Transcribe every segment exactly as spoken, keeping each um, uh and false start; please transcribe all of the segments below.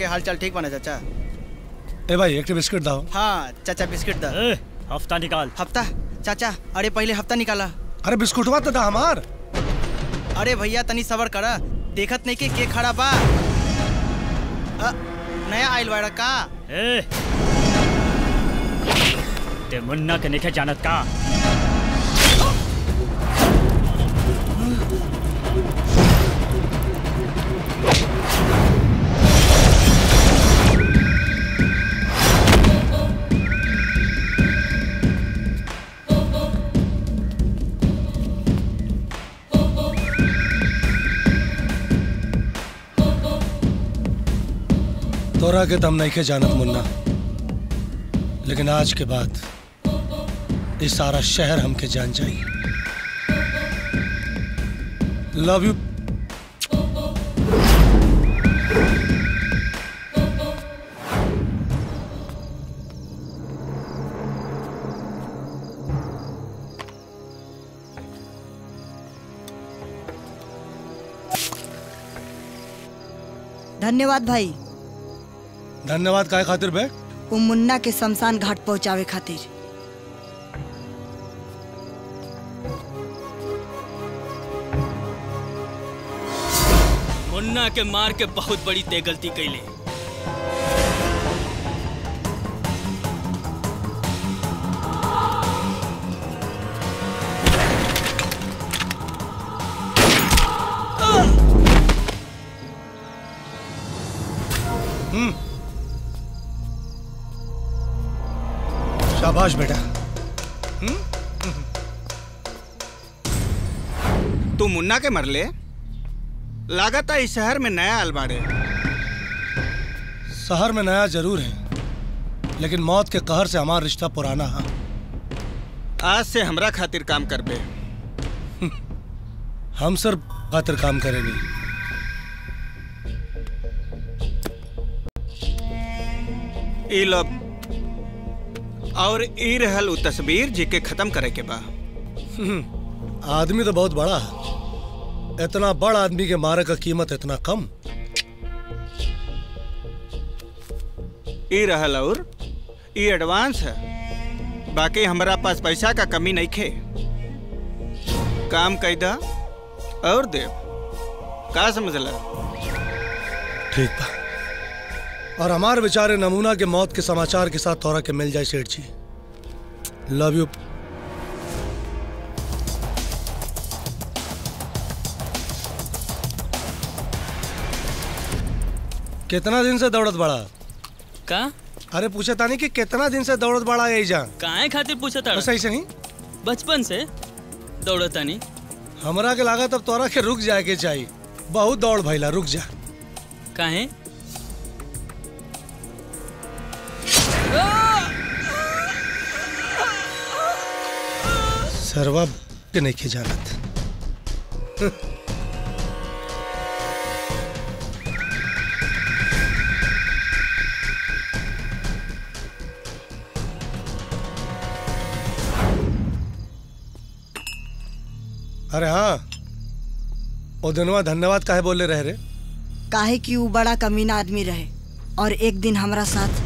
के हालचाल ठीक बने चाचा? ए भाई एक बिस्किट दाओ। हाँ चाचा बिस्किट दा। हफ्ता निकाल। हफ्ता? चाचा अरे पहले हफ्ता निकाला। अरे बिस्कुट हुआ था हमार। अरे भैया तनी सबर करा, देखत नहीं के के खड़ा बा। आ, नया आइल वाड़ा का? ए, ते मुन्ना के नहीं जानत का? तोरा के तम नहीं के जानत मुन्ना, लेकिन आज के बाद इस सारा शहर हमके जान जाई। Love you. धन्यवाद भाई। धन्यवाद काय खातिर बे? वो मुन्ना के शमशान घाट पहुंचावे खातिर। मुन्ना के मार के बहुत बड़ी ते गलती कैले। हम्म शाबाश बेटा। तू मुन्ना के मरले? लागत है इस शहर में नया अलबाड़े। शहर में नया जरूर है, लेकिन मौत के कहर से हमारा रिश्ता पुराना है। आज से हमरा खातिर काम करबे। हम सिर्फ खातिर काम करेंगे। ई लो और ई रहल उ तस्वीर जी के खत्म करे के बा। आदमी तो बहुत बड़ा है, इतना बड़ा आदमी के मारे का कीमत इतना कम। ई रहल और ई एडवांस है, बाकी हमारा पास पैसा का कमी नहीं खे। काम कैदा और देव का समझला? ठीक बा। और हमारे बेचारे नमूना के मौत के समाचार के साथ थोड़ा के मिल जाए सेठ जी। Love you. कितना दिन से दौड़त बड़ा? का? अरे पूछे तानी कि कितना दिन से दौड़त बड़ा यही जा? काहे खातिर पूछा था? सही सही बचपन से दौड़ता नहीं। हमरा के लागत अब तोरा के रुक जाए के चाहिए। बहुत दौड़ भैला, रुक जा। काहे? सरवा के नहीं के जानत। अरे हाँ, वो दिनवा धन्यवाद काहे बोले रह रे? काहे कि वो बड़ा कमीना आदमी रहे और एक दिन हमारा साथ।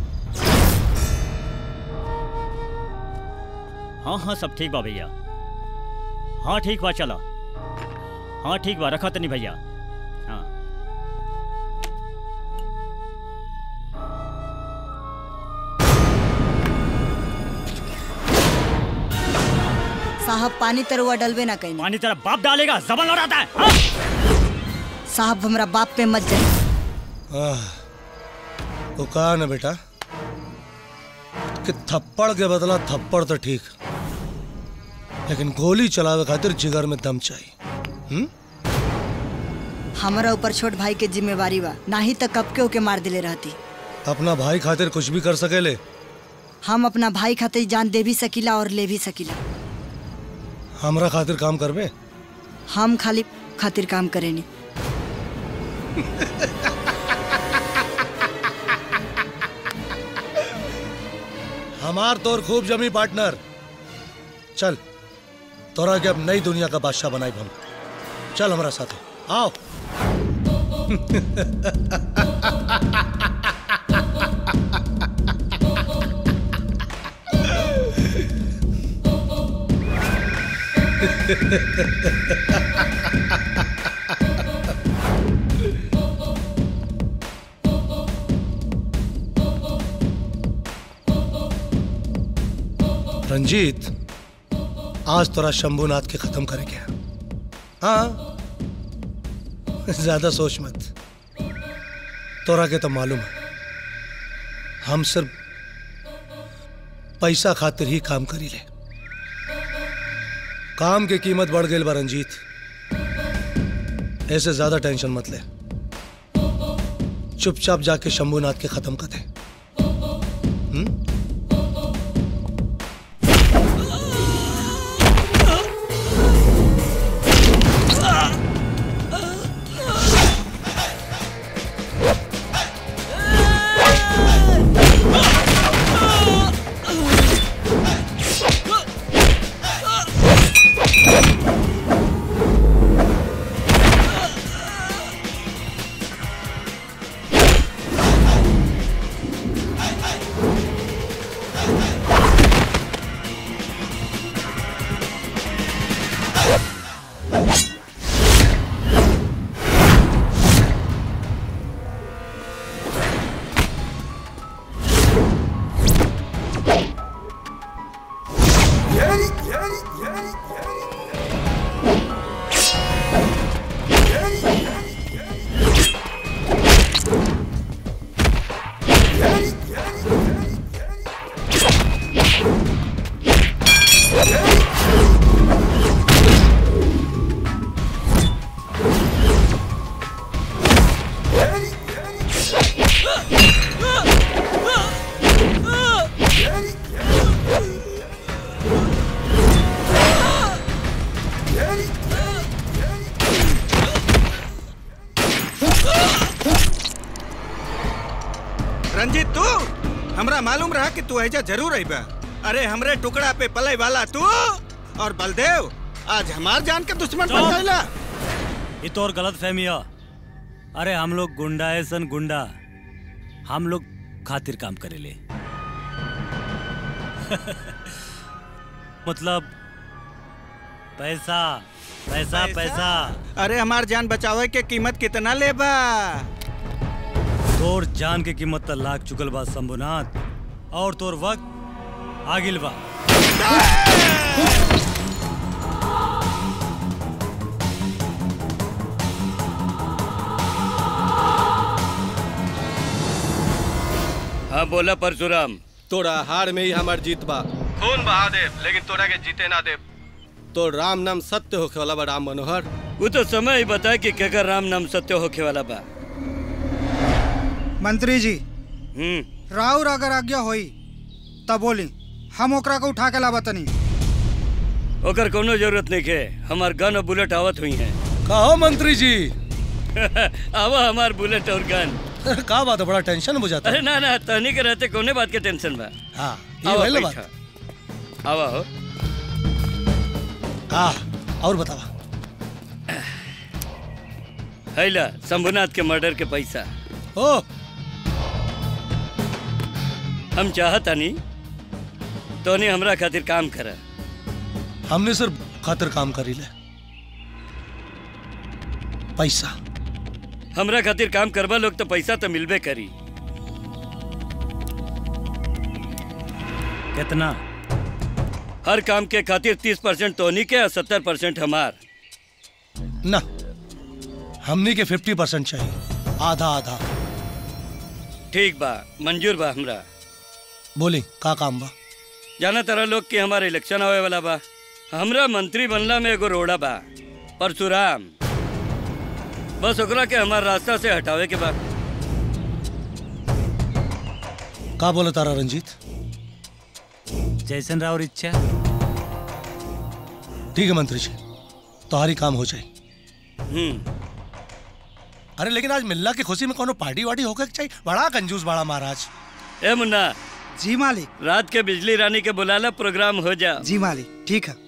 हाँ हाँ सब ठीक बा भैया। हाँ ठीक बा, चला। हाँ ठीक बा, रखा तनी भैया। हाँ साहब पानी तरुआ डलवे ना कहीं। पानी तेरा बाप डालेगा, जबान लौटाता है। हाँ? साहब हमरा बाप पे मत जाए। तो कहा ना बेटा कि थप्पड़ के बदला थप्पड़ तो ठीक, लेकिन गोली चलावे खातिर जिगर में दम चाहिए। हम्म? हमारा ऊपर छोट भाई के जिम्मेवारी बा, नहीं तो कब के ओके मार दिले रहती। अपना भाई खातिर कुछ भी कर सकेले। हम अपना भाई खातिर जान दे भी सकीला और ले भी सकीला। हमरा खातिर काम करबे? हम खाली खातिर काम करेनी। हमार तोर खूब जमी पार्टनर। चल तोरा के अब नई दुनिया का बादशाह बनाई हम। चल हमारा साथ आओ। रंजीत, आज तोरा शंभूनाथ के खत्म करेंगे। हाँ, ज्यादा सोच मत। तोरा के तो मालूम है हम सिर्फ पैसा खातिर ही काम करी ले। काम की कीमत बढ़ गई बा रंजीत, ऐसे ज्यादा टेंशन मत ले। चुपचाप जाके शंभूनाथ के खत्म कर दे। हम्म? रंजीत, तू हमरा मालूम रहा कि तू ऐजा जरूर आई बा। अरे हमरे टुकड़ा पे पले वाला तू और बलदेव आज हमार जान के दुश्मन बन गईला। ये तो और गलत फहमिया। अरे हम लोग गुंडा है सन गुंडा, हम लोग खातिर काम करेले। मतलब पैसा पैसा पैसा, पैसा। अरे हमार जान बचावे के कीमत कितना ले बा? तोर जान के कीमत त लाख चुकल बा शंभुनाथ, और तोर वक्त आगिल बा। हाँ बोला परशुराम। तोरा हार में ही हमार जीत बा। खून बहा दे लेकिन तोरा के जीते ना दे। तो राम नाम सत्य होखे वाला बा राम मनोहर। वो तो समय ही बता कि केकर राम नाम सत्य होखे वाला बा। मंत्री जी, हम्म राउर अगर आज्ञा होई तब बोली, हम ओकरा को उठा के लावा तनी। ओकर कोनो जरूरत नहीं है, हमार गन और बुलेट आवत हुई है। कहो मंत्री जी। आवा हमार बुलेट और गन। का बात है, बड़ा टेंशन हो जाता है। अरे ना ना, तहनी के रहते कोने बात के टेंशन बा। हाँ, ये वाला बात। आवा हो। हाँ, और बतावा। हैला शंभुनाथ के मर्डर के पैसा। ओ, हम चाहता नहीं तो नहीं हमरा खातिर काम करा। हमने सिर्फ खातिर काम करी ले। पैसा हमरा खातिर काम करवा लोग तो पैसा तो मिलबे करी। कितना? हर काम के खातिर तीस परसेंट तोनी के और सत्तर परसेंट हमार। ना, हमनी के फिफ्टी परसेंट चाहिए, आधा आधा। ठीक बा, मंजूर बा हमरा। बोली का काम बा? जाना तारा लोग कि हमारे इलेक्शन आवे वाला बा। हमरा मंत्री बनला में एगो रोड़ा बा, परशुराम। बस ओकरा के हमार रास्ता से हटावे के बा। का बोला तारा रंजीत? जैसन राउर इच्छा। ठीक है मंत्री जी, तुम्हारी काम हो जाए। हम्म अरे लेकिन आज मिल्ला की खुशी में कोनो पार्टी वार्टी होकर चाहिए। बड़ा कंजूस बड़ा महाराज। ए मुन्ना। जी मालिक। रात के बिजली रानी के बुलाला, प्रोग्राम हो जा। जी मालिक, ठीक है।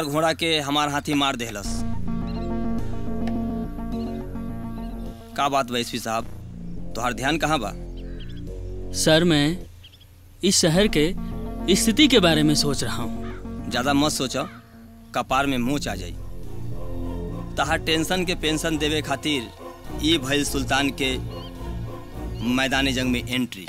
तोहार घोड़ा के हमार हाथी मार देहलस। का बात बा एसपी साहब, तोहार ध्यान कहाँ बा? सर मैं इस शहर के स्थिति के बारे में सोच रहा हूँ। ज्यादा मत सोचो, कपार में मोच आ जाई। तहार टेंशन के पेंशन देवे खातिर ई भइल सुल्तान के मैदान जंग में एंट्री।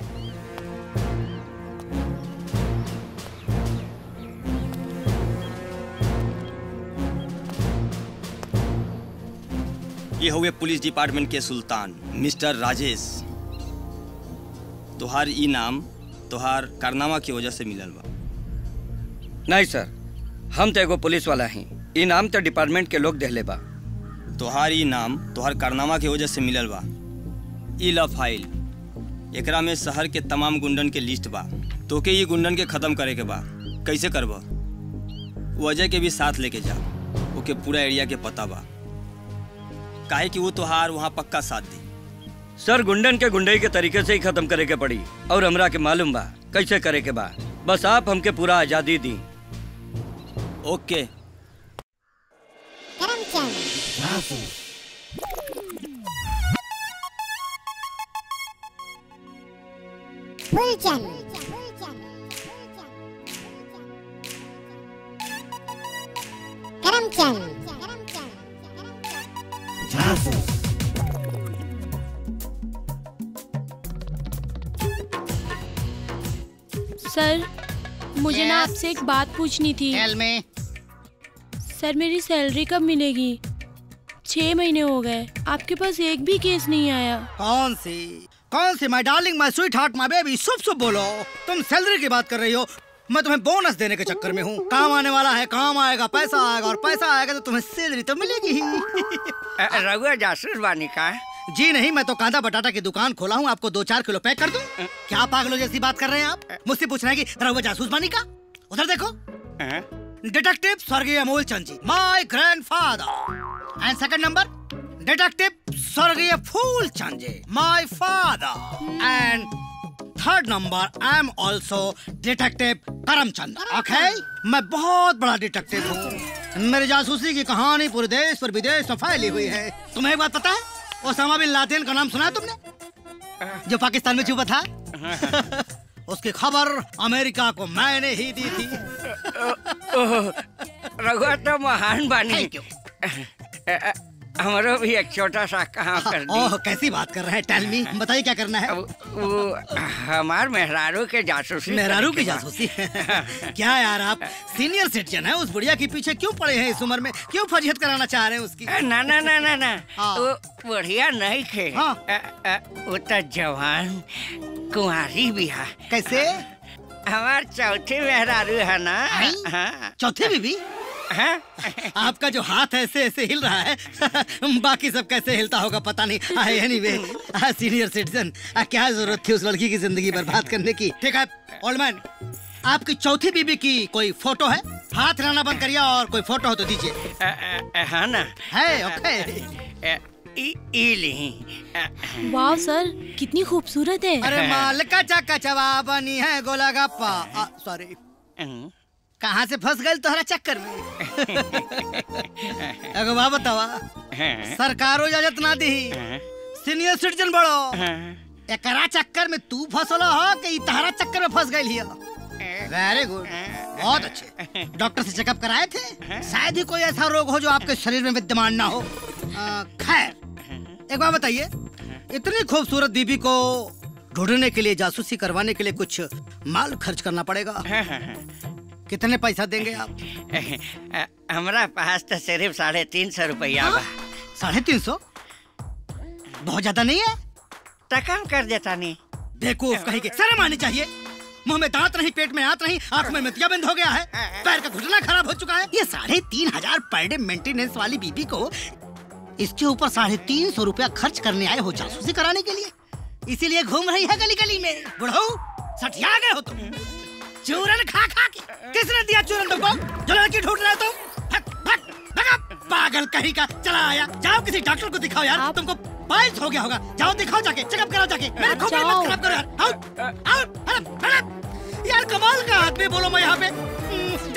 ये हुए पुलिस डिपार्टमेंट के सुल्तान मिस्टर राजेश। तोहार ई नाम तोहार कारनामा की वजह से मिलल बा। नहीं सर, हम तो एगो पुलिस वाला ही। ई नाम तो डिपार्टमेंट के लोग देहले बा। तोहार ई नाम तोहार कारनामा की वजह से मिलल बा। ई ला फाइल, एकरा में शहर के तमाम गुंडन के लिस्ट बा। तोके ये गुंडन के खत्म करे के बा। कैसे करबा? वजह के भी साथ लेके जा, ओके पूरा एरिया के पता बा, काहे कि वो तोहार वहाँ पक्का साथ दी। सर गुंडन के गुंडई के तरीके से ही खत्म करे के पड़ी और हमरा के मालूम बा कैसे करे के बा। बस आप हमके पूरा आजादी दी। ओके। करमचंद सर मुझे ना आपसे एक बात पूछनी थी। में। सर मेरी सैलरी कब मिलेगी? छह महीने हो गए, आपके पास एक भी केस नहीं आया। कौन सी कौन सी my darling my sweetheart my baby, शुभ शुभ बोलो। तुम सैलरी की बात कर रही हो, मैं तुम्हें बोनस देने के चक्कर में हूँ। काम आने वाला है, काम आएगा, पैसा आएगा, और पैसा आएगा तो तुम्हें सैलरी तो मिलेगी ही। रघुआ जासूस बानी का? जी नहीं, मैं तो कांदा बटाटा की दुकान खोला हूँ, आपको दो चार किलो पैक कर दूं। क्या पागलों जैसी बात कर रहे हैं आप? मुझसे पूछ रहे हैं कि रघुआ जासूस बानी का? उधर देखो, डिटेक्टिव स्वर्गीय Amol Chand ji, my grandfather. And second number, detective स्वर्गीय Phool Chand ji, my father. And third number, I am also detective Karamchand. Okay, मैं बहुत बड़ा डिटेक्टिव हूँ। मेरी जासूसी की कहानी पूरे देश और विदेश में फैली हुई है। तुम्हें एक बात पता है, ओसामा बिन लादेन का नाम सुना है तुमने, जो पाकिस्तान में छुपा था? उसकी खबर अमेरिका को मैंने ही दी थी। रघुआ तो महान बानी। हमारा भी एक छोटा सा काम कर दी। ओह, कैसी बात कर रहे हैं? टेल मी, बताइए क्या करना है? वो हमार मेहरारू के जासूसी। मेहरारू की जासूसी? क्या यार, आप सीनियर सिटीजन है, उस बुढ़िया के पीछे क्यों पड़े हैं इस उम्र में? क्यों फजीहत कराना चाह रहे हैं उसकी? ना ना ना ना ना, वो बुढ़िया नहीं थे। हाँ। वो तो जवान कुंवारी भी है। कैसे? हमार चौथी मेहरारू है ना। हाँ। चौथी बीबी? है? आपका जो हाथ ऐसे ऐसे हिल रहा है, बाकी सब कैसे हिलता होगा पता नहीं। एनीवे, सीनियर सिटीजन, क्या जरूरत थी उस लड़की की जिंदगी बर्बाद करने की? ठीक है ओल्ड मैन, आपकी चौथी बीबी की कोई फोटो है? हाथ हिलाना बंद करिए और कोई फोटो हो तो दीजिए। हाँ ना है। ओके, वाह सर, कितनी खूबसूरत है। अरे मालिका चक्का चवा बनी है गोलागप्पा। सॉरी, कहाँ से फंस गए तुम्हारा चक्कर में? एगो बात बतावा, सरकारों इजाजत ना दी, सीनियर सिटीजन बड़ो, एकरा चक्कर में तू फंसलो हो कि तहरा चक्कर में फंस गई हो? वेरी गुड, बहुत अच्छे। डॉक्टर से चेकअप कराए थे? शायद ही कोई ऐसा रोग हो जो आपके शरीर में विद्यमान ना हो। खैर, एक बात बताइए, इतनी खूबसूरत बीबी को ढूंढने के लिए, जासूसी करवाने के लिए कुछ माल खर्च करना पड़ेगा। कितने पैसा देंगे आप? हमारा पास तो सिर्फ साढ़े तीन सौ रुपया बा। साढ़े तीन सौ बहुत ज्यादा नहीं है? तो कम कर देता नहीं। बेवकूफ कहीं के, शर्म आनी चाहिए। मुंह में दांत नहीं, पेट में हाथ नहीं, आंख में मोतियाबिंद हो गया है, पैर का घुटना खराब हो चुका है। ये साढ़े तीन हजार पर डे मेंटेनेंस वाली बीबी को इसके ऊपर साढ़े तीन सौ रुपया खर्च करने आए हो जासूसी कराने के लिए? इसीलिए घूम रही है गली गली में। बुढ़ऊ, सठिया गए हो तुम। चूरन खा खा के। किसने दिया चूरन तुमको, जो लड़की ढूंढ रहे हो तुम? भग भग भगा, पागल कहीं का। चला आया, जाओ किसी डॉक्टर को दिखाओ यार। तुमको पाइल्स हो गया होगा, जाओ दिखाओ जाके, चेकअप कराओ जाके। मेरे खोपड़ी मत खराब करो यार। आओ आओ, यार कमाल का आदमी, बोलो मैं यहाँ पे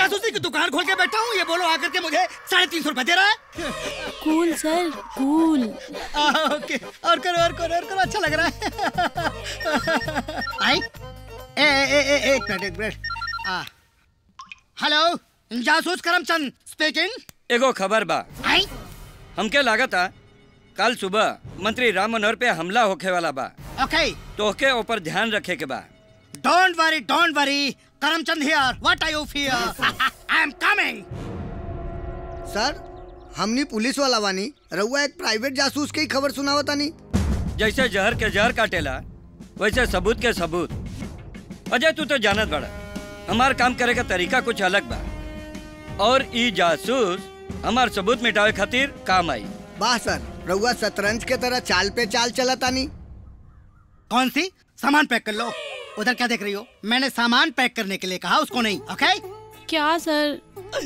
जासूसी की दुकान खोल के बैठा हूँ, ये बोलो आकर के मुझे साढ़े तीन सौ रुपए दे रहा है। कूल सर, कूल। ओके, और करो और करो और करो, अच्छा लग रहा है। आई ए ए ए ए एक मिनट एक मिनट। आ हेलो, जासूस करमचंद स्पीकिंग। एगो खबर बा। आई हमके लागत आ कल सुबह मंत्री राम मनोहर पे हमला होखे वाला बा। ओके, तो के ऊपर ध्यान रखे के बा। Don't worry don't worry, Karamchand here, what are you fear? I am coming. Sir, हमनी पुलिस वाला बानी, रउआ एक प्राइवेट जासूस के ही खबर सुनावता नी। जैसे जहर के जहर काटेला वैसे सबूत के सबूत। अजय तू तो जानत बड़ा, हमार काम करे का तरीका कुछ अलग बा और ई जासूस हमार सबूत मिटावे खातिर काम आई। वाह सर, रउआ शतरंज के तरह चाल पे चाल चलता नी। कौन सी? सामान पैक कर लो। उधर क्या देख रही हो? मैंने सामान पैक करने के लिए कहा, उसको नहीं। ओके? क्या सर?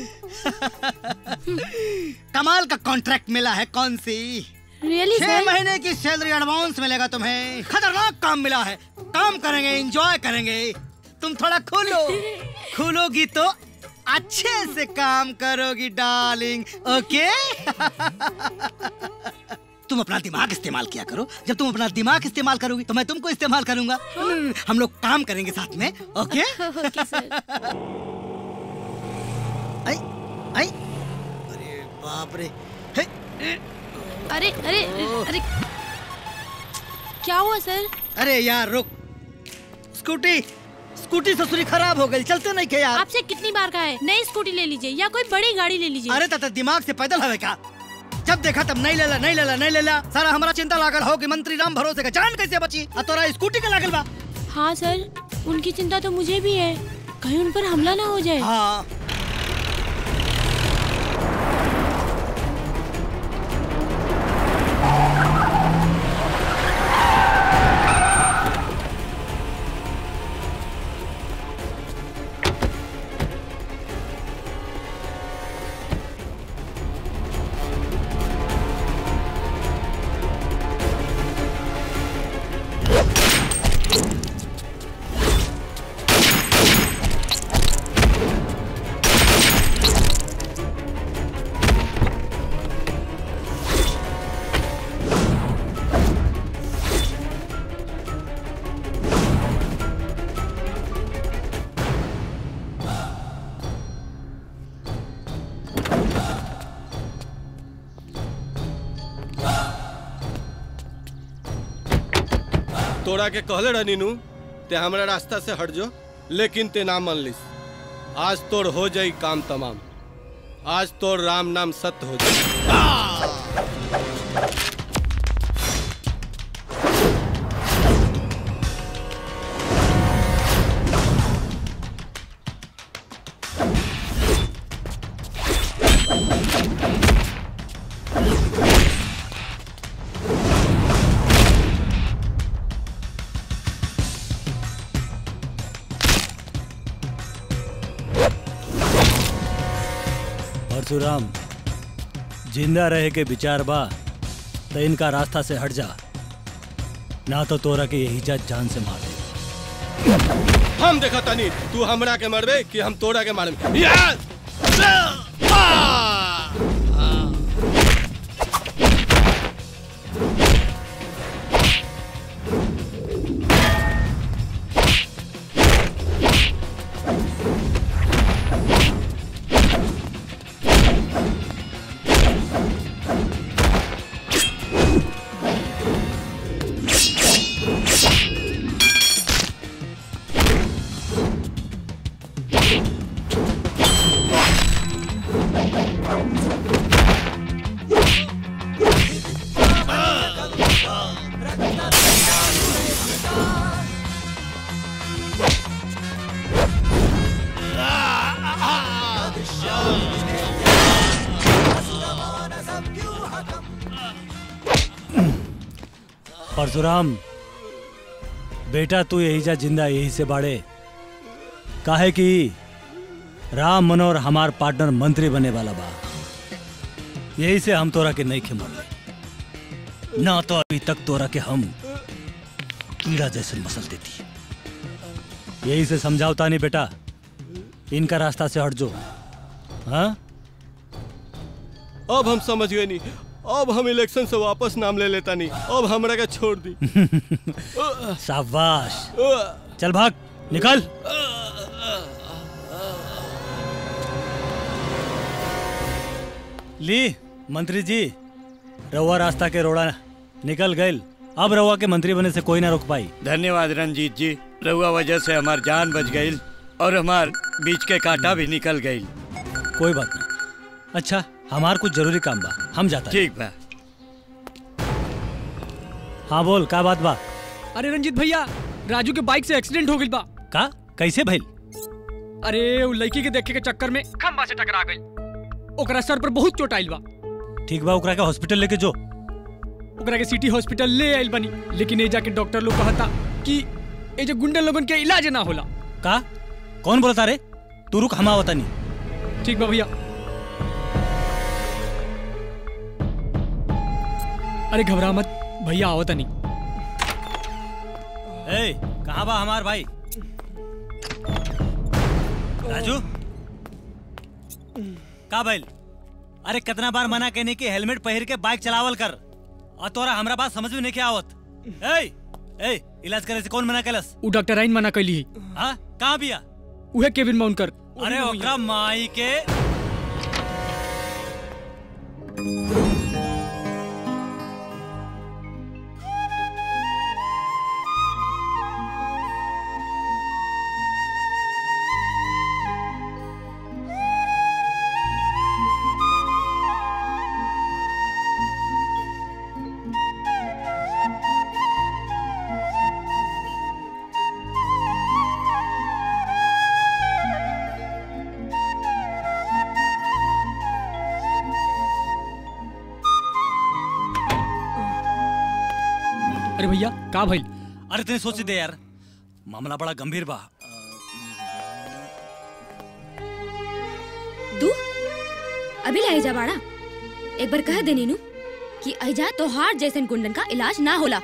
कमाल का कॉन्ट्रैक्ट मिला है। कौन सी? रियली छह सर? महीने की सैलरी एडवांस मिलेगा तुम्हें। खतरनाक काम मिला है, काम करेंगे, एंजॉय करेंगे। तुम थोड़ा खोलो, खोलोगी तो अच्छे से काम करोगी डार्लिंग। ओके? तुम अपना दिमाग इस्तेमाल किया करो। जब तुम अपना दिमाग इस्तेमाल करोगी तो मैं तुमको इस्तेमाल करूंगा। हम लोग काम करेंगे साथ में। ओके? ओके सर। आई आई अरे बाप रे। हे, अरे अरे अरे क्या हुआ सर? अरे यार रुक, स्कूटी स्कूटी ससुरी खराब हो गई, चलते नहीं के यार। आपसे कितनी बार कहा है नई स्कूटी ले लीजिए या कोई बड़ी गाड़ी ले लीजिए। अरे तथा दिमाग से पैदल हवे क्या? जब देखा तब नहीं लेला नहीं लेला नहीं लेला। सारा हमारा चिंता लागल हो कि मंत्री राम भरोसे का जान कैसे बची, और तोरा स्कूटी के लागल बा। हाँ सर, उनकी चिंता तो मुझे भी है, कहीं उन पर हमला ना हो जाए। हाँ। तोरा के कहले रहनी नु ते हमरा रास्ता से हट जो, लेकिन ते ना मान लिस। आज तोर हो जाई काम तमाम। आज तोर राम नाम सत्य हो जाई। परशुराम, जिंदा रहे के विचार बा तो इनका रास्ता से हट जा, ना तो तोरा के यही जा जान से मार दे। हम देखा तनी तू हमरा के मरबे कि हम तोरा के मारबे। यार! परशुराम बेटा, तू यही जा जिंदा यही से बाड़े, काहे कि राम मनोहर हमार पार्टनर मंत्री बने वाला बा। यही से हम तोरा के नहीं खेमले, ना तो अभी तक तोरा के हम कीड़ा जैसे मसल देती। यही से समझावता नहीं बेटा इनका रास्ता से हट जो। हाँ अब हम समझ गए नहीं, अब हम इलेक्शन से वापस नाम ले लेता नहीं, अब हमरा का छोड़ दी। शाबाश, चल भाग, निकल। ली मंत्री जी, रउआ रास्ता के रोड़ा निकल गए, अब रउआ के मंत्री बने से कोई ना रोक पाई। धन्यवाद रंजीत जी, रउआ वजह से हमार जान बच गई और हमार बीच के कांटा भी निकल गई। कोई बात नहीं। अच्छा, हमार कुछ जरूरी काम बा, हम जाता। ठीक बा। हाँ बोल, का बात बा? अरे रंजीत भैया, राजू के बाइक से एक्सीडेंट हो गई बा। का? कैसे भइल? अरे वो लड़की के देखे के चक्कर में खंबा से टकरा गई, ओकरा सर पर बहुत चोट आइल बा। ठीक बा, ओकरा के हॉस्पिटल लेके जो। ओकरा के सिटी हॉस्पिटल ले आइल बनी, लेकिन ए जाके डॉक्टर लोग कहता कि ए जो गुंडा लोगन के इलाज ना होला। का? कौन बोलता रे? तू रुक, हम आवता नहीं। ठीक बा भैया। अरे घबरा मत भैया, आवता नहीं। ए, कहाँ बा हमार भाई राजू? का भइल? अरे कितना बार मना कहने की हेलमेट पहन के बाइक चलावल कर, और तोरा हमरा बात समझ में नहीं क्या आवत। ए, ए, इलाज करे से कौन मना कैलस? उ डॉक्टर आइन मना कैली ही। हाँ, कहाँ बिया? उहे केबिन में उनकर। अरे ओकरा माई के। अरे भैया, का भइल? अरे तने सोच दे यार, मामला बड़ा गंभीर बा। तू अभी लाई जा बाड़ा, एक बार कह दे नीनू कि अहिजा तो हार जैसन गुंडन का इलाज ना होला।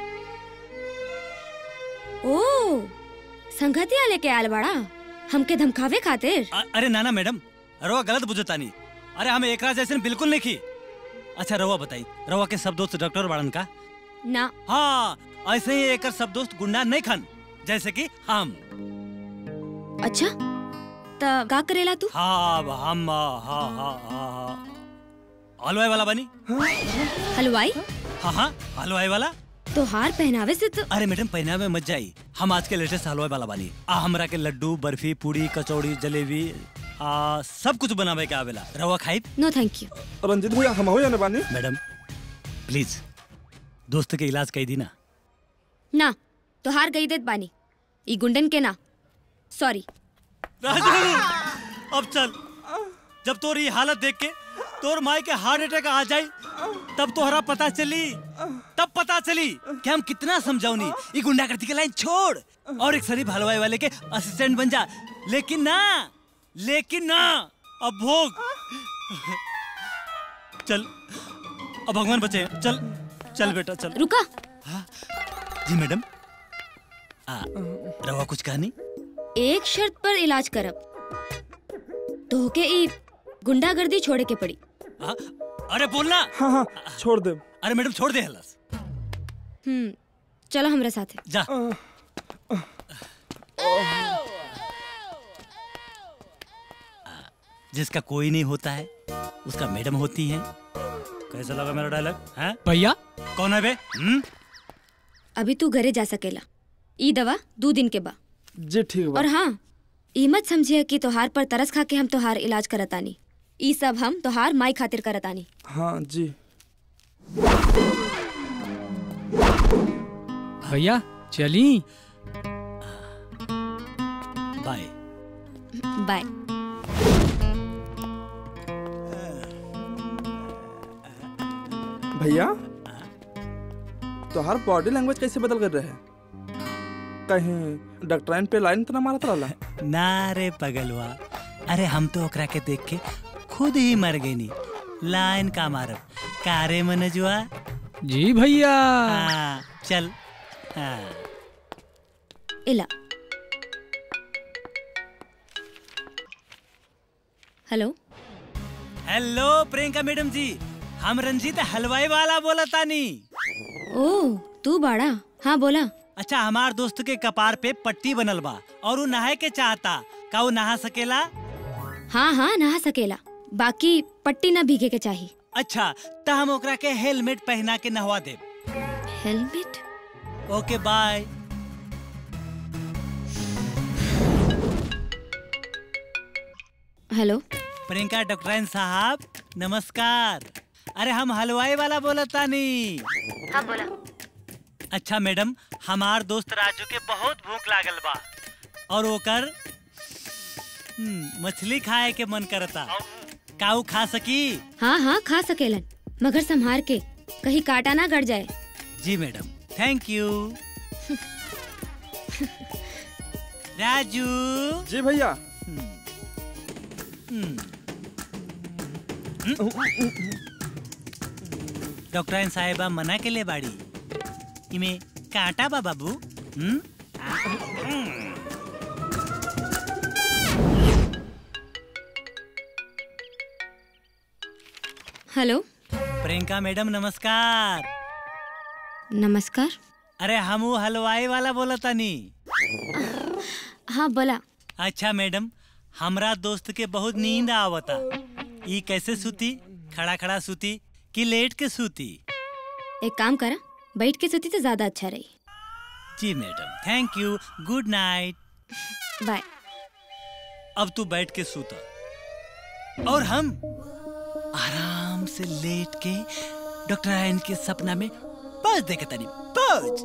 ओ संगतिया लेके आयल बाड़ा हमके धमकावे खातिर? अरे नाना मैडम, रवा गलत बुझता नहीं। अरे हमें एकरा जैसन बिल्कुल नहीं की। अच्छा रवा बताई, रवा के सब दोस्त डॉक्टर बाड़न का? ना। हाँ, ऐसे ही एक सब दोस्त गुंडा नहीं खान, जैसे कि हम। अच्छा, तो का करेला तू? हाँ हम हाँ हाँ हाँ हाँ हलवाई वाला बनी। हलवाई? हाँ हाँ हलवाई वाला। तो हार पहनावे से तो। अरे मैडम पहनावे मत जाई, हम आज के लेटेस्ट हलवाई वाला बनी। आ हमरा के लड्डू, बर्फी, पूड़ी, कचौड़ी, जलेबी आ सब कुछ बनावे के आवेला। रवा खाई? नो थैंक यू। रंजीत भैया हम हो या न बानी? मैडम प्लीज दोस्त के इलाज कही दी ना। ना तो हार गई देत बानी, ई गुंडन के ना, सॉरी। राजू अब चल, जब तोर ये हालत देख के तोर माई के हार्ट अटैक आ जाए तब तोहरा पता चली, तब पता चली कि हम कितना समझौनी। ये गुंडागर्दी के लाइन छोड़ और एक शरीफ हलवाई वाले के असिस्टेंट बन जा। लेकिन ना, लेकिन ना, अब भोग। चल अब भगवान बचे, चल चल बेटा चल। रुका। हाँ? जी मैडम। आ, रवा कुछ कहानी? एक शर्त पर इलाज करब, तो के ई गुंडागर्दी छोड़े के पड़ी। आ, अरे बोलना। हाँ हाँ छोड़ दे। अरे मैडम छोड़ दे हलस। हम्म चलो हमारे साथ है। जा। जिसका कोई नहीं होता है उसका मैडम होती है। कैसा लगा मेरा डायलॉग? हैं भैया? कौन है बे? हम्म अभी तू घरे जा सकेला, ई दवा दो दिन के बा। जी ठीक बा। और हाँ, ई मत समझिए कि तोहार पर तरस खा के हम तोहार इलाज करतानी। ई सब हम तोहार माई खातिर करतानी। हाँ जी। भैया चली। Bye bye. भैया तो हर बॉडी लैंग्वेज कैसे बदल कर रहे हैं? कहीं डॉक्टराइन पे लाइन तो ना मारत रहला? ना रे पगलवा, अरे हम तो ओकरा के देख के खुद ही मर गई नी। लाइन का मारब कारे मनजुआ? जी भैया। हाँ, चल। हाँ। इला हेलो हेलो प्रियंका मैडम जी, हम रंजीत हलवाई वाला बोला तानी। ओ तू बाड़ा? हाँ बोला। अच्छा, हमार दोस्त के कपार पे पट्टी बनल बा और वो नहाए के चाहता, का वो नहा सकेला? हाँ हाँ नहा सकेला, बाकी पट्टी ना भीगे के चाहिए। अच्छा, त हम ओकरा के हेलमेट पहना के नहवा दे। Helmet? Okay bye. Hello Priyanka डॉक्टराइन साहब नमस्कार। अरे हम हलवाई वाला बोला तानी। हाँ बोला। अच्छा मैडम, हमार दोस्त राजू के बहुत भूख लागल बा और ओकर मछली खाए के मन करता, काऊ खा सकी? हाँ हाँ खा सकेलन, मगर संभार के, कहीं काटा ना गड़ जाए। जी मैडम, थैंक यू। राजू। जी भैया। डॉक्टराइन साहिबा मना के ले बाड़ी, इमे कांटा बा बाबू। हम्म? हेलो प्रियंका मैडम नमस्कार। नमस्कार। अरे हम वो हलवाई वाला बोला तानी। हाँ बोला। अच्छा मैडम, हमरा दोस्त के बहुत नींद आवता, ई कैसे सूती? खड़ा खड़ा सूती कि लेट के सूती? एक काम करा, बैठ के सूती तो ज्यादा अच्छा रही। जी madam, thank you, good night. Bye. अब तू बैठ के सूता और हम आराम से लेट के डॉक्टर आयन के सपना में बस देखे तनी बस।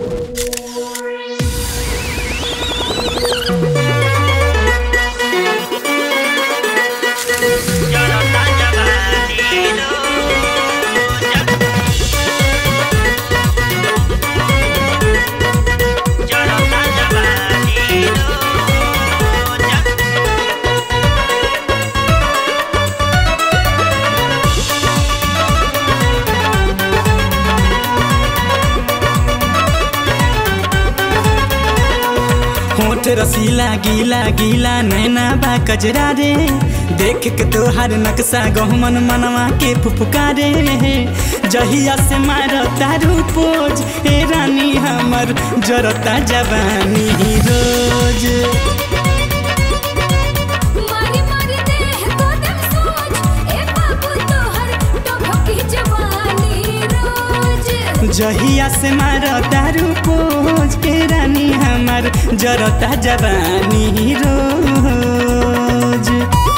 होठ रसीला गीला गीला नैना बा कजरा रे, देख के तोहार नक्शा गहमन मनवा के फुफकारे। जहिया से मारो तारू पोज, ए रानी हमर जरता जवानी रोज। मारी मारी देह को दम सोच, ए बाबू तोहर टभकी जवानी रोज। जहिया से मारो तारू पोज, ए रानी हमर जरता जवानी रोज।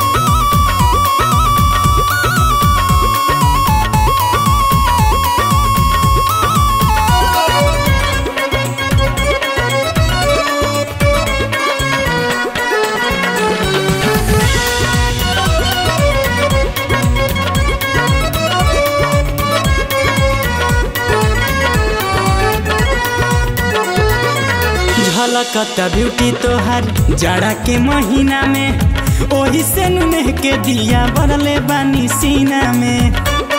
झलकता ब्यूटी तोहार जाड़ा के महीना में, ओही से नुने के दिया बरले बानी सीना में।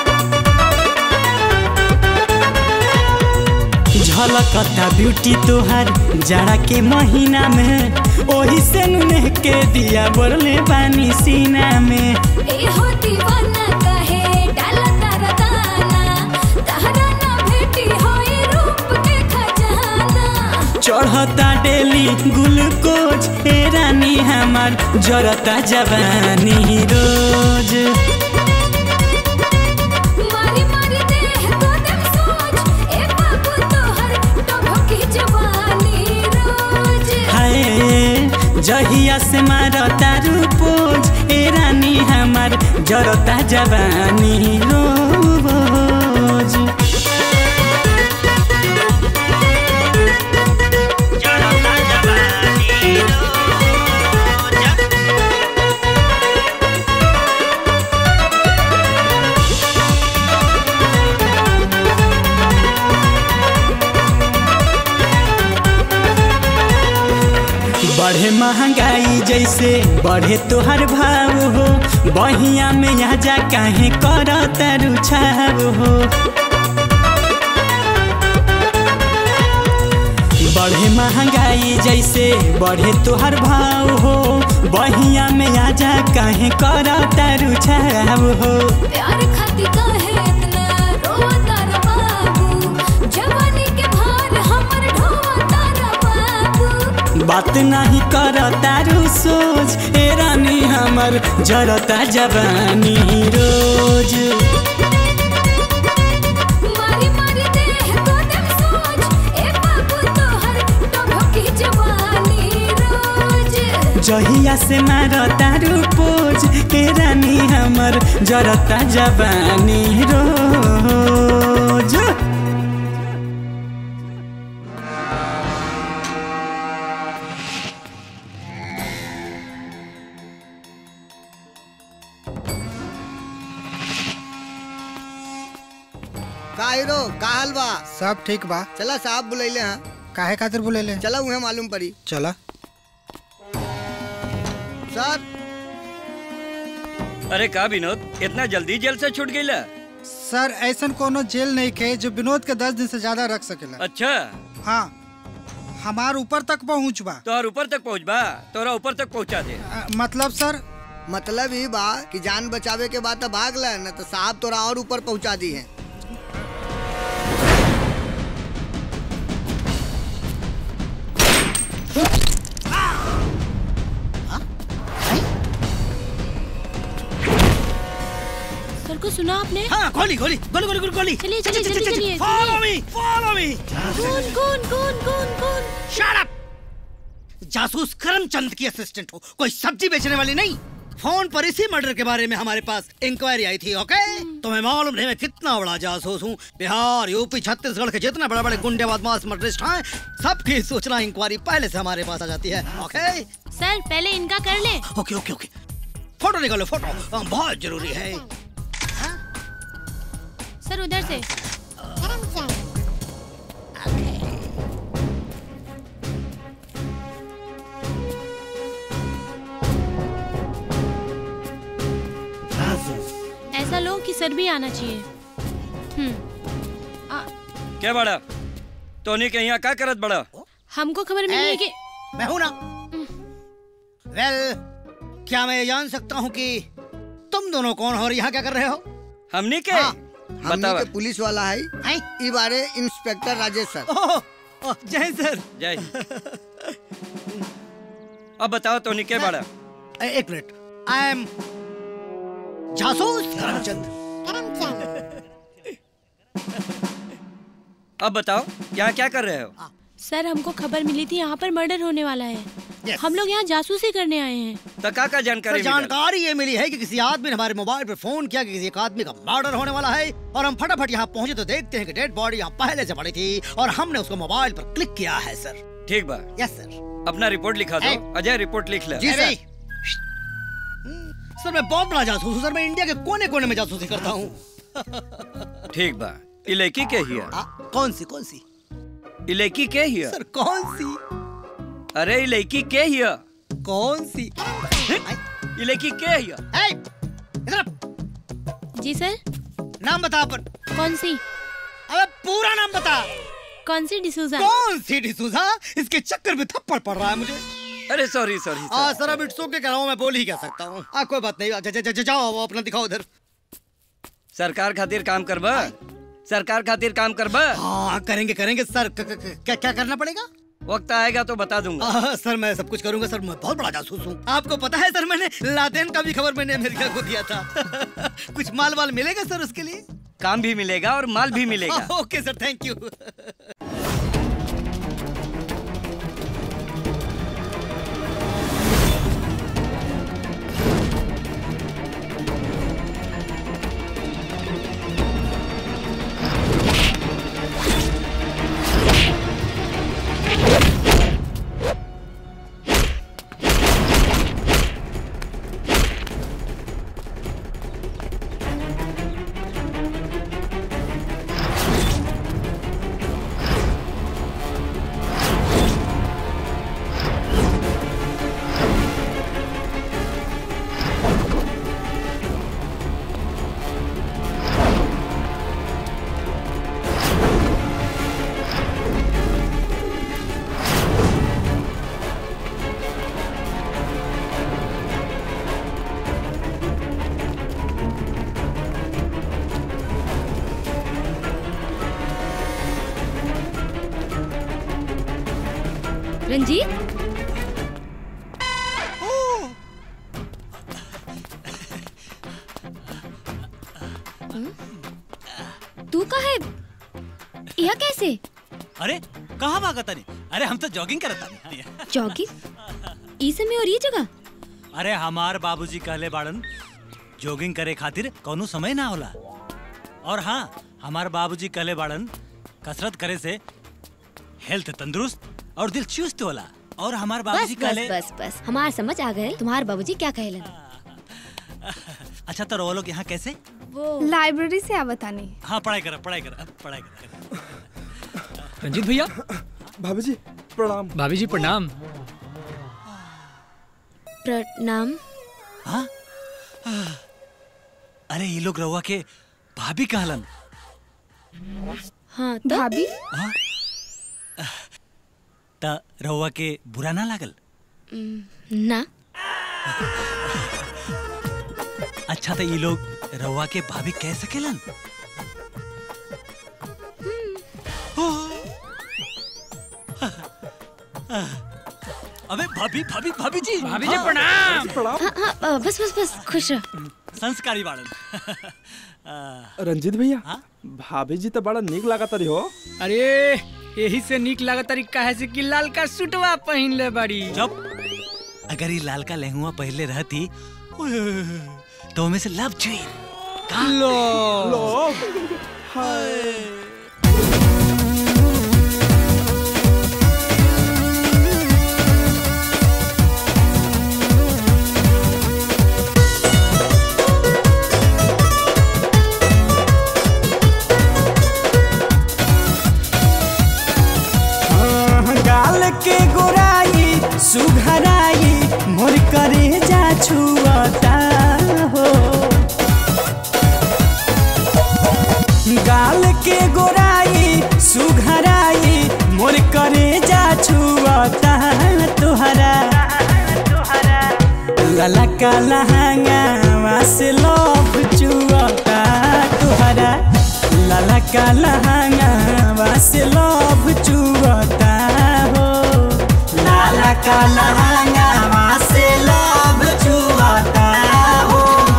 झलकता ब्यूटी तोहार जाड़ा के महीना में, ओही से नुने के दिया बरले बानी सीना में। ए हो दीवाना कहे डाला तारा दाना, तहरा ना भेटी होई रूप के खजाना। चढ़ता डेली ग्लूकोज, ए रानी हमार जरता जवानी रोज। मारी मारी देह को दम सोच, ए बाबू तोहर टभकी जवानी रोज। हाय जहिया से मारो तारू पोज, ए रानी हमार जरता जवानी रोज। बढ़े महंगाई जैसे बढ़े तोहर भाव हो, बहिया में यहाँ जा काहे करत रुझाव हो। बढ़े महंगाई जैसे बढ़े तोहर भाव हो, बहिया में आजा काहे करा तारू छाव हो। प्यार खाती काहे इतना रोता रे बाबू, जवानी के भार हमर ढोता रे बाबू। बात नहीं कर तारू सोच, ए रानी हमर जरता जवानी रोज। मारी मारी देह तो दम सोच, ए बाबू तोहर टभकी जवानी रोज। जहिया से मार तारू पोज, ए रानी हमर जरता जवानी रोज। का हीरो का हाल बा? सब ठीक बा। चला साहब बुलैले हैं। काहे खातिर बुलैले? चला उहे मालूम पड़ी। चला। सर अरे का विनोद, इतना जल्दी जेल से छूट गईला? सर ऐसन कोनो जेल नहीं के जो विनोद के दस दिन से ज्यादा रख सकेला। अच्छा हाँ, हमार ऊपर तक पहुँच बा। तोहर ऊपर तक पहुँच बा, तोरा ऊपर तक पहुँचा दे। आ, मतलब सर मतलब ही बा कि जान बचावे के बाद तो भाग ला, न तो साहब तोरा और ऊपर पहुँचा दी है। सर को सुना आपने? हाँ, गोली गोली गोली गोली गोली गोली। चलिए चलिए जल्दी चलिए। Follow me follow me. कौन कौन कौन कौन कौन? Shut up. जासूस करमचंद की असिस्टेंट हो, कोई सब्जी बेचने वाली नहीं। फोन पर इसी मर्डर के बारे में हमारे पास इंक्वायरी आई थी। ओके, तुम्हें मालूम नहीं मैं कितना बड़ा जासूस हूँ। बिहार, यूपी, छत्तीसगढ़ के जितने बड़े बड़े गुंडे बदमाश मर्डरिस्ट हैं, सबकी सूचना इंक्वायरी पहले से हमारे पास आ जाती है। ओके सर, पहले इनका कर ले। ओके ओके ओके, फोटो निकालो, फोटो बहुत जरूरी है। सर उधर से। ऐसा लो कि सर भी आना चाहिए। हम्म। क्या बड़ा? तोनी के यहाँ क्या करत बड़ा? हमको खबर मिली है कि मैं हूँ ना। वेल, क्या मैं जान सकता हूँ कि तुम दोनों कौन हो और यहाँ क्या कर रहे हो? हमने के? हाँ, हमने के पुलिस वाला है। ई बारे इंस्पेक्टर राजेश सर। ओह, जय सर। जय। अब बताओ तोनी के बड़ा? एक मिनट, आई एम जासूस करमचंद। अब बताओ यहाँ क्या कर रहे हो? सर हमको खबर मिली थी यहाँ पर मर्डर होने वाला है। yes. हम लोग यहाँ जासूसी करने आए हैं। तो क्या क्या जानकारी? जानकारी ये मिली है कि किसी आदमी ने हमारे मोबाइल पर फोन किया कि किसी एक आदमी का मर्डर होने वाला है, और हम फटाफट यहाँ पहुँचे तो देखते हैं कि डेड बॉडी यहाँ पहले से पड़ी थी और हमने उसको मोबाइल पर क्लिक किया है। सर ठीक बा। Yes sir. अपना रिपोर्ट लिखा दो। अजय रिपोर्ट लिख ले। जी सर। सर मैं बहुत बड़ा जासूस हूँ सर, मैं इंडिया के कोने कोने में जासूसी करता हूँ। ठीक बा। इलाकी के ही है? कौन सी कौन सी इलाकी के ही है? सर कौन सी? अरे इलाकी के ही है? कौन सी इलाकी के ही है? इधर। जी सर। नाम बता अपन। कौन सी? अबे पूरा नाम बता। कौन सी डिसूजा? कौन सी डिसूजा? इसके चक्कर में थप्पड़ पड़ रहा है मुझे। अरे सॉरी सॉरी हाँ सर, अब इट्स ओके कह रहा हूँ, मैं बोल ही क्या सकता हूँ। आ, कोई बात नहीं, जा, जा, जा, जाओ वो अपना दिखाओ उधर। सरकार खातिर काम करबा? सरकार खातिर काम करबा? हाँ करेंगे करेंगे सर। क्या क्या करना पड़ेगा? वक्त आएगा तो बता दूंगा। आ, सर मैं सब कुछ करूंगा सर, मैं बहुत बड़ा जासूस हूँ। आपको पता है सर, मैंने लादेन का भी खबर मैंने अमेरिका को दिया था। कुछ माल वाल मिलेगा सर उसके लिए? काम भी मिलेगा और माल भी मिलेगा। Okay sir, thank you. Ranjeet तू कहाँ है? यह कैसे? अरे कहाँ भागा तनी? अरे हम तो जॉगिंग करता नहीं। जॉगिंग? ई समय और ये जगह? अरे हमार बाबूजी कहले बाड़न जॉगिंग करे खातिर कौनो समय ना होला। और हाँ, हमार बाबूजी कहले बाड़न कसरत करे से हेल्थ तंदुरुस्त और दिल चुस्त होला। और हमार बाबूजी बस कहले बस बस बस हमार समझ आ गए तुम्हार बाबूजी क्या कहलन। अच्छा तो वो लोग यहाँ कैसे? वो लाइब्रेरी से आवता नहीं। हाँ पढ़ाई कर पढ़ाई कर पढ़ाई कर। रंजीत भैया। भाभी जी प्रणाम। भाभी जी प्रणाम। प्रणाम। हाँ? अरे ये लोग रहुआ के भाभी कहलन। हाँ तो? भाभी? हाँ? ता रहुआ के बुरा ना लागल? ना। अच्छा तो ये लोग रहुआ के भाभी कह सकेलन? अबे भाभी भाभी भाभी जी भाभी जी प्रणाम। हाँ, हाँ, बस बस बस खुश रहो। संस्कारी बाड़न। रंजीत भैया भाभी जी तो बड़ा नीक लागत रही हो। अरे यही से नीक लागत रही काहे से कि लाल का सूटवा पहन ले बड़ी। जब अगर ये लाल का लहंगा पहले रहती तो में से लव चुई लो लो हाय। के गोराई सुघराई मोर करे जा छुअता हो। गाल के गोराई सुघराई मोर करे जा छुअता तुहरा लाला का लहंगा से लोभ चुअता तुहरा लाला का लहंगा से लोभ चुअता लाला का लहंगा से लोभ चुआता हो।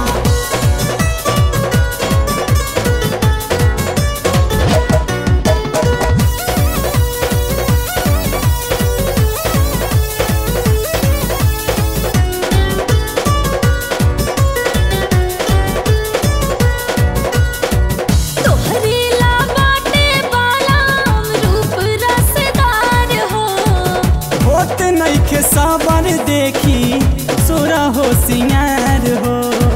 नइखे सावन देखी सोरा हो सिंगार हो।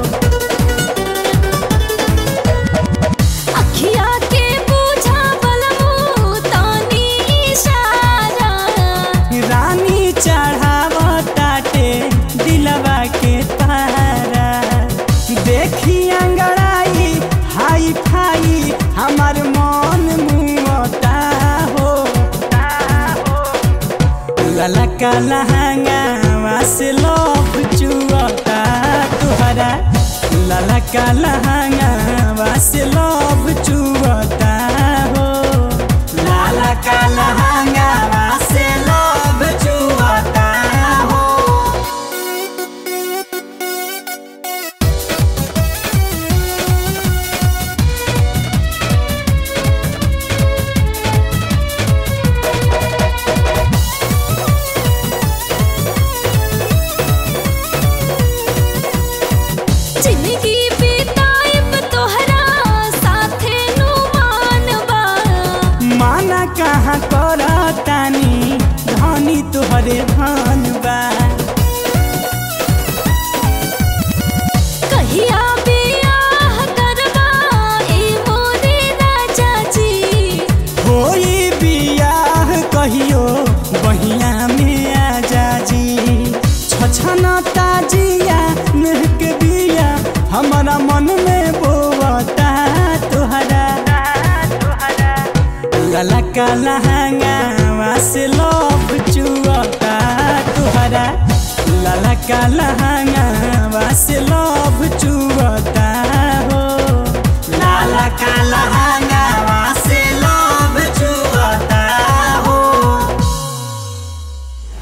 अखिया के पूछा बलमु तानी इशारा रानी चढ़ावताटे दिलवा के तारा। देखी अंगड़ाई हाई फाई हमार मन मुआता हो। लाला का लहंगा से लोभ चुआता तुहरा लाला का लहंगा से लोभ चुआता हो। लाला का लहंगा से लोभ चुआता हो। जिंदगी बिताइब तोहरा साथे नु मानबा। माना कहाँ करतानी धनी तोहरे धन बा। कहिया बियाह करबा ए मोरे राजा जी। होई बियाह कहियो बहिया में आजा जी। छछना ताजिया महक बिया हमारा मन में बोवता तुहरा लाला का लहंगा से लोभ चुआता तुहरा लाला का लहंगा से लोभ चुआता हो। लाला का लहंगा से लोभ चुआता हो।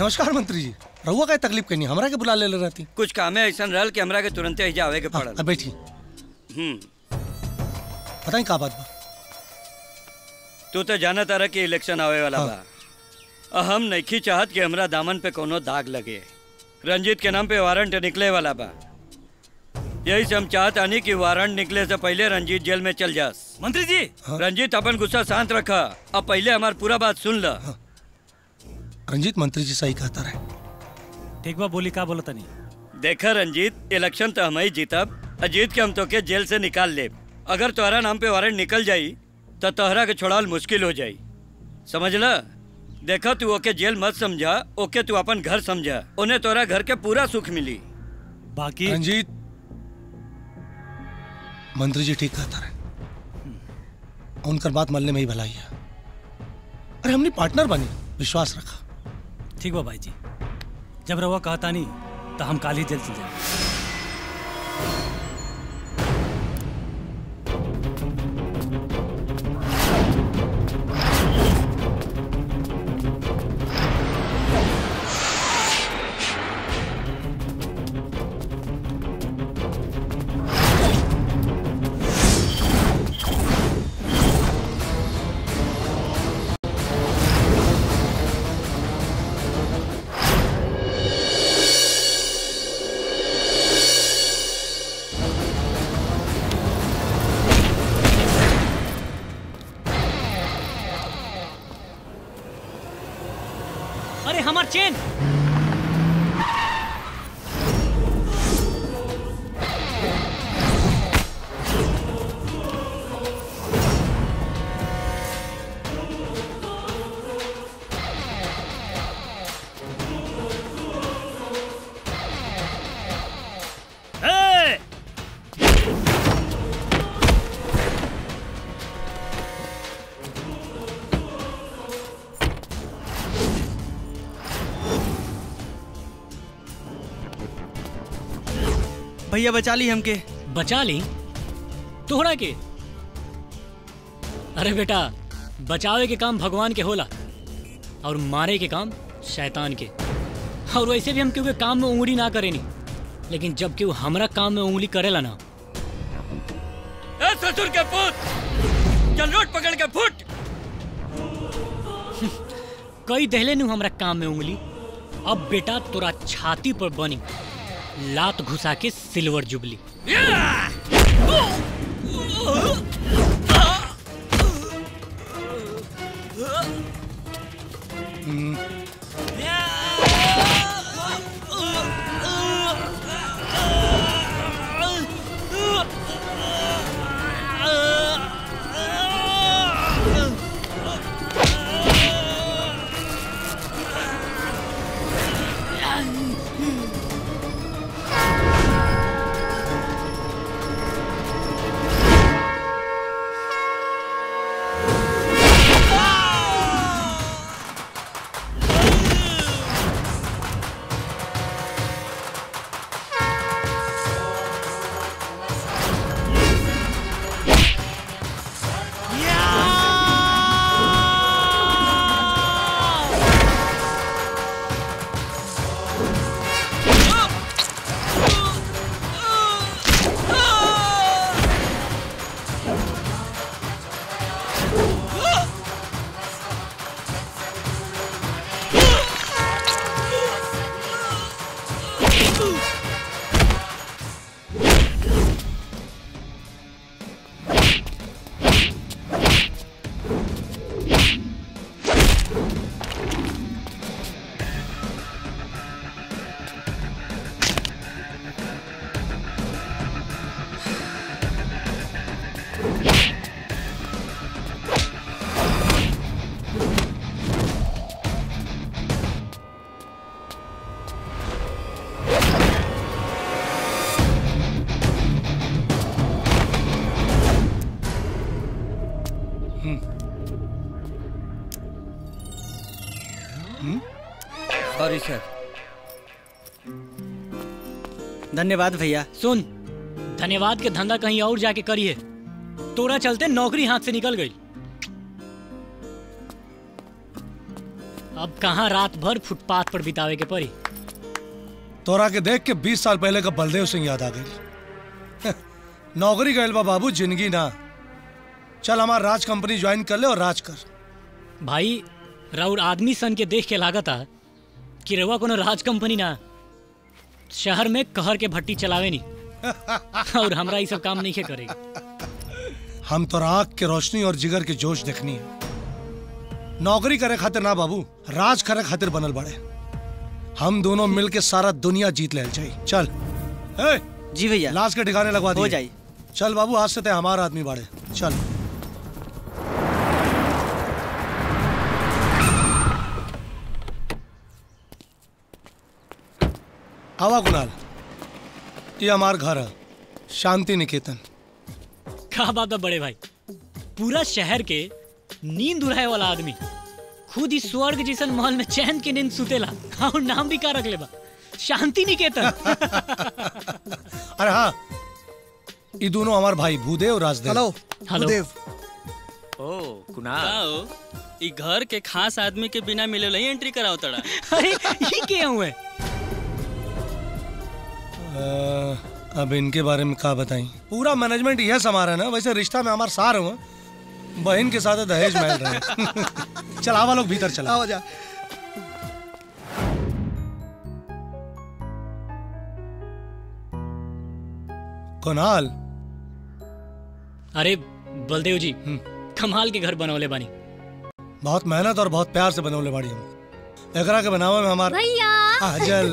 नमस्कार मंत्री जी। रहुआ का तकलीफ कहीं हमरा के बुला ले ले रहती। कुछ काम है ऐसा रहल कि हमरा के तुरंत ही जावे के पड़ल। अब बैठी। हम्म बताई का बात बा। तू तो जाना तारा कि इलेक्शन आवे वाला बा। हम नहीं चाहत कि हमरा दामन पे कोनो दाग लगे। रंजीत के नाम पे वारंट निकले वाला बा। यही से हम चाहत आनी कि वारंट निकले से पहले रंजीत जेल में चल जास। मंत्री जी। रंजीत अपन गुस्सा शांत रखा। अब पहले हमार पूरा बात सुन ला। रंजीत मंत्री जी सही कहता रहे। ठीक बा बोली का बोलता नहीं। देखा रंजीत इलेक्शन तो हम ही जीतब। जीत के हम तो के जेल से निकाल ले। अगर तोहरा नाम पे वारंट निकल जाई तो तोहरा के छोड़ाल मुश्किल हो जाई। समझ ला। देखा तू ओके जेल मत समझा, ओके तू अपन घर समझा। उन्हें तोरा घर के पूरा सुख मिली। बाकी रंजीत मंत्री जी ठीक कहता रहे। उनकर बात मलने में ही भलाई है। अरे हमने पार्टनर बनी, विश्वास रखा। ठीक बा भाई जी, जब रवा कहता नहीं तो हम काल ही जल्द चल जाए। अरे हमार चेन। ए! भैया बचा ली हमके। बचा ली तोहरा के? अरे बेटा, बचावे के काम भगवान के होला और मारे के काम शैतान के। और वैसे भी हम क्यों के काम में उंगली ना करेनी, लेकिन जब क्यों हमरा काम में उंगली करेला ना। ए ससुर के पुत, चल रोड पकड़ के फुट। कई दहले नु हमरा काम में उंगली। अब बेटा तोरा छाती पर बनी लात घुसा के सिल्वर जुबली। सॉरी सर। धन्यवाद भैया। सुन, धन्यवाद के धंधा कहीं और जाके करिए। तोरा चलते नौकरी हाथ से निकल गई। अब कहाँ रात भर फुटपाथ पर बितावे के पड़ी। तोरा के देख के बीस साल पहले का बलदेव सिंह याद आ गई। नौकरी गए बा बाबू, जिंदगी ना। चल हमार राज कंपनी ज्वाइन कर ले और राज कर। भाई राउर आदमी सन के देख के लागत आ कि रउआ कोनो राज कंपनी ना, शहर में कहर के भट्टी चलावे नहीं और हमरा ये सब काम नहीं करेगा। हम तो आँख के रोशनी और जिगर के जोश देखनी है। नौकरी करे खातिर ना बाबू, राज करे खातिर बनल बड़े। हम दोनों मिल के सारा दुनिया जीत ले जाई। चल ए, जी भैया, लाश के ठिकाने लगवा दिए। हो जाई। चल बाबू, आज से ते हमारा आदमी बाड़े। चल आवा कुणाल, ये हमार घर है, शांति निकेतन। क्या बात है बड़े भाई, पूरा शहर के नींद उड़ाए वाला आदमी खुद ही स्वर्ग जैसन महल में चैन के नींद सुतेला और नाम भी का रख लेबा, शांति निकेतन। अरे हाँ, ये दोनों हमार भाई भूदेव और राजदेव। हेलो भूदेव। ओ कुणाल, ई घर के खास आदमी के बिना मिले नहीं एंट्री कराओ तड़ा। अरे ये क्या हुए? अब इनके बारे में क्या बताई, पूरा मैनेजमेंट यह संभारा है ना। वैसे रिश्ता में हमारे सार हुआ, बहन के साथ दहेज महल रहे। चल आवा लोग भीतर चला। आओ जा। कुणाल, अरे बलदेव जी, कमाल के घर बनौले बानी। बहुत मेहनत और बहुत प्यार से बनौले बाड़ी हम। एकरा के बनावे में हमार भैया आजल।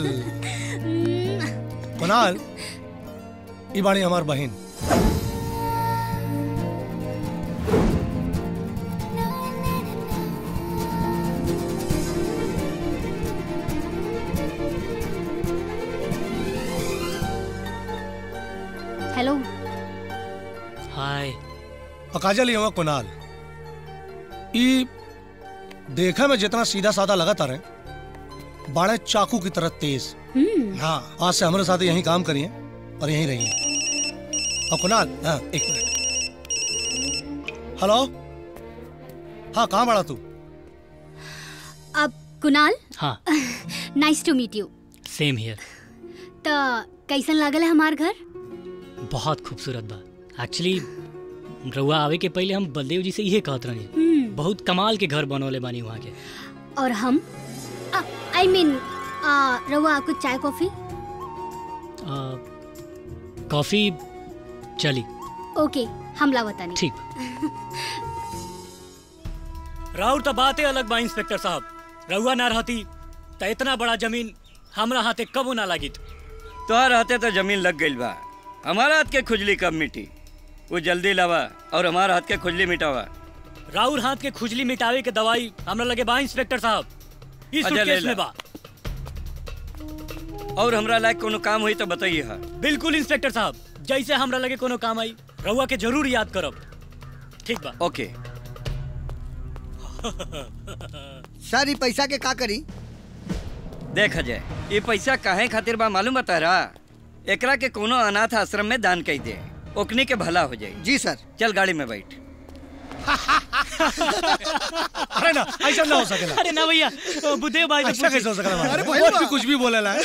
कुणाल, ई बाड़ी हमार बहन। हेलो। हाय। और काजल, ये हुआ कुणाल। ई देखा में जितना सीधा साधा लगा तारे, बाड़े चाकू की तरह तेज। हाँ, आज से हमारे साथ यहीं काम करिए और यहीं रहिए। और कुणाल, हाँ एक मिनट। हेलो, हाँ कहाँ बड़ा तू? अब कुणाल, हाँ nice to meet you. Same here. तो कैसन लागल है हमार घर? बहुत खूबसूरत बा। एक्चुअली रउआ आवे के पहले हम बलदेव जी से यही कहत रहे, बहुत कमाल के घर बनौले बानी वहाँ के। और हम आई मीन रउआ कुछ चाय कॉफी? कॉफी चली। ओके, हम लावता नहीं। ठीक। राउर तो बातें अलग बा इंस्पेक्टर साहब। रउआ ना रहती तो इतना बड़ा जमीन हमरा हाथे कबो ना लागी। तोहर हाथे तो जमीन लग गई बा, हमारा हाथ के खुजली कब मिटी? वो जल्दी लावा और हमारा हाथ के खुजली मिटावा। राउर हाथ के खुजली मिटावे के दवाई हमरा लगे बा इंस्पेक्टर साहब, इस सूटकेस में बा। और हमरा लायक कोनो काम हुई तो बताइए। हाँ बिल्कुल इंस्पेक्टर साहब, जैसे हमरा लगे कोनो काम आई रउआ के जरूर याद करब। ठीक बा। ओके। सर, ये पैसा के का करी? देख अजय, ये पैसा काहे खातिर बा मालूम बता रहा? एकरा के कोनो अनाथ आश्रम में दान कर दे, ओकनी के भला हो जाए। जी सर। चल गाड़ी में बैठ। अरे ना, ऐसा ना हो सकेला। अरे ना भैया, बुद्धेव भाई ऐसा कैसे हो सकेला? अरे और भी कुछ भी बोले ला।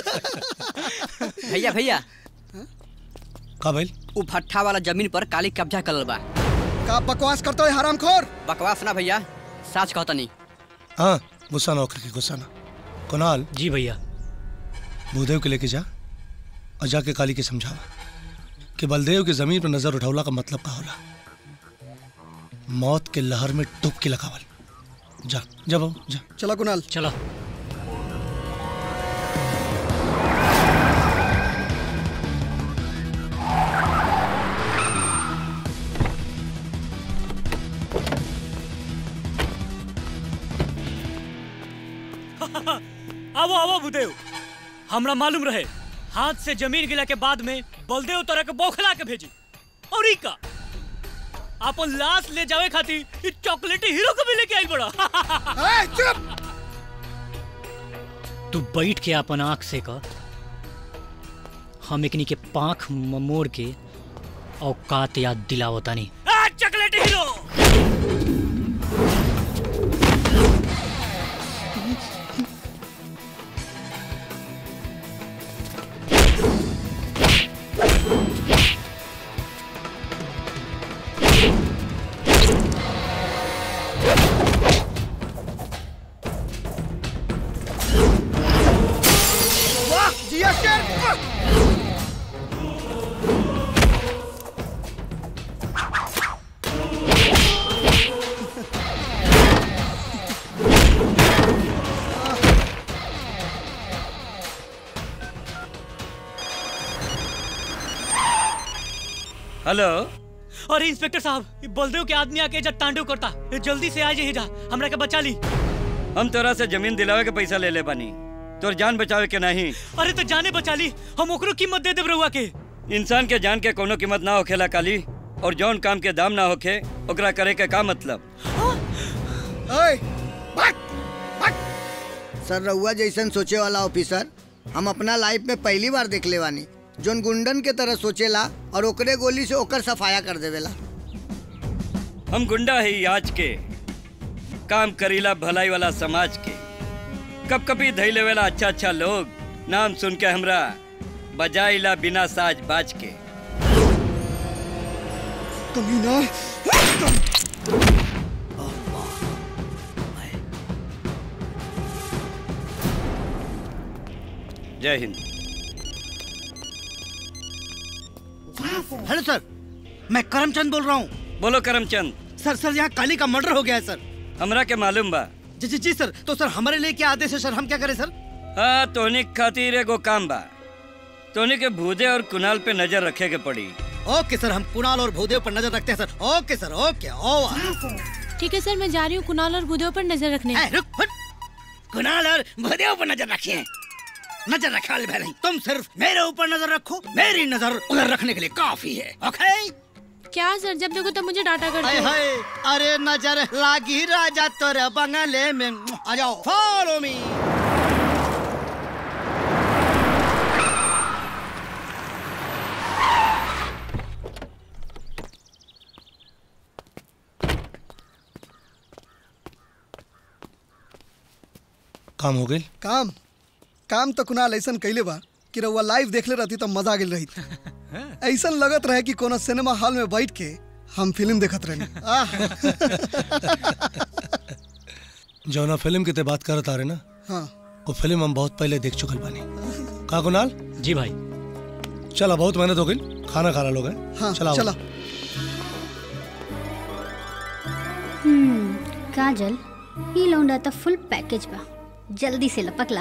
भैया भैया, का भाई? वो भट्ठा वाला जमीन पर काली कब्जा करल बा। का बकवास करते हो हरामखोर? बकवास ना भैया, सच कहता नहीं। हाँ, गुस्सा ना होकर के, गुस्सा ना। कुणाल। जी भैया। भूदेव के लेके जा और जाके काली के समझा कि बलदेव की जमीन पर नजर उठावला का मतलब का होला। मौत के लहर में डुबकी लगावल। जा जा बाबू जा। चला कुणाल, चला। आवो आवो भूदेव, हमरा मालूम रहे हाथ से जमीन गिला के बाद में बलदेव तरह के बौखला के भेजी। और ई का अपन लाश ले जावे खातिर चॉकलेटी हीरो को भी लेके आई बड़ा। चुप! तू बैठ के अपन आंख से का, हम एकनी के पांख मोड़ के औकात याद दिलावता नहीं। चॉकलेटी हीरो! हेलो। अरे इंस्पेक्टर साहब, ये बलदेव के आदमी आके जब तांडव करता, ये जल्दी से आ जाइए जा, हमरा के बचा ली। हम तोरा से जमीन दिलावे के पैसा ले ले बानी, तोर जान बचावे के नहीं। अरे तो जाने बचा ली, हम ओकरो कीमत दे देब रहुआ के। इंसान के जान के कोनो कीमत ना होखेला काली, और जौन काम के दाम ना होखे ओकरा करे के का मतलब। ओए, भाग, भाग। सर रहुआ जैसन सोचे वाला ऑफिसर हम अपना लाइफ में पहली बार देख ले बानी, जोन गुंडन के तरह सोचेला और ओकरे गोली से ओकर सफाया कर देवेला। हम गुंडा है आज के, काम करीला भलाई वाला समाज के, कब कभी धैले वाला अच्छा अच्छा लोग, नाम सुन के हमरा बजाइला बिना साज बाज के। कमीना। जय हिंद। हेलो सर, मैं करमचंद बोल रहा हूँ। बोलो करमचंद। सर सर यहाँ काली का मर्डर हो गया है सर। हमरा के मालूम बा। जी जी जी सर, तो सर हमारे लिए क्या आदेश है सर, हम क्या करें सर? हाँ, तोहनी खातिर एगो काम बा, तोहनी के भूदे और कुणाल पे नजर रखे के पड़ी। ओके सर, हम कुणाल और भूदेव पर नजर रखते हैं सर। ओके सर, ओके ओवर। ठीक है सर, मैं जा रही हूँ कुणाल और भूदेव पर नजर रखने। रुक, कुणाल और भूदेव पर नजर रखिए। नजर रखा ले नहीं, तुम सिर्फ मेरे ऊपर नजर रखो, मेरी नजर उधर रखने के लिए काफी है। ओके? क्या सर, जब देखो तब मुझे डांटा करते हाय हो। हाय, अरे नजर लागी राजा तोरे बंगले में, आ जाओ फॉलो मी। काम हो गई? काम काम तो कुणाल ऐसन कैले बा कि रउआ लाइव देखले रहती तो मजा आ गेल रही। ऐसन लगत रहे कि कोनो सिनेमा हॉल में बैठ के हम फिल्म देखत रहनी। जौना फिल्म की ते बात करत आ रहे ना, हाँ। वो फिल्म हम बहुत पहले देख चुकल बानी। का कुणाल? जी भाई। चला, बहुत मेहनत हो गई, खाना खा रहा लोग हैं। हाँ, चला चला। हम्म, काजल, ये लौंडा तो फुल पैकेज बा, जल्दी से लपकला।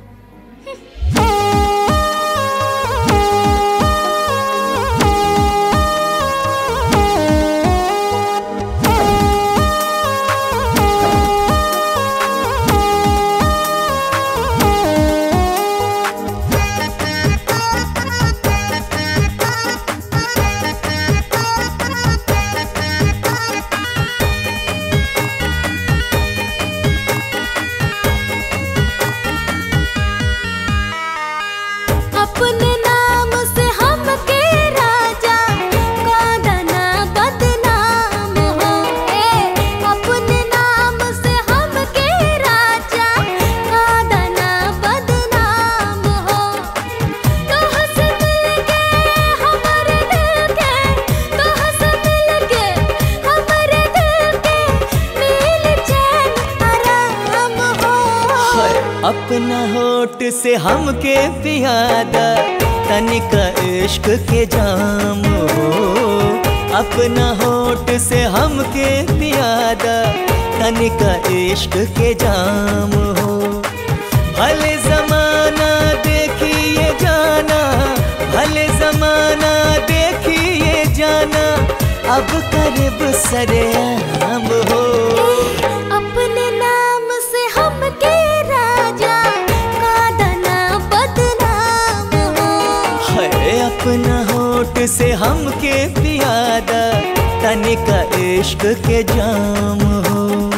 अपना होठ से हमके पियादा तनिक इश्क के जाम हो, अपना होठ से हमके पियादा तनिक इश्क के जाम हो। भले जमाना देखिए जाना, भले जमाना देखिए जाना, अब करीब सरेआम हो। अपने नाम से हमके राजा का दना बदनाम हो। है अपना होठ से हमके पियादा तनिक इश्क के जाम हो।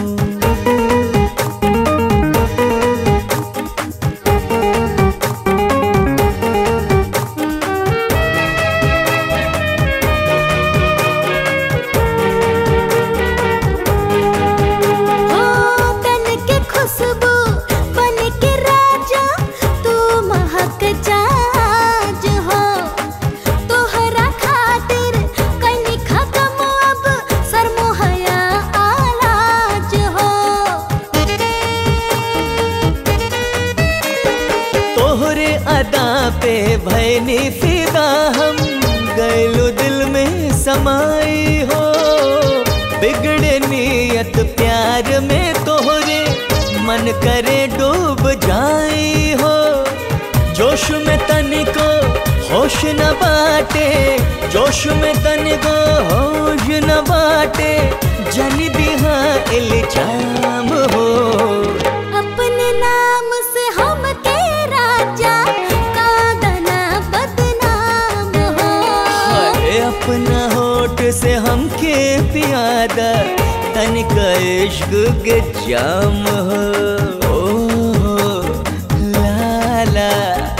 पे भैनी फिदा हम गैलो दिल में समाई हो। बिगड़े नियत प्यार में तोहरे मन करे डूब जाई हो। जोश में तनिको होश होश न बाटे, जोश में तन गो होश न बाटे, जन दिहा इल्जाम हो। अपने नाम से हम के राजा का दना बदनाम हो। अरे अपना होठ से हमके पियादा तन का इश्क के जाम हो। ओ लाला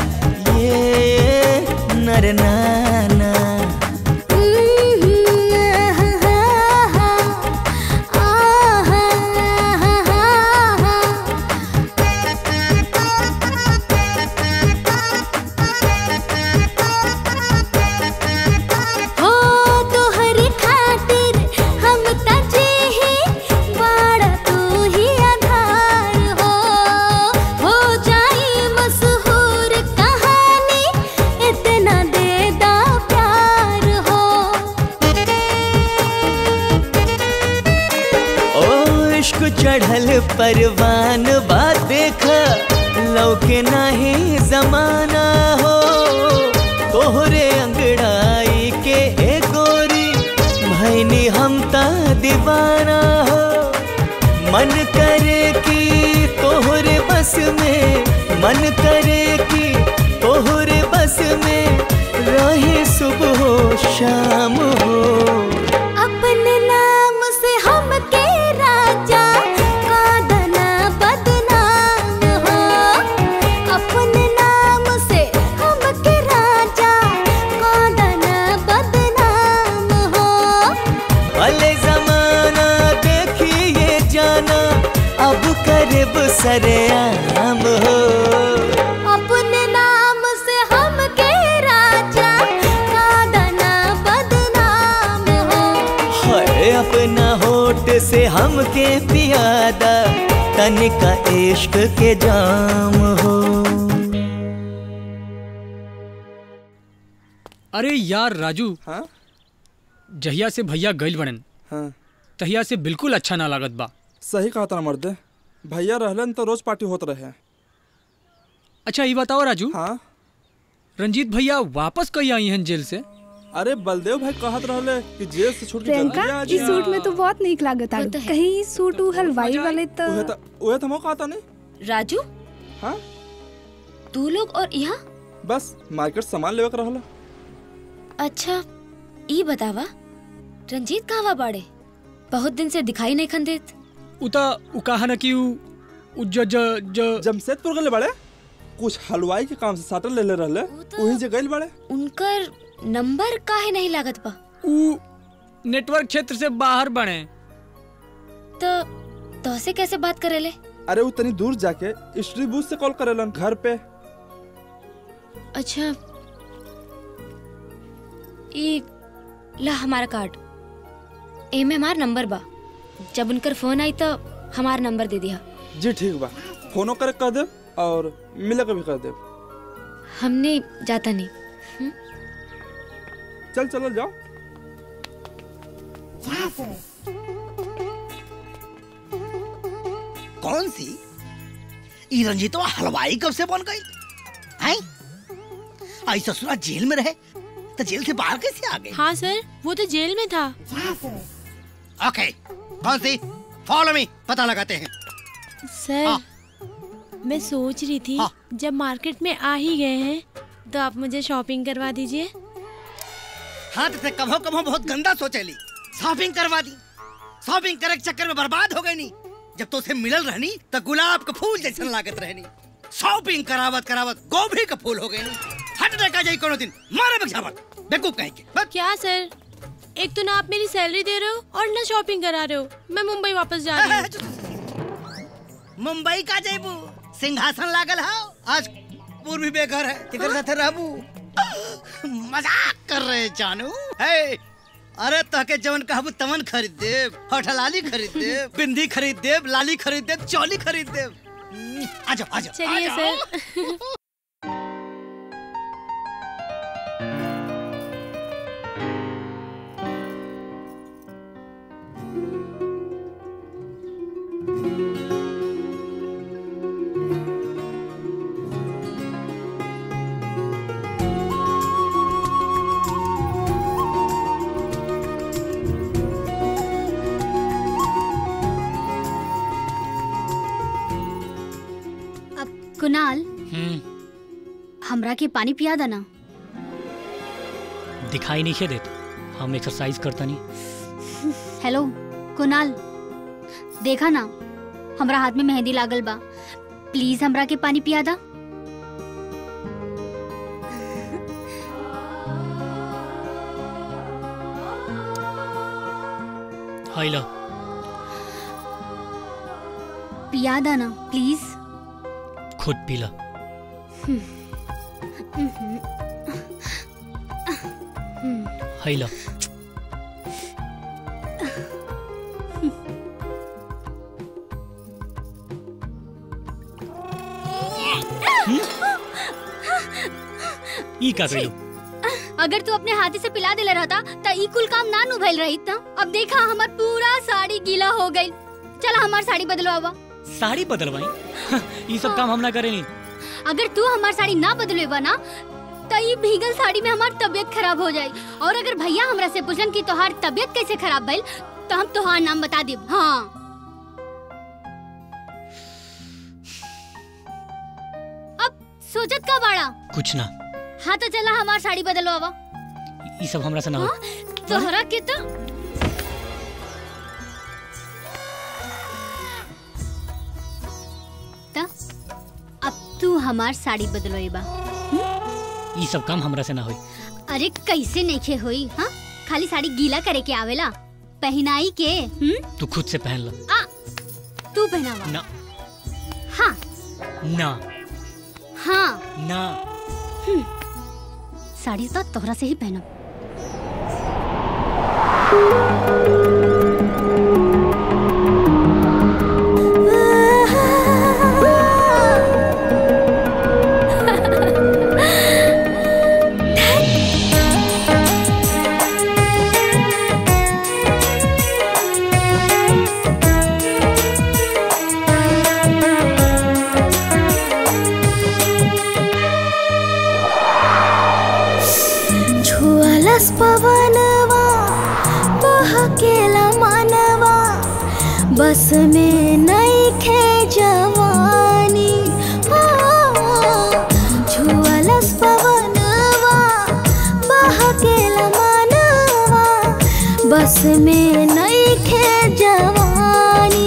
ये नर नाना चढ़ल परवान बा देखा लौके नाही जमाना हो। तोहरे अंगड़ाई के ए गोरी भैनी हम ता दीवाना हो। मन करे कि तोहरे बस में, मन करे कि तोहरे बस में रहे सुबह हो शाम हो। अपने नाम से हम के राजा का दना बदनाम हो। अपने नाम से हम के राजा का दना बदनाम हो। भले जमाना देखिए जाना अब करीब सरेआम हो। अपने नाम से हम के राजा का दना बदनाम हो। हाय अपना होठ से हमके पियादा तन का इश्क के जाम हो। अरे यार राजू, हाँ? जहिया से भैया गइल बनन, हाँ। तहिया से बिल्कुल अच्छा ना लागत बा। सही कहा था मर्दे, भैया रहलन तो रोज पार्टी होत रहे। अच्छा ये बताओ राजू, हाँ? रंजीत भैया वापस कहीं आई हैं जेल से? अरे बलदेव भाई कहत रहले कि जेल से छूट के जल्दी प्रियंका आ इस सूट में तो बहुत नीक लागत आड़ू। कहीं सूट उ हलवाई वाले तो उहे त उहे त हमो कहता नहीं। राजू, हाँ? तू लोग और यहाँ? बस मार्केट सामान लेवे के रहला। अच्छा ई बतावा, रंजीत कहाँ बाड़े? बहुत दिन से दिखाई नहीं खन देत। उता उ कहा ना कि उ उ ज ज ज जमशेदपुर गले बड़े, कुछ हलवाई के काम से साटल ले ले रहले, वही जे गइल बड़े। उनकर नंबर काहे नहीं लागत बा? उ नेटवर्क क्षेत्र से बाहर बने। तो तो से कैसे बात करेले? अरे वो तनी दूर जाके स्ट्री बूथ से कॉल करेलन घर पे। अच्छा ई ला हमारा कार्ड, एमे हमार नंबर बा। जब उनकर फोन आई तो हमार नंबर दे दिया। जी ठीक बा, फोनो करे कह दे और मिले के भी कह दे। हमने जाता नहीं। हुँ? चल चलो जाओ। कौन सी ई रंजीतवा हलवाई कब से बन गई? हैं? आई ससुरा जेल में रहे तो जेल से बाहर कैसे आ गई? हाँ सर, वो तो जेल में था। ओके, कौन सी? फॉलो मी, पता लगाते हैं। सर हाँ। मैं सोच रही थी हाँ। जब मार्केट में आ ही गए हैं तो आप मुझे शॉपिंग करवा दीजिए। हाँ तो कभो कभो बहुत गंदा सोचेली। शॉपिंग करवा दी, शॉपिंग करे के चक्कर में बर्बाद हो गई नी। जब तो उसे मिलल रहनी तो गुलाब का फूल जैसन लागत रहनी। शॉपिंग करावत करावत गोभी का फूल हो गई नी। हट देखा जाई कोनो दिन मारे बगजावत बेवकूफ कहीं के। क्या सर, एक तो ना आप मेरी सैलरी दे रहे हो और ना शॉपिंग करा रहे हो। मैं मुंबई वापस जा रही हूँ। मुंबई का जेबू सिंहासन लागल है, आज पूर्वी बेघर है, तिकर साथे रहबू। मजाक कर रहे जानू। हे अरे तके जवन कहबू तमन खरीद देब, होठलाली खरीद देब, बिंदी खरीद देब, लाली खरीद देब, चोली खरीद देब। आजो आजो चलिए सर। हमरा के पानी पिया देना। दिखाई नहीं देता, हम एक्सरसाइज करता नहीं। हेलो कुणाल, देखा ना हमरा हाथ में मेहंदी लागल बा, प्लीज हमरा के पानी पिया दा। हाय लो, पिया दा ना प्लीज। खुद पी ला। हाय लो। ई का कइलो? अगर तू अपने हाथी से पिला देले रहता त ई कुल काम ना नु भइल रही था। अब देखा हमार पूरा साड़ी गीला हो गई। चला हमार साड़ी बदलवावा। साड़ी बदलवाई? ये सब काम हम ना करेनी। अगर तू हमार साड़ी ना बदलवेबा ना त ई भीगल साड़ी में हमार तबीयत खराब हो जाई। और अगर भैया हमरा से पूछन कि तोहार तबीयत कैसे खराब भइल तो हम तोहार नाम बता देब। हाँ अब सोचत का बाड़ा? कुछ ना। हाँ तो चला हमार साड़ी बदलवावा। ये सब हमरा से ना हो। तोहरा के तो ता अब तू हमार साड़ी बदलवाइबा। ये सब काम हमरा से ना होई। अरे कैसे नहीं होई? हाँ खाली साड़ी गीला करे के आवेला, पहनाई के। हम्म तू खुद से पहन लो। आ तू पहनावा ना। हाँ ना हाँ ना। साड़ी तो तोहरा से ही पहनब। पवनवा बहकेला मनवा, बस में नइखे जवानी। छुअलस पवनवा बहकेला मनवा, बस में नइखे जवानी।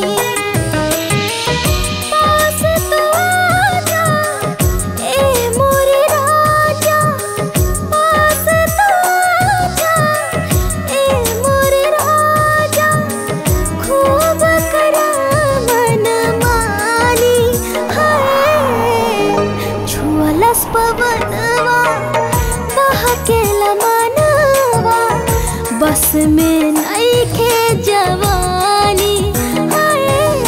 पास तू आजा ए मोरे राजा, पास तू आजा ए मोरे राजा, खूब करा मनमानी। हाय छुअलस पवनवा बहकेला मनवा, बस में नइखे जवानी। हाय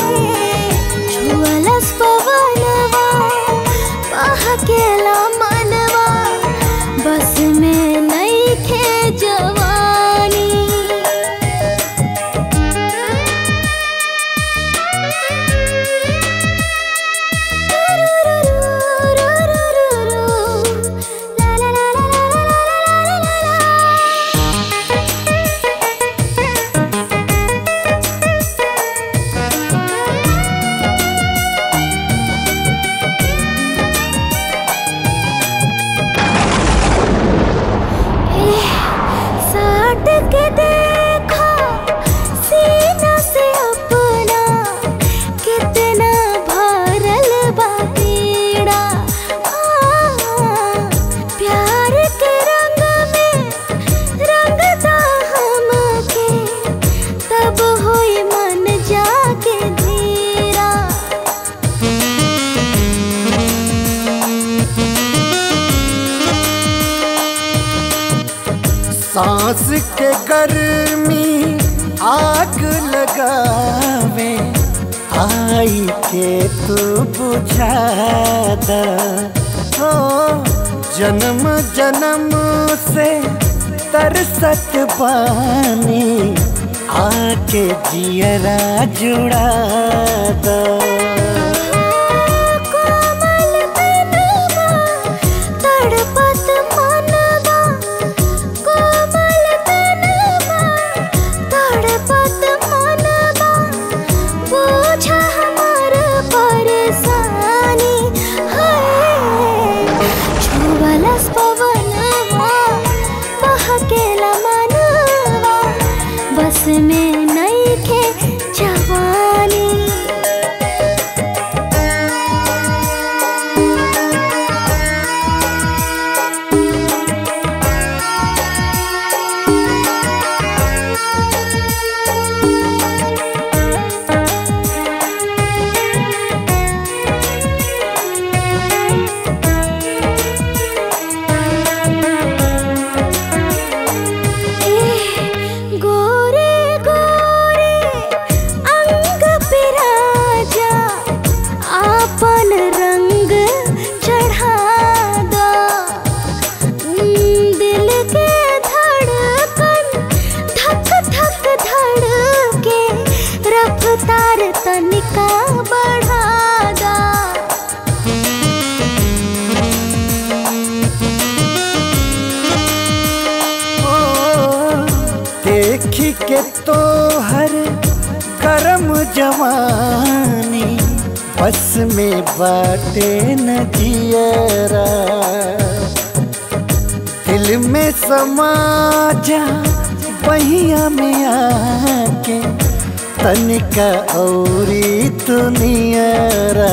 छुअलस पवनवा बहकेला मनवा, बस में नइखे जवानी। साट के देखा सीना से अपना, कितना भरल बा पीड़ा। प्यार के रंग में रंगता हमके, तब होई मन जाके धीरा। सांस के गर्मी आग लगावे, आई के तू बुझा द। हो जन्म जन्म से तरसत बानी, आके जियरा जुड़ा द। कोमल तनवा तड़पत मनवा, कोमल तनवा तड़पत मनवा, बोझा हमार परेशानी। हाय देखी के तो हर करम जवानी बस में बाटे न जियरा दिल में समा जा बहिया में आके तनिका औरी दुनियारा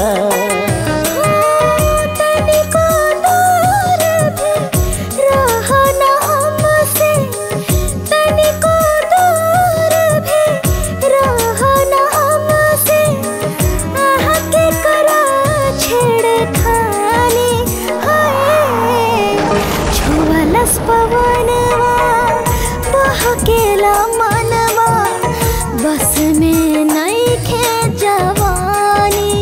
बस में नहीं खे जवानी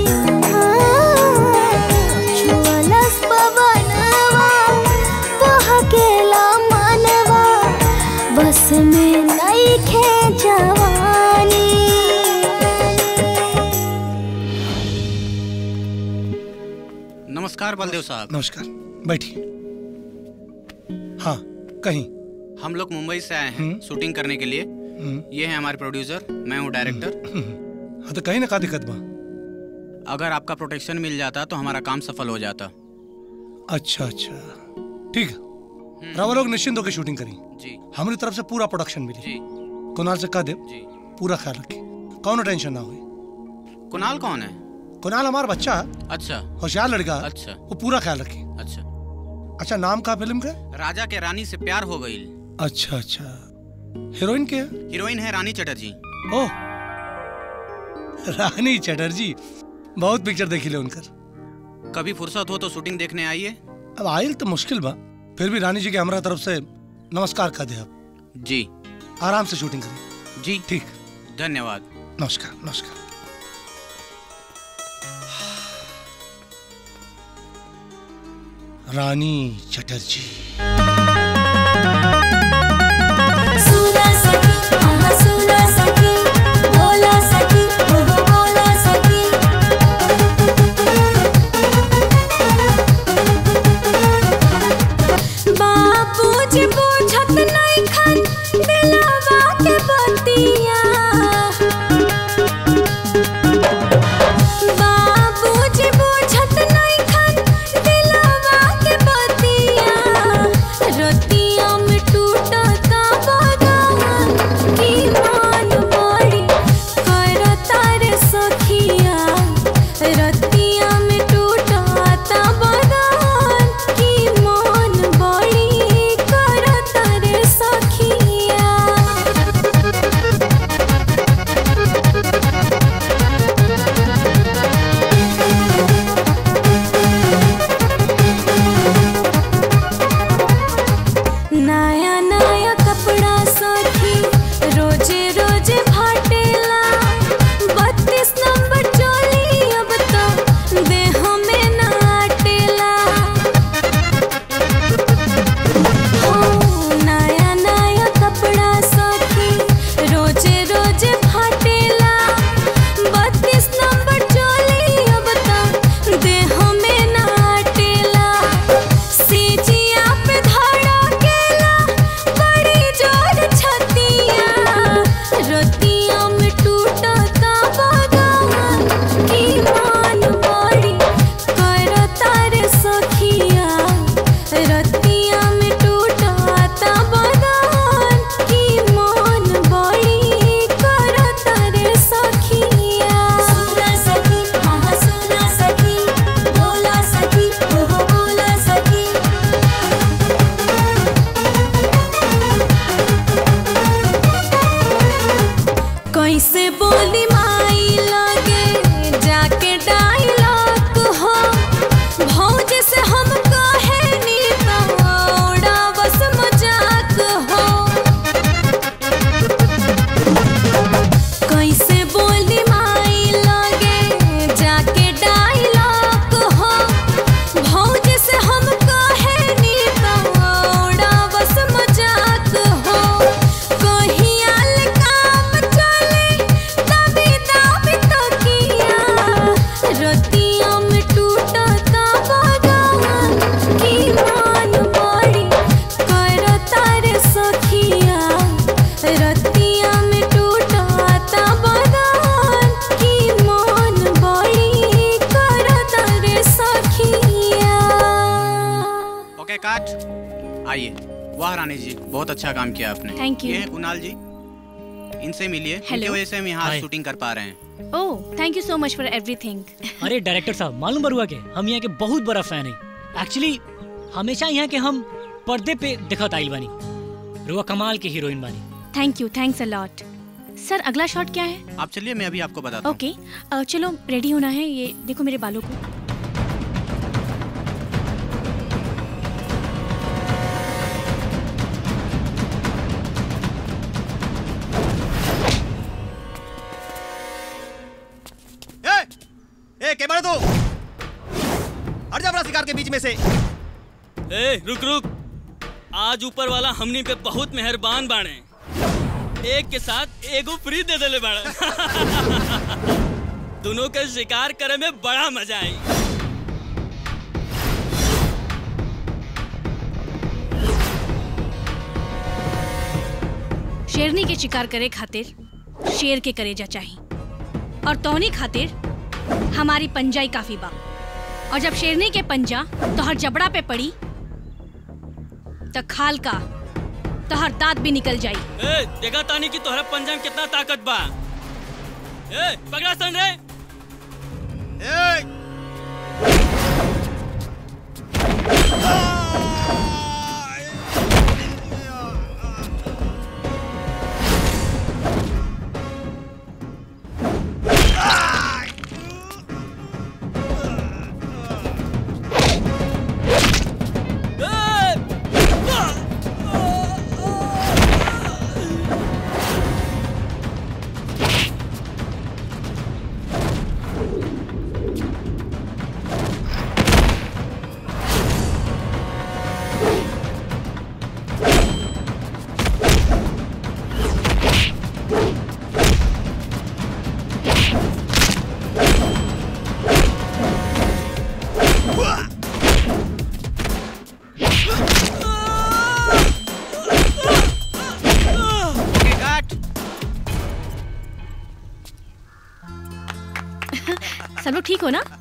छुअलस पवनवा बहकेला मनवा बस में नहीं खे जवानी। नमस्कार बलदेव साहब। नमस्कार, बैठिए। हाँ कहीं हम लोग मुंबई से आए हैं शूटिंग करने के लिए। ये है हमारे प्रोड्यूसर, मैं हूँ डायरेक्टर। हाँ तो कहीं ना का दिक्कत बा? अगर आपका प्रोटेक्शन मिल जाता तो हमारा काम सफल हो जाता। अच्छा अच्छा ठीक है, रावल लोग निश्चिंत होकर शूटिंग करी जी। हमारी तरफ से पूरा प्रोडक्शन मिली जी। कुणाल से कह दे पूरा ख्याल रखे, कौन टेंशन ना हुई। कुणाल कौन है? कुणाल हमारा बच्चा है। अच्छा। होशियार लड़का। अच्छा। वो पूरा ख्याल रखे। अच्छा। अच्छा, नाम का फिल्म का? राजा के रानी से प्यार हो गई। अच्छा अच्छा, हीरोइन के? हीरोइन है रानी चटर्जी। ओह, रानी चटर्जी, बहुत पिक्चर देखी ले उनकर। कभी फुर्सत हो तो शूटिंग देखने आइए। अब आयल तो मुश्किल बा, फिर भी रानी जी के हमारा तरफ से नमस्कार कर दे। आप जी आराम से शूटिंग करें। जी ठीक, धन्यवाद। नमस्कार नमस्कार। रानी चटर्जी। सुना सकी, हाँ सुना सकी, बोला सकी, वो बोला सकी। बाबूजी बुझत नहीं खन दिलवा के बतिया। बाबूजी बुझत नहीं खन दिलवा के बतिया। रतिया में टूटता बगान की मान बड़ी करता रे सखिया। रतिया में टूटता बगान की मान बड़ी करता रे सखिया। नया नया कपड़ा सखी रोजे रोजे फाटेला। बत्तीस नंबर चोली अब तो देह में न आटेला। हो नया नया कपड़ा सखी रोजे रोजे फाटेला। बत्तीस नंबर चोली अब तो देह में न आटेला। सीजिया पे धड़केला बड़ी जोर छतिया। आइए। वाह रानी जी, बहुत अच्छा काम किया आपने। Thank you. ये है कुणाल जी, इनसे मिलिए। Hello. इनकी वजह से हम यहाँ Hi. शूटिंग कर पा रहे हैं। ओह थैंक यू सो मच फॉर एवरीथिंग। अरे डायरेक्टर साहब, मालूम बरुआ के हम यहाँ के बहुत बड़ा फैन है। एक्चुअली हमेशा यहाँ के हम पर्दे पे दिखत आइल बानी। रुआ कमाल के हीरोइन बानी। Thank you, thanks a lot. Sir अगला शॉट क्या है? आप चलिए, मैं अभी आपको बताता हूँ। ओके अ, चलो रेडी होना है। ये देखो मेरे बालों को। ए, के बड़े तू? हट जा अपना शिकार के बीच में से। ए, रुक रुक। आज ऊपर वाला हमनी पे बहुत मेहरबान बाणे। एक के साथ एगो फ्री दे देले बाड़ा। दोनों के शिकार करे में बड़ा मजा आई। शेरनी के शिकार करे खातिर शेर के करेजा चाहिए, और तोहनी खातिर हमारी पंजाई काफी बा। और जब शेरनी के पंजा तोहर जबड़ा पे पड़ी तो खाल का तोहर दांत भी निकल जाई। ए, देखा तानी कि तोहरा पंजा में कितना ताकत बा। ए, पकड़ा सन रे। ए! सब लोग ठीक हो ना?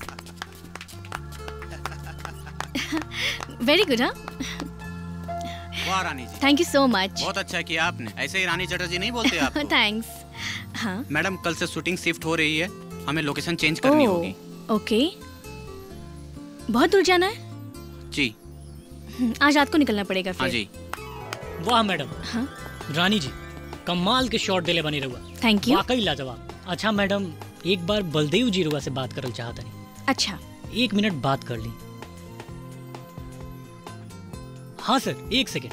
Very good. हाँ, वाह रानी जी, थैंक यू सो मच। बहुत अच्छा किया आपने। ऐसे ही रानी चटर्जी नहीं बोलते आप। थैंक्स। हाँ मैडम, कल से शूटिंग शिफ्ट हो रही है, हमें लोकेशन चेंज करनी ओह, होगी। ओके। बहुत दूर जाना है? जी। हम्म, आज रात को निकलना पड़ेगा फिर। हाँ जी। वाह मैडम। हाँ? रानी जी, कमाल के शॉट देले बनी रहुआ। Thank you. वाकई लाजवाब। अच्छा मैडम, एक बार बलदेव जी रुआ से बात करल चाहता नहीं। अच्छा, एक मिनट बात कर ली। हाँ सर, एक सेकेंड।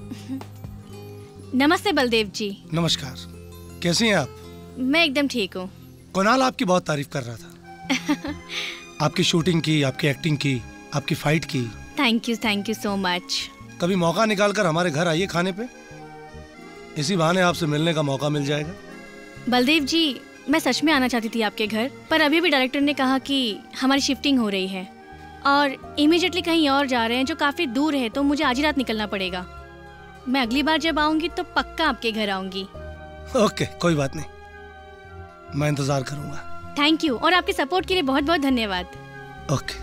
नमस्ते बलदेव जी। नमस्कार, कैसी हैं आप? मैं एकदम ठीक हूँ। कुणाल आपकी बहुत तारीफ कर रहा था। आपकी शूटिंग की, आपकी एक्टिंग की, आपकी फाइट की। Thank you, thank you so much. कभी मौका निकाल कर हमारे घर आइए खाने पे, इसी बहाने आपसे मिलने का मौका मिल जाएगा। बलदेव जी, मैं सच में आना चाहती थी आपके घर, पर अभी भी डायरेक्टर ने कहा कि हमारी शिफ्टिंग हो रही है और इमीडिएटली कहीं और जा रहे हैं जो काफी दूर है, तो मुझे आज ही रात निकलना पड़ेगा। मैं अगली बार जब आऊंगी तो पक्का आपके घर आऊंगी। ओके, कोई बात नहीं, मैं इंतजार करूंगा। थैंक यू, और आपके सपोर्ट के लिए बहुत बहुत धन्यवाद। Okay.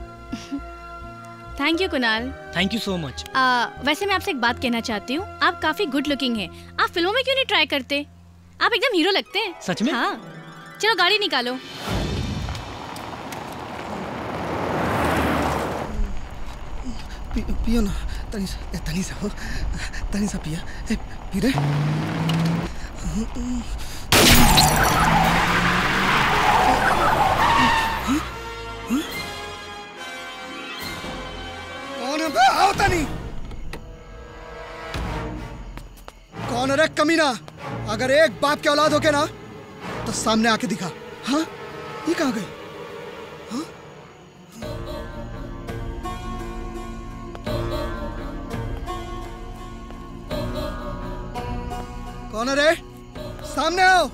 Thank you Kunal. Thank you so much. वैसे मैं आपसे एक बात कहना चाहती हूँ, आप काफी गुड लुकिंग हैं। आप फिल्मों में क्यों नहीं ट्राई करते? आप एकदम हीरो लगते हैं। सच में? हाँ। चलो गाड़ी निकालो। पि, पियो ना, तनी सा, ए, तनी सा हो, तनी सा पिया। ए, पी रे। कौन है बे? आओ तनी। कौन है रे कमीना? अगर एक बाप के औलाद हो के ना तो सामने आके दिखा। हाँ, ये कहाँ गई? हाँ? कौन है रे? सामने आओ।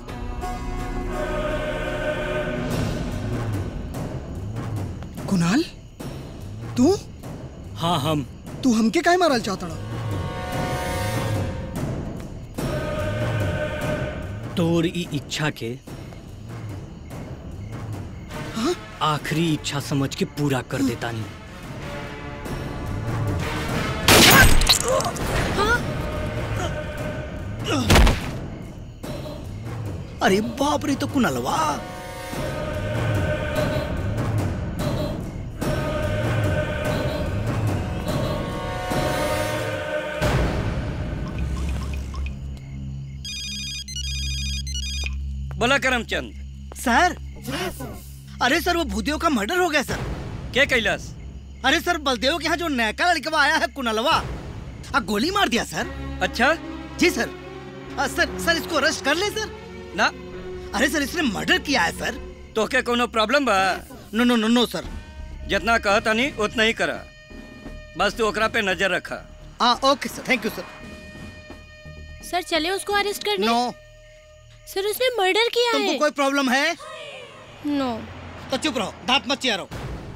कुणाल, तू? हाँ हम। तू हमके काहे मारल चाहता ना? तोर ई इच्छा के हाँ? आखिरी इच्छा समझ के पूरा कर देता नहीं। अरे बाप रे, तो कुनलवा। बोला करमचंद। सर, अरे सर वो भूदेव का मर्डर हो गया सर। क्या कैलाश? अरे सर बलदेव के यहाँ जो नैका लड़का आया है कुनलवा, आ गोली मार दिया सर। अच्छा जी सर। आ, सर सर इसको अरेस्ट कर ले सर। ना। अरे सर इसने मर्डर किया है सर। तो क्या कोनो प्रॉब्लम बा? नो नो नो नो सर। जितना कहता नहीं उतना ही करा, बस तू ओकरा पे नजर रखा। हाँ ओके सर, थैंक यू सर। सर चले उसको अरेस्ट करने। नो सर उसने मर्डर किया है। तुमको कोई प्रॉब्लम है? नो। तो चुप रहो, दांत मत चियारो।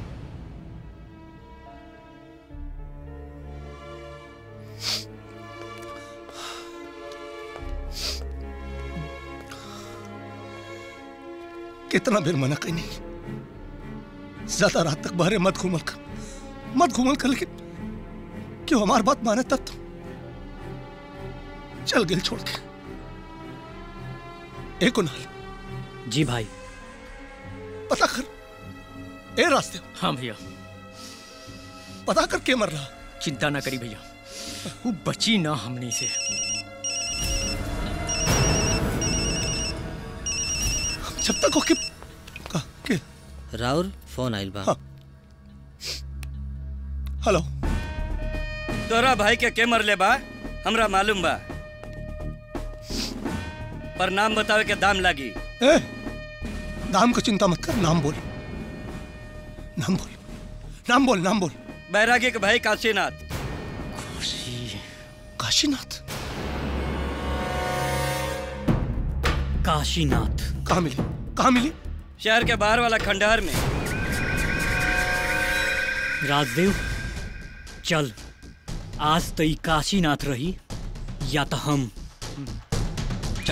कितना बेर मना कहीं नहीं, ज्यादा रात तक बाहर मत घूमल कर, मत घूमल कर, लेकिन क्यों हमारी बात माने तब तो चल गिल छोड़ के। ए कुणाल। जी भाई। पता कर ए रास्ते। हाँ भैया। पता कर के मर रहा। चिंता ना करी भैया, वो बची ना हमने से। जब तक ओके का के राउर फोन आइल बा। हाँ। हेलो। तोरा भाई के के मरले बा हमरा मालूम बा, पर नाम बतावे के दाम लागी। ए, नाम का चिंता मत कर, नाम बोल, नाम बोल, नाम बोल, नाम बोल। बैरागी के भाई काशीनाथ। काशी काशीनाथ काशीनाथ कहाँ मिली? कहाँ मिली? शहर के बाहर वाला खंडहर में। राजदेव चल, आज तो ई काशीनाथ रही या तो हम। चल।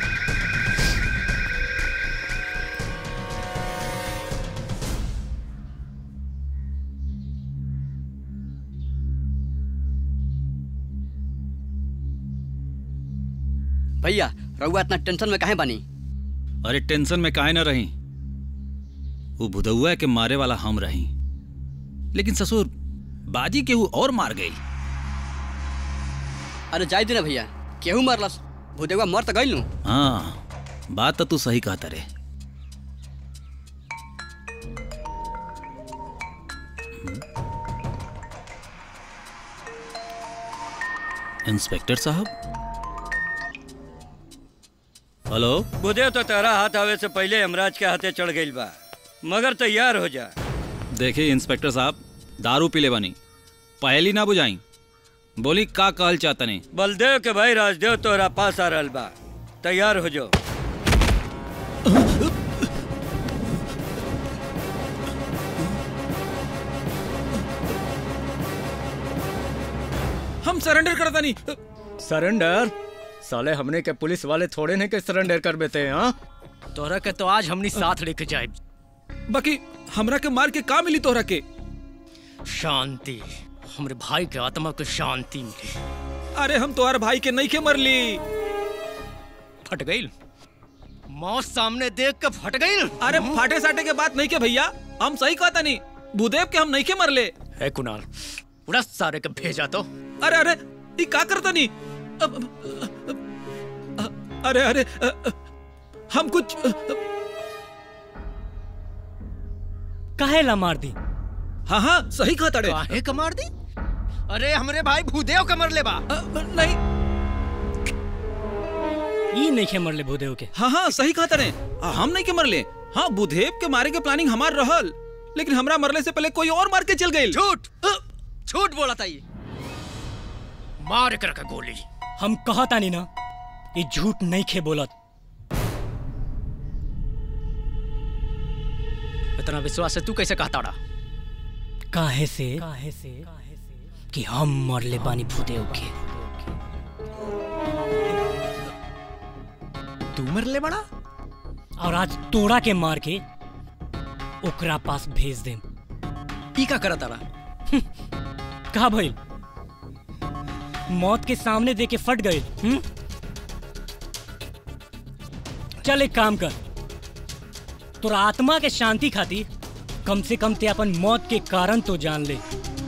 भैया रउआ इतना टेंशन में काहे बानी? अरे टेंशन में काहे न रही, वो भुदौआ के मारे वाला हम रही, लेकिन ससुर बाजी के वो और मार गई। अरे जाय दे ना भैया, केहू मरलस, भुदेवा मर तो गइल नु। हाँ बात तो तू सही कहता रे। इंस्पेक्टर साहब। हेलो। बुधे तो तेरा हाथ आवे से पहले यमराज के हाथे चढ़ गइल बा, मगर तैयार हो जा। देखिए इंस्पेक्टर साहब, दारू पीले बनी, पहली ना बुझाई, बोली का कहल चाहता नहीं। बलदेव के भाई राजदेव तोरा पास आ रहल बा, तैयार हो जाओ। हम सरेंडर करता नहीं। सरेंडर? साले हमने के पुलिस वाले थोड़े ने के सरेंडर कर बेते हैं। हाँ तोरा के तो आज हमनी साथ लेके जाए। बाकी हमरा के मार के का मिली तोरा के? शांति, हमरे भाई के आत्मा को शांति मिली। अरे हम तोहर भाई के नहीं के मरली। फट गई मौत सामने देख के फट गई। अरे फाटे साटे के बात नहीं के भैया, हम सही कहता नहीं, भूदेव के हम नहीं के मरले। है कुणाल, उड़ा सारे के भेजा तो। अरे अरे ये का करता नहीं? अरे अरे हम कुछ काहे ला मार दी? हाँ हाँ सही कहता रे। काहे का मार दी? अरे हमरे भाई भूदेव का मर ले बा। नहीं ये नहीं के मर ले भूदेव के। हाँ हाँ सही कहता रे, हम नहीं के मरले। हाँ भूदेव के मारे के प्लानिंग हमार रहल, लेकिन हमरा मरले से पहले कोई और मार के चल गई। झूठ झूठ बोला था ये। मार कर के गोली। हम कहता नहीं ना, ये झूठ नहीं खे बोलत। इतना विश्वास है तू कैसे कहता रहा? काहे से? काहे से? कि हम मर ले बानी भूदेव के। तू मर ले बड़ा और आज तोड़ा के मार के ओकरा पास भेज दे। ई का करता रहा? कहा भइल? मौत के सामने देके फट गए। चल एक काम कर, तोरा आत्मा के शांति खातिर कम से कम ते अपन मौत के कारण तो जान ले।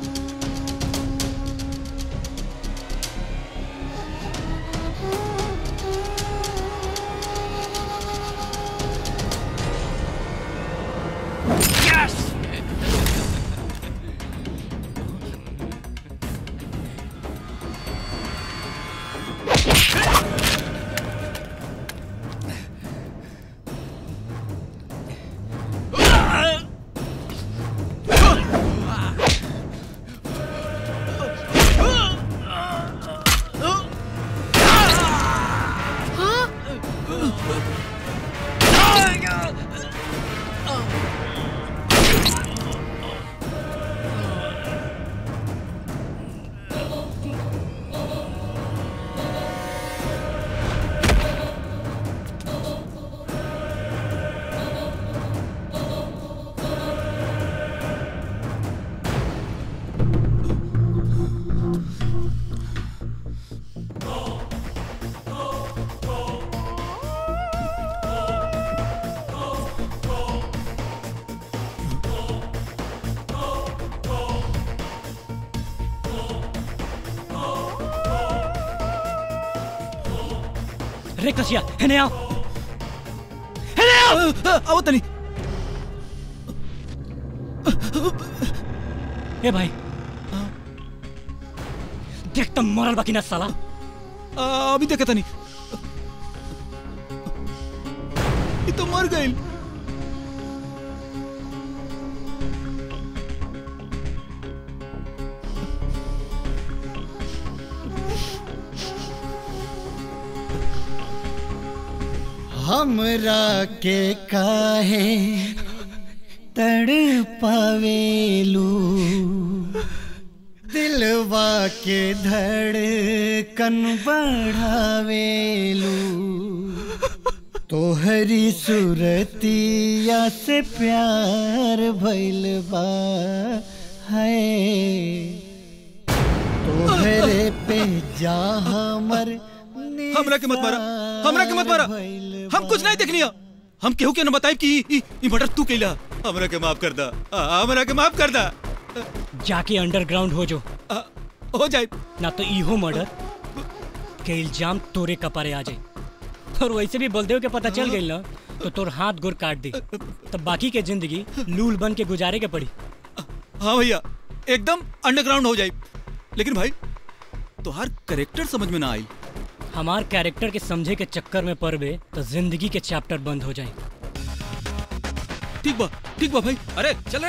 रे कसिया, हेने आओ, हेने आओ, आओ तनी। ए भाई, देख तुम मरल बाकी ना साला। अभी देखे तनी, ये तो मर गई। हमरा के काहे तड़पावेलू, दिलवा के धड़कन बढ़ावेलू, तोहरी सूरतिया से प्यार भइल बा है, तोहरे पे जा हमर। हमरा के मत मारा, हमरा के मत मारा, हम कुछ नहीं देखनिया, हम केहू के न बताइब कि ई ई मर्डर तू कइला। हमरा के माफ कर दा, हमरा के माफ कर दा। जाके अंडरग्राउंड हो जो, हो जाए ना तो इहो मर्डर के इल्जाम तोरे कपारे आ जाए, और वैसे भी बलदेव के पता चल गई ना तो तोर हाथ गोर काट दी, तब बाकी के जिंदगी लूल बन के गुजारे के पड़ी। हाँ भैया, एकदम अंडरग्राउंड हो जाए। लेकिन भाई तोहार कैरेक्टर समझ में ना आई। हमार कैरेक्टर के समझे के चक्कर में पड़बे तो जिंदगी के चैप्टर बंद हो जाए। ठीक बा, ठीक बा भाई, अरे चले।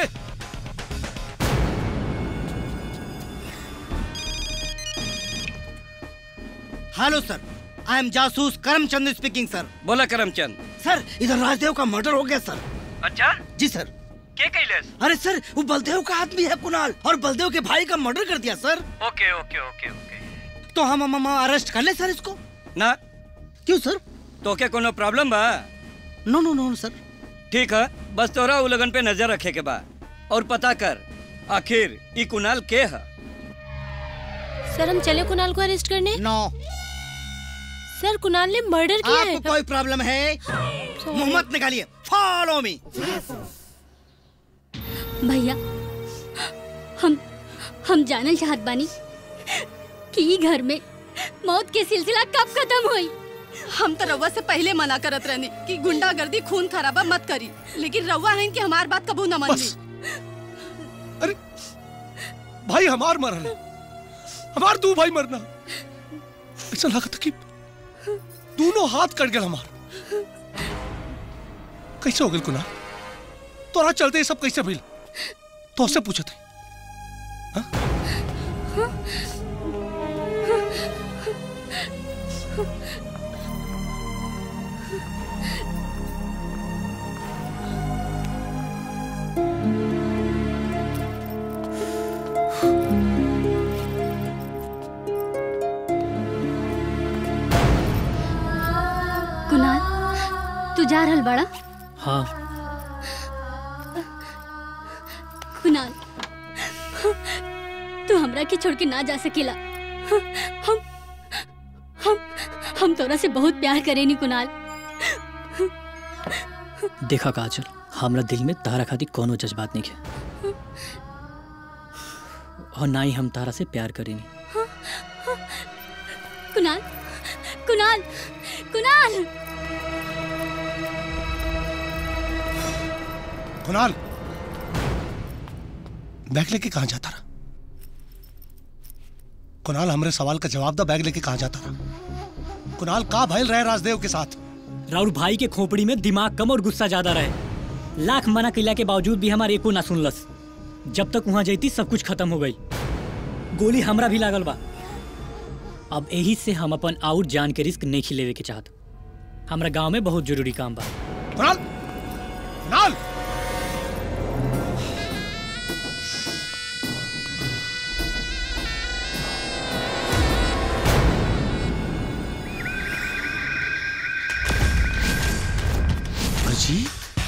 हेलो सर, आई एम जासूस करमचंद स्पीकिंग सर। बोला करमचंद। सर इधर राजदेव का मर्डर हो गया सर। अच्छा जी सर। के कैलेस? अरे सर वो बलदेव का आदमी है कुणाल, और बलदेव के भाई का मर्डर कर दिया सर। ओके ओके ओके ओके तो हम हम, हम अरेस्ट कर ले सर इसको? ना। क्यों सर? तो क्या कोनो प्रॉब्लम बा? नो नो नो सर। ठीक है, बस तोरा उ लगन पे नजर रखे के बा और पता कर आखिर ई कुणाल के है। सर हम चले कुणाल को अरेस्ट करने? नो सर, कुणाल ने मर्डर किया है। आपको कोई प्रॉब्लम है? मुंह मत निकालिए, फॉलो मी। भैया हम हम जानल चाहत बानी कि ई घर में मौत के सिलसिला कब खत्म हुई। हम तो रउआ से पहले मना करत रहनी कि गुंडागर्दी खून खराबा मत करी, लेकिन रउआ है कि हमार बात कबू न मान ली। अरे भाई हमार मरना, हमार दू भाई मरना, ऐसा लगता कि दोनों हाथ कट गए हमार। कैसे हो गए कुना? तोरा चलते ये सब कैसे भइल? तो उससे पूछा था। कुणाल तू जा रहल बड़ा? हाँ। कुणाल तू हमरा के छोड़ के ना जा सकेला। हम हम हम तोरा से बहुत प्यार करेनी कुणाल। देखा काजल, हमरा दिल में तारा खातिर कोनो जज्बात नहीं है और ना ही हम तारा से प्यार करेनी। कुणाल, कुणाल, कुणाल, कुणाल, बैग लेके कहाँ जाता रहा? कुणाल, हमरे सवाल का जवाब दा, बैग लेके कहाँ जाता रहा? कुणाल, का भइल रहे राजदेव के साथ? राउर भाई के खोपड़ी में दिमाग कम और गुस्सा ज्यादा रहे। लाख मना किला के बावजूद भी हमारे एको ना सुनलस। जब तक वहां जैती सब कुछ खत्म हो गई। गोली हमरा भी लागल बा। अब यही से हम अपन आउट जान के रिस्क नहीं खिलेवे के चाहत। हमरा गांव में बहुत जरूरी काम बा। कुणाल, कुणाल, जी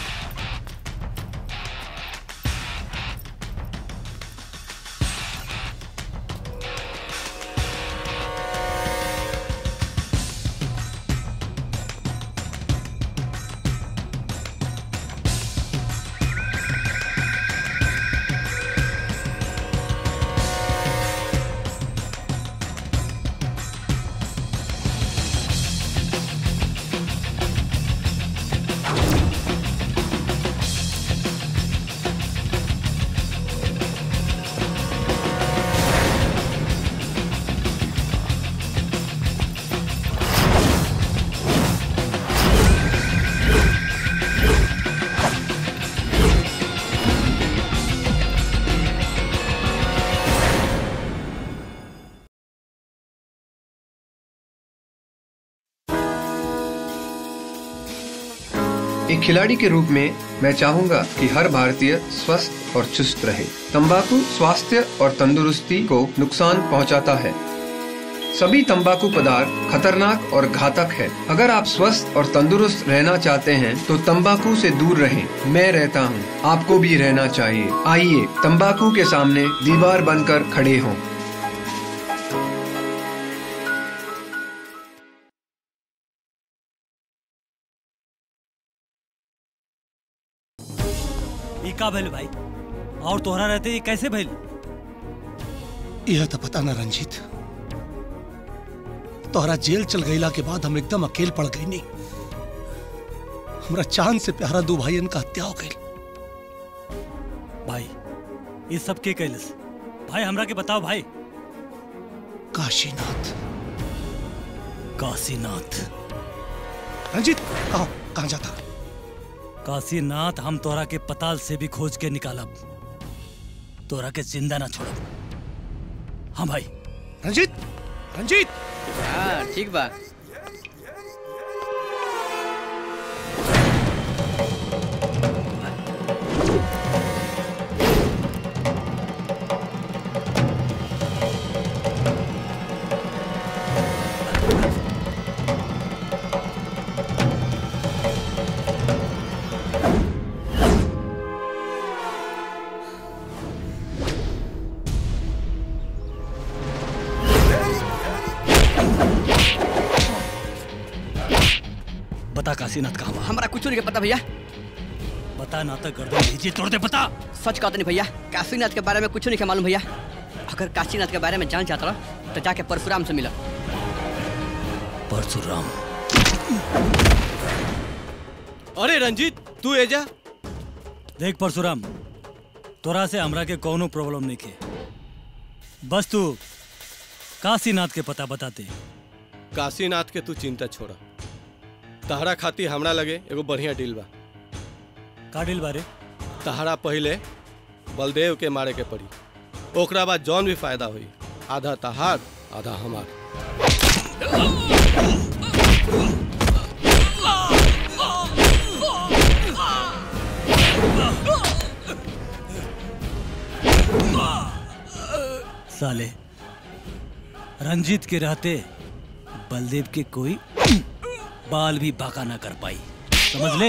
एक खिलाड़ी के रूप में मैं चाहूंगा कि हर भारतीय स्वस्थ और चुस्त रहे। तंबाकू स्वास्थ्य और तंदुरुस्ती को नुकसान पहुंचाता है। सभी तंबाकू पदार्थ खतरनाक और घातक है। अगर आप स्वस्थ और तंदुरुस्त रहना चाहते हैं तो तंबाकू से दूर रहें। मैं रहता हूं, आपको भी रहना चाहिए। आइए तंबाकू के सामने दीवार बनकर खड़े हों। का भइल भाई? और तोहरा रहते ये कैसे भइल? यह तो पता ना रंजीत। तोहरा जेल चल गईला के बाद हम एकदम अकेल पड़ गई। नहीं, हमरा चांद से प्यारा दो भाईयन का हत्या हो गई। भाई ये सब के कैलस? भाई हमरा के बताओ भाई। काशीनाथ। काशीनाथ? रंजीत कहो, कहाँ जाता? काशीनाथ हम तोरा के पताल से भी खोज के निकालब। तोरा के जिंदा ना छोड़ब। हाँ भाई। रंजीत, रंजीत। हाँ ठीक बा। बता काशीनाथ कहाँ? हमारा कुछ नहीं पता भैया। बता ना तो गर्दन नीचे तोड़ दे। बता। सच कहते नहीं भैया, काशीनाथ के बारे में कुछ नहीं मालूम भैया। अगर काशीनाथ के बारे में जान चाहता रहा तो जाके परशुराम से मिला। परशुराम? अरे रंजीत तू एजा। देख परशुराम, तोरा से हमरा के कोनो प्रॉब्लम नहीं के। बस तू काशीनाथ के पता बताते। काशीनाथ के तू चिंता छोड़ा। तहरा खातिर हमरा लगे एगो बढ़िया डील बा। का डील बारे? तहरा पहले बलदेव के मारे के पड़ी, ओकरा बाद जौन भी फायदा हुई आधा तहार आधा हमार। साले रंजीत के रहते बलदेव के कोई बाल भी बाका ना कर पाई, समझ ले।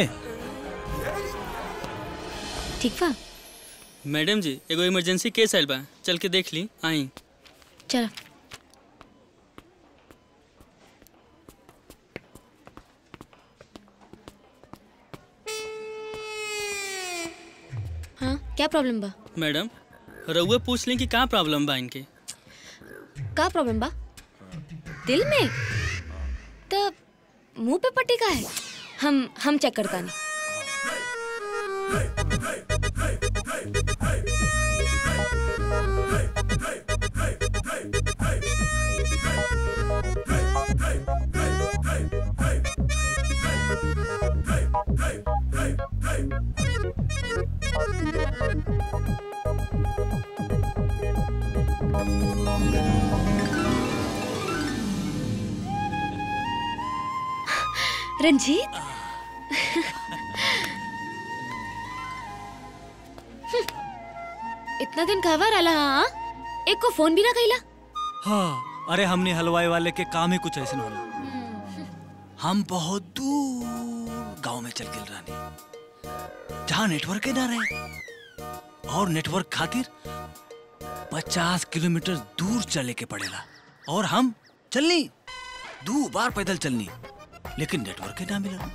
ठीक बा मैडम जी, एगो इमरजेंसी केस आइल बा, चल के देख ली। आई चल। क्या प्रॉब्लम बा? मैडम रउआ पूछ लें कि का प्रॉब्लम बा इनके। का प्रॉब्लम बा? दिल में? तो मुंह पे पट्टी का है? हम हम चेक करता नहीं। रंजीत इतना दिन कहवा रहा? हाँ एक को फोन भी ना कइला। हाँ अरे हमने हलवाई वाले के काम ही कुछ ऐसे होला। हम बहुत दूर गांव में चल गए रानी, जहाँ नेटवर्क ही ना रहे और नेटवर्क खातिर पचास किलोमीटर दूर चले के पड़ेला और हम चलनी दो बार पैदल चलनी लेकिन नेटवर्क ही ना मिला।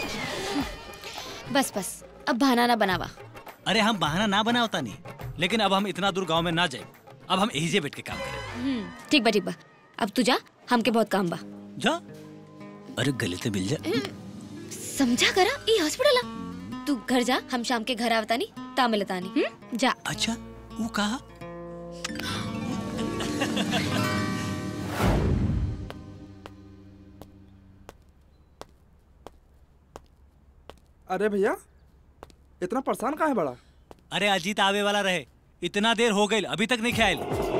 बस बस अब बहाना ना बनावा। अरे हम बहाना ना बनावता नहीं, लेकिन अब हम इतना दूर गांव में ना जाए, अब हम यहीं से बैठ के काम करें। ठीक बा ठीक बा, अब तू जा, हमके बहुत काम बा। जा। अरे गले ते मिल जा। समझा करा ये हॉस्पिटल आ। तू घर जा, हम शाम के घर आवता नहीं ता मिलता नहीं। हम्म जा। अच्छा वो कहा? अरे भैया इतना परेशान काहे बड़ा? अरे अजीत आवे वाला रहे, इतना देर हो गई अभी तक नहीं ख्याल।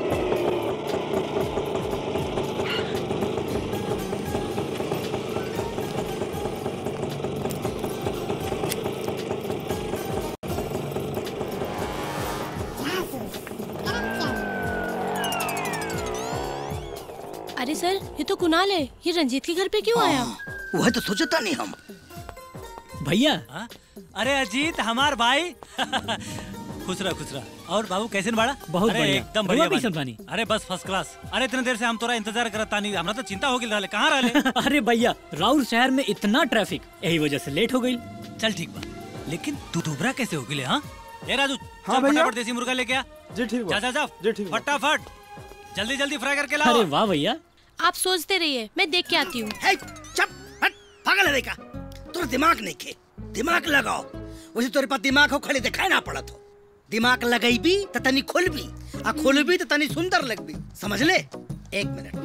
अरे सर ये तो कुणाल है, ये रंजीत के घर पे क्यों आया? वह तो सोचता नहीं हम। भैया अरे अजीत हमार भाई खुश रहा खुश रहा। और बाबू कैसे बाड़ा? बहुत अरे बढ़िया। एकदम रउआ बढ़िया कैसन बानी। अरे बस फर्स्ट क्लास। अरे इतने देर से हम तोरा इंतजार करता नहीं, हमरा तो चिंता हो गई रहले, कहाँ रहले? अरे भैया राउर शहर में इतना ट्रैफिक, यही वजह से लेट हो गई। चल ठीक बा, लेकिन तू दुबरा कैसे हो गई? हाँ ए राजू हाँ चल भैया। फटाफट देसी मुर्गा लेके आ। जी ठीक जा जा जा जी ठीक फटाफट जल्दी जल्दी फ्राई करके लाओ। अरे वाह भैया। आप सोचते रहिए, मैं देख के आती हूँ। चुप हट, पागल है का? तोर दिमाग नहीं खे, दिमाग लगाओ। वैसे तोरे पास दिमाग हो खाली दिखाई ना पड़त हो। दिमाग लगाई भी तो तनी खोल भी, आ खोल भी तो तनी सुंदर लग भी। समझ ले? एक मिनट।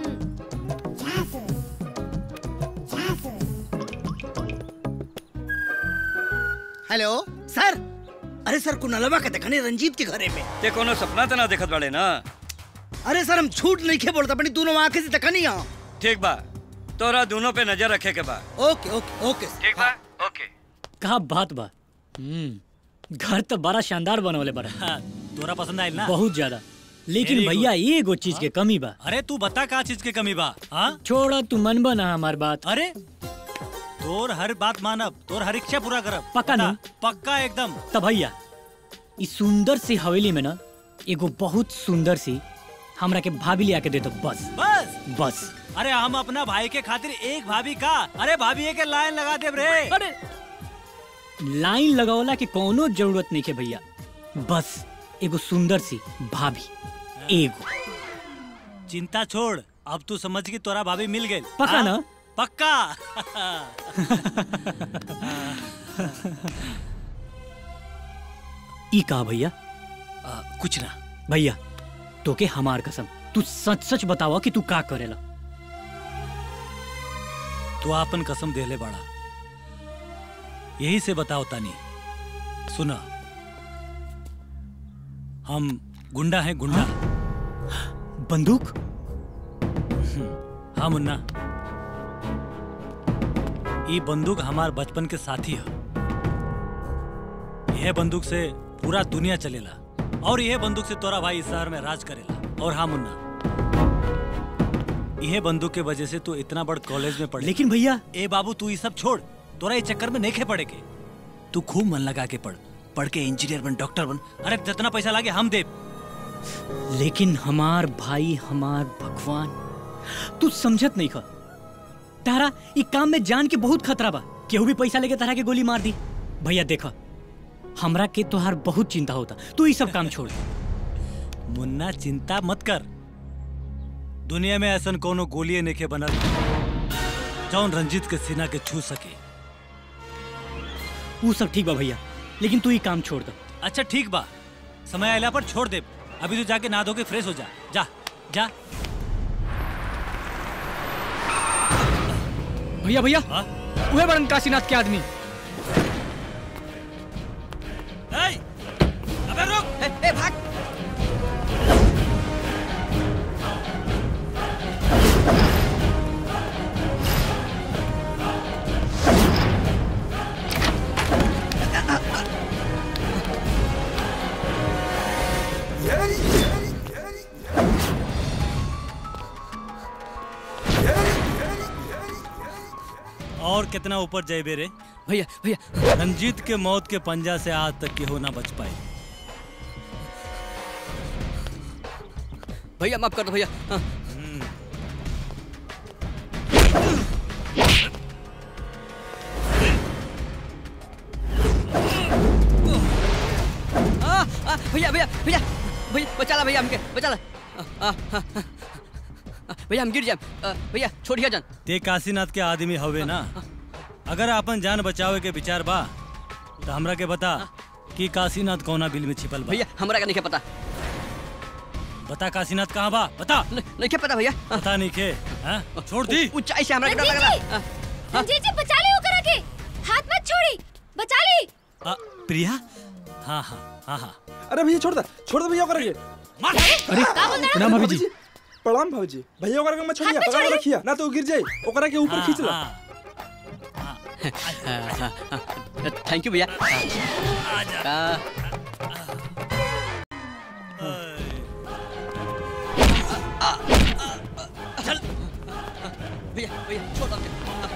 हेलो सर। अरे सर कुनालवा के देखने रंजीत के घरे में। ते कोनो सपना तो ना देखत बाड़े ना? अरे सर हम झूठ नहीं खे बोलता, अपनी दोनों आंखें से देखनी यहाँ। ठीक बा, तोरा दोनों पे नजर रखे के बा। ओके ओके ओके ठीक बा ओके। कहा बात बा। हम्म घर तो बड़ा शानदार बनवले बड़ा। हाँ, तोरा पसंद आयल ना? बहुत ज्यादा। लेकिन Very भैया एगो चीज के कमी बा। अरे तू बता का चीज के कमी बा? हाँ छोड़ा, तू मन बना हमार बात। अरे तोर हर बात मानब, तोर हर इच्छा पूरा करब। पक्का ना? पक्का एकदम। तब भैया इस सुंदर सी हवेली में ना एगो बहुत सुंदर सी हमरा के भाभी लिया के दे दो बस। बस बस। अरे हम अपना भाई के खातिर एक भाभी का, अरे भाभी के लाइन लगा दे रे। अरे लाइन लगावला के कोनो जरूरत नहीं है भैया, बस एगो सुंदर सी भाभी एगो। चिंता छोड़, अब तू समझ की तोरा भाभी मिल गई। पक्का ना? पक्का। ई कहा भैया? आ, कुछ ना भैया, तो के हमार कसम तू सच सच बतावा कि तू का करेला। तू आपन कसम देले बड़ा, यही से बताओ तानी। सुना, हम गुंडा हैं गुंडा। बंदूक? हाँ मुन्ना, ये बंदूक हमार बचपन के साथी है। यह बंदूक से पूरा दुनिया चलेला और यह बंदूक से तोरा भाई इस शहर में राज करेला। और हाँ मुन्ना, यह बंदूक के वजह से तू इतना बड़ कॉलेज में पढ़े। लेकिन भैया ए बाबू तू ये सब छोड़, तोरा ये चक्कर में नहीं खे पड़े के। तू खूब मन लगा के पढ़, पढ़ के इंजीनियर बन, डॉक्टर बन। अरे जितना पैसा लागे हम दे। लेकिन हमार भाई हमार भगवान, तू समझत नहीं खा। तारा ये काम में जान के बहुत खतरा बा, केहू भी पैसा लेके तारा के गोली मार दी। भैया देखा, हमरा के तोहार बहुत चिंता होता, तू ये सब काम छोड़। मुन्ना चिंता मत कर, दुनिया में ऐसा कोनो गोलियां नेके बनल जौन रंजीत के सीना के छू सके। वो सब ठीक बा भैया, लेकिन तू ये काम छोड़ दो। अच्छा ठीक बा, समय आयला पर छोड़ दे। अभी तू जाके नहा धो के फ्रेश हो जा। जा जा। भैया भैया वह बड़न काशीनाथ के आदमी। अबे रुक। ए, ए भाग। और कितना ऊपर जाए रे भैया भैया। रंजीत के मौत के पंजा से आज तक केहू ना बच पाए। भैया माफ कर दो भैया। हाँ। आ, आ, भैया भैया भैया भैया बचा ला भैया, हमके बचा ला। आ, आ, आ, आ, भैया हम गिर जाए। भैया छोड़िया जान। ते काशीनाथ के आदमी हवे ना, अगर अपन जान बचावे के विचार बा तो हमरा के बता कि काशीनाथ कौना बिल में छिपल बा। भैया हमरा का नहीं पता। बता काशीनाथ कहाँ बा, बता। नहीं क्या पता भैया। पता नहीं के हाँ? छोड़ दी। ऊंचाई से हमरा के डर लगला। रंजीत जी बचा ले ओकरा के, हाथ मत छोड़ी, बचा ले। आ, प्रिया। हाँ हाँ हाँ हाँ। अरे भैया छोड़ दे, छोड़ दे भैया ओकरा के। अरे प्रणाम भाभी जी। प्रणाम भाभी जी। भैया ओकरा के मत छोड़िया, पकड़ के रखिया ना तो गिर जाए। ओकरा के ऊपर खींच ला। थैंक यू भैया। चल भैया भैया छोड़ दो।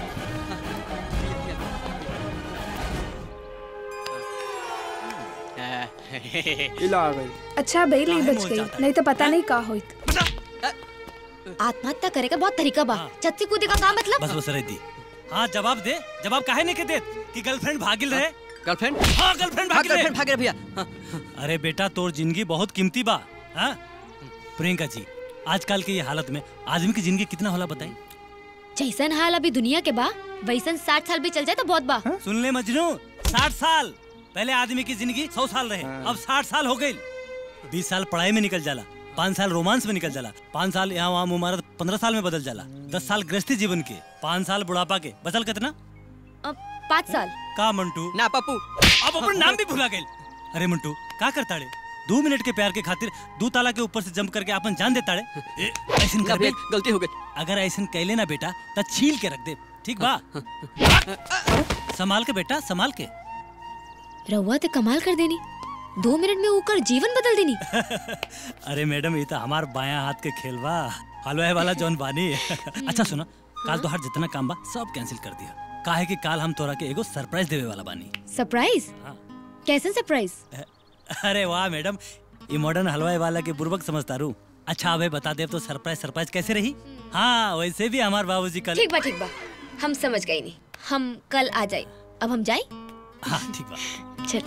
इला आ गई। अच्छा बेली बच गई, नहीं तो पता नहीं का होइत। आत्महत्या करे का बहुत तरीका बा, छत से कूदे का का मतलब? बस बस रह दी। हाँ जवाब दे, जवाब काहे नहीं के देत कि गर्लफ्रेंड भागिल रहे? गर्लफ्रेंड? हाँ गर्लफ्रेंड भागिल रहे। गर्लफ्रेंड भागे भैया। अरे बेटा तोर जिंदगी बहुत कीमती बा। हाँ प्रियंका जी, आजकल के ये हालत में आदमी की जिंदगी कितना होला बताई? जैसन हाल अभी दुनिया के बा वैसन साठ साल भी चल जाए तो बहुत बा। सुन ले मजनू, साठ साल पहले आदमी की जिंदगी सौ साल रहे, अब साठ साल हो गई। बीस साल पढ़ाई में निकल जाला, पाँच साल रोमांस में निकल जाला, पाँच साल यहाँ वहाँ मुमारत पंद्रह साल में बदल जाला, दस साल गृहस्थी जीवन के, पाँच साल बुढ़ापा के, बचल कितना? पाँच साल। का मंटू? ना पप्पू। अब अपन नाम भी भुला गए। अरे मंटू का करता रे? दो मिनट के प्यार के खातिर दो ताला के ऊपर से जंप करके अपन जान देता रे? ऐसन कर बे, गलती हो गई। अगर ऐसन कैले ना बेटा तो छील के रख दे, ठीक बा? संभाल के बेटा, संभाल के। रहुआ ते कमाल कर देनी, दो मिनट में ऊकर जीवन बदल देनी। अरे मैडम ये तो हमार बायां हाथ के खेल बा, हलवाई वाला जौन बानी। अच्छा सुना, काल तो हर जितना काम बा सब कैंसिल कर दिया, काहे कि काल हम तोरा के एगो सरप्राइज देवे वाला बानी। सरप्राइज? कैसन सरप्राइज? अरे वाह मैडम, ये मॉडर्न हलवाई वाला के बुर्बक समझता रू। अच्छा अबे बता दे तो सरप्राइज सरप्राइज कैसे रही? हाँ वैसे भी हमार बाबूजी कल। ठीक बा ठीक बा, हम समझ गई नहीं, हम कल आ जाए। अब हम जाए? हाँ ठीक बा। चल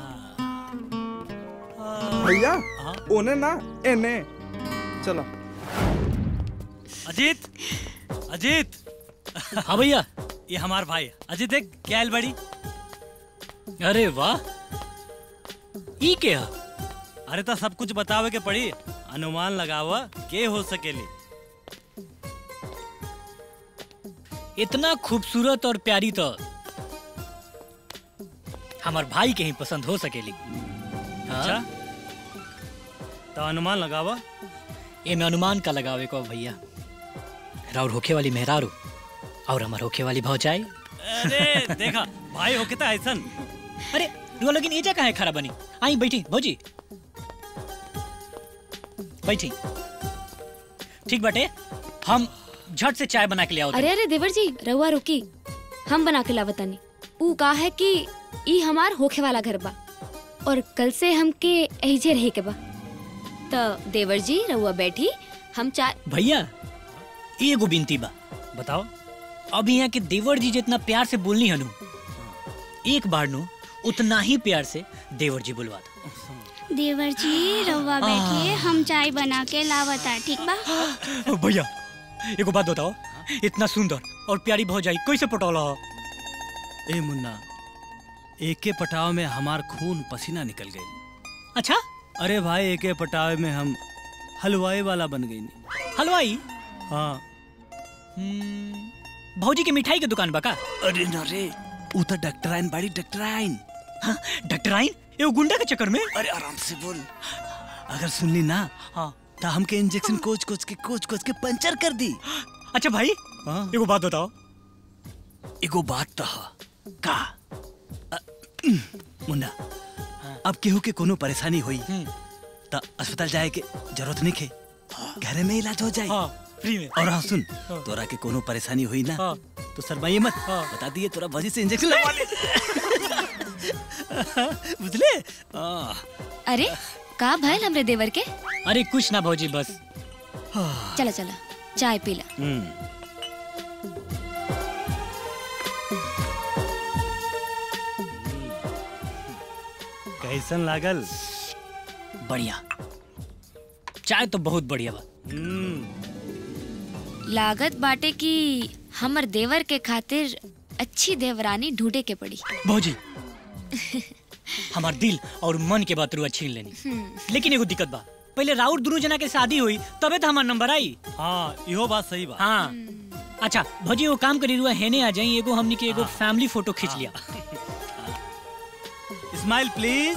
भैया ओने ना एने चलो। अजीत, अजीत। हाँ भैया। ये हमार भाई अजीत, देख क्या आइल बड़ी। अरे वाह, ई क्या? अरे तो सब कुछ बतावे के पड़ी, अनुमान लगावा के हो सकेली। इतना खूबसूरत और प्यारी तो हमार भाई के ही पसंद हो सकेली। अच्छा तो अनुमान लगावा। ये में अनुमान का लगावे को भैया, राउर होखे वाली मेहरारू और हमार होखे वाली भौजाई। अरे देखा भाई होके तो ऐसन। अरे दुआ लेकिन एजा कहाँ है खरा बनी? आई बैठी भौजी, बैठी। ठीक बाटे, हम झट से चाय बना के ले आओ। अरे अरे देवर जी रहुआ रुकी, हम बना के लावतानी। ऊ का है कि ई हमार होखे वाला घर बा और कल से हमके एहिजे रहे के बा। तो देवर जी रहुआ बैठी, हम चाय। भैया एगो बिनती बा। बताओ। अब यहाँ के देवर जी जितना प्यार से बोलनी हनु, एक बार नु उतना ही प्यार से देवर जी बुलवा दो। देवर जी रउआ बैठिए, हम चाय बना के लावता, ठीक बा? भैया एगो बात बताओ, इतना सुंदर और प्यारी भौजाई कैसे पटौला हो? ए मुन्ना, एके पटाव में हमार खून पसीना निकल गई। अच्छा? अरे भाई एके पटाव में हम हलवाई वाला बन गई। हलवाई? हाँ। भौजी की मिठाई की दुकान बका? अरे न रे, उ तो डॉक्टराइन बाड़ी डॉक्टराइन। हाँ, डॉक्टराइन? ये गुंडा के चक्कर में? अरे आराम से बोल। अगर सुन ली ना, हाँ, तो हमके इंजेक्शन कोच कोच के कोच कोच के पंचर कर दी। अच्छा भाई, हाँ? एगो बात बताओ। एगो बात तो का अ, मुन्ना, अब केहू के कोनो परेशानी हुई तो अस्पताल जाए के जरूरत नहीं खे, घरे में इलाज हो जाए। हाँ, फ्री में। और हाँ सुन, तोरा के कोनो परेशानी हुई ना, हाँ, तो शर्माइए मत, हाँ, बता दिए तोरा भौजी से इंजेक्शन लगवा ले। बुझले? अरे का भइल हमरे देवर के? अरे कुछ ना भौजी, बस चला चला चाय पीला। कैसन लागल? बढ़िया, चाय तो बहुत बढ़िया बा। लागत बाटे कि हमर देवर के खातिर अच्छी देवरानी ढूंढे के पड़ी। भौजी हमार दिल और मन के बात रुआ छीन लेनी, लेकिन एगो दिक्कत बा, पहले राउर दोनों जना के शादी हुई तबे तो हमार नंबर आई। हाँ, इहो बात सही बा। हाँ, अच्छा भौजी वो काम करी रुआ हेने आ जाई, एगो हमनी के एगो फैमिली फोटो खींच लिया। Smile please.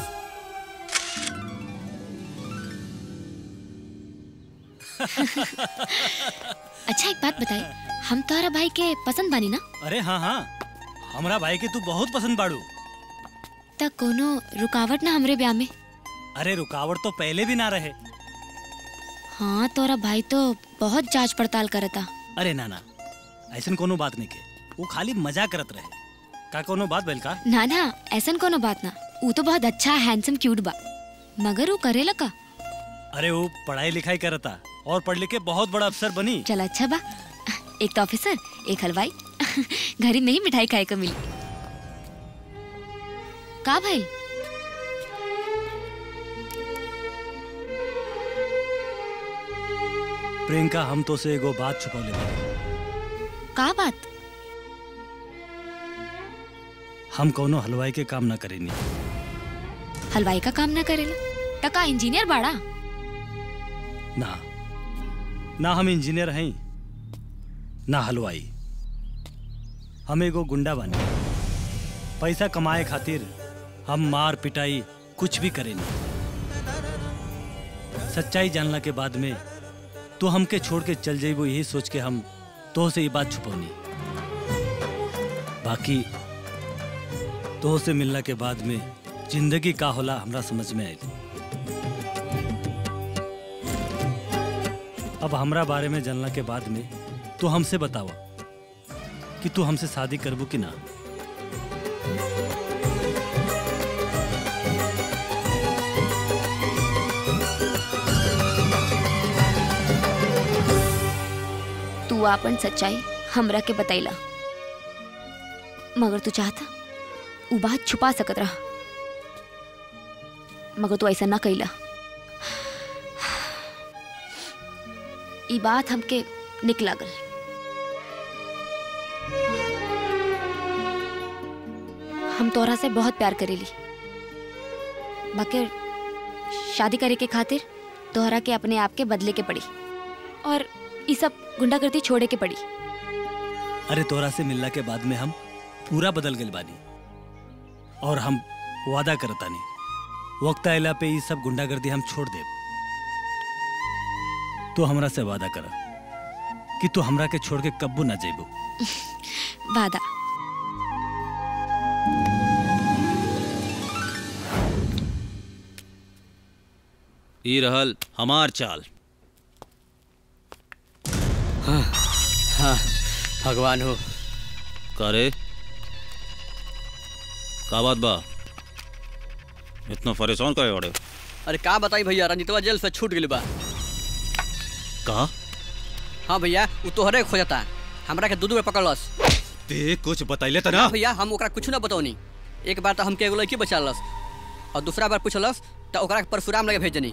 अच्छा एक बात बताई, हम तोहरा भाई के पसंद बानी ना? अरे हाँ हाँ, हमरा भाई के तू बहुत पसंद बाड़ू। त कोनो रुकावट ना हमरे ब्याह में? अरे रुकावट तो पहले भी ना रहे। हाँ, तोरा भाई तो बहुत जांच पड़ताल करता। अरे ना ना, ऐसन कोनो बात नहीं के, वो खाली मजाक करत रहे। का कोनो बात बैल का? ना ना, ऐसन कोनो बात ना, वो तो बहुत अच्छा हैंडसम क्यूट बा, मगर वो करेला का? अरे वो पढ़ाई लिखाई करता और पढ़ लिख के बहुत बड़ा अफसर बनी। चल अच्छा बा, एक तो ऑफिसर, एक हलवाई, घर में ही मिठाई खाए को मिली। का भाई? प्रियंका, हम तो से एगो बात छुपौले बा। का बात? हम कोनो हलवाई के काम ना करेनी। हलवाई का काम ना करेला? टका इंजीनियर बाड़ा? ना ना, हम इंजीनियर हैं ना हलवाई। हम एगो गुंडा बानी। पैसा कमाए खातिर हम मार पिटाई कुछ भी करेनी। सच्चाई जानला के बाद में तो हमके छोड़ के चल जाइबो, यही सोच के हम तो से ये बात छुपौनी। बाकी तो से मिलना के बाद में जिंदगी का होला हमरा समझ में आई। अब हमरा बारे में जानला के बाद में तो हमसे बतावा कि तू हमसे शादी करबू कि ना। तू आपन सच्चाई हमरा के बतैला, मगर तू चाहता वो बात छुपा सकत रहा, मगर तू ऐसा ना कैला। ई बात हमके निक लागल। हम तोरा से बहुत प्यार करेली, मगर शादी करे के खातिर तोहरा के अपने आप के बदले के पड़ी और ये सब गुंडागर्दी छोड़े के पड़ी। अरे तोरा से मिलना के बाद में हम पूरा बदल गए बानी और हम वादा करतानी वक्त आइला पे ये सब गुंडागर्दी हम छोड़ दे। तो हमरा से वादा कर कि तू हमरा के छोड़ के कब्बू ना जेबू। वादा। ई रहल हमार चाल। हाँ, हाँ, भगवान हो। करे का बात बा, इतना परेशान करे बड़े? अरे का बताई भैया, रंजितवा जेल से छूट गई बा। का? हाँ भैया, वो तोहरे खोजता, हमरा के दूध में पकड़लस। ते कुछ बताइले त ना? भैया हम ओकरा कुछ ना बताओनी, एक बार तो हमके एगो लड़की बचालस और दूसरा बार पूछलस तो ओकरा के परशुराम लगे भेजनी।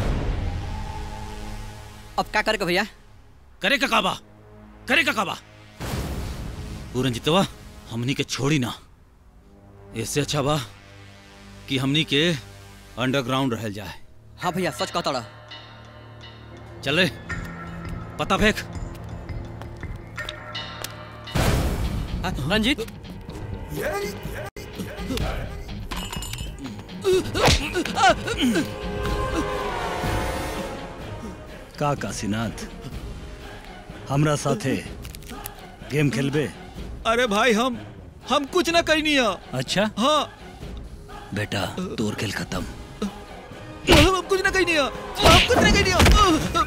अब का करे के भैया? करे का काबा करे का काबा पूरंजितवा हमनी के छोड़ी ना, इससे अच्छा बा कि हमनी के अंडरग्राउंड रह जाए। हाँ भैया सच कहता रहा। चले पता फेंक। हाँ, रंजीत का काशीनाथ हमरा साथे गेम खेलबे? अरे भाई हम हम कुछ ना करनी है। अच्छा हाँ बेटा तोर खेल खत्म। हम कुछ ना करनी है, हम कुछ ना करनी है।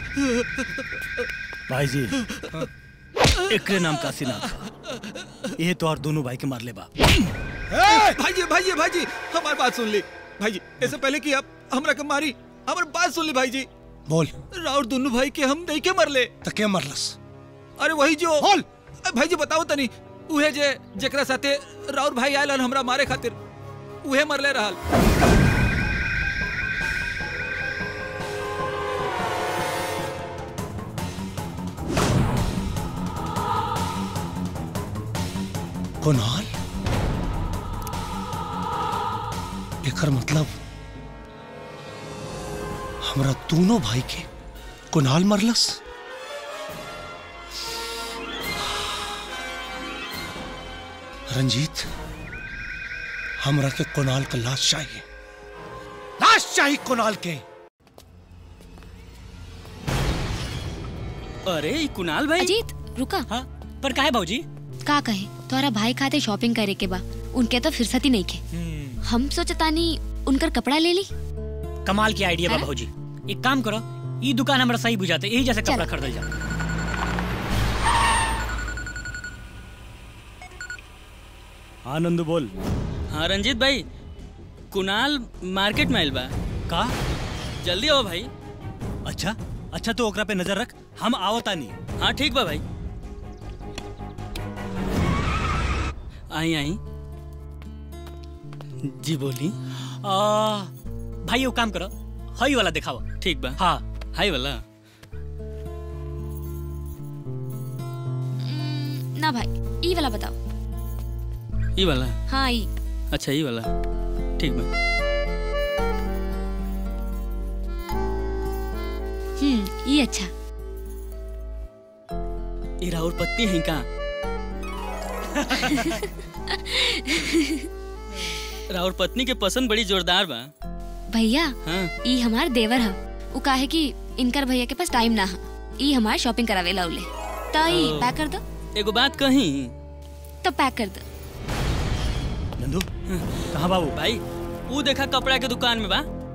भाई जी एकरे नाम काशीनाथ, ये तो और दोनों भाई के मार ले बा। भाई जी भाई जी भाई जी हमारी बात सुन ली भाई जी, इससे पहले कि आप हमरा के मारी हमारी बात सुन ली भाई जी। बोल। राउर दोनों भाई के हम नहीं के मरले तो के मरलस? अरे वही जो बोल भाई जी बताओ तनी, उहे जे जेकरा साथे राउर भाई आयल हमरा मारे खातिर उहे मरले रहल। कुणाल? एकर मतलब हमरा दोनों भाई के कुणाल मरलस? रंजीत हमरा के कुणाल का लाश चाहिए, लाश चाहिए कुणाल के। अरे कुणाल भाई। अजीत रुका। हाँ पर काहे भाऊजी? का कहे तोरा भाई खाते शॉपिंग करे के बा, उनके तो फुर्सत ही नहीं के। हम सोचतानी उनकर कपड़ा ले ली। कमाल की आइडिया बा भाऊजी। एक काम करो, ये दुकान हमरा सही बुझाते, यही जैसे कपड़ा खरीदल जा। हाँ नंदू बोल। हाँ रंजीत भाई, कुणाल मार्केट में आइल बा। का? जल्दी आओ भाई। अच्छा अच्छा तो ओकरा पे नजर रख, हम आवतानी। हाँ ठीक बा भाई। आई आई जी बोली। आ, भाई वो काम करो, हाई वाला दिखाओ। ठीक बा। हाँ हाई वाला ना भाई, ई वाला बताओ। ई वाला? हाँ ई। अच्छा ई वाला ठीक बा। हम्म ये अच्छा। ये राउर पत्नी है का? राउर पत्नी के पसंद बड़ी जोरदार बा। भैया हाँ? ई हमार देवर है, वो काहे कि इनकर भैया के पास टाइम ना है, ई हमार शॉपिंग करावे लाउले। तो ई पैक कर दो। एगो बात कही तो पैक कर दो। नंदू कहाँ बाबू? भाई वो देखा कपड़ा के दुकान में बा।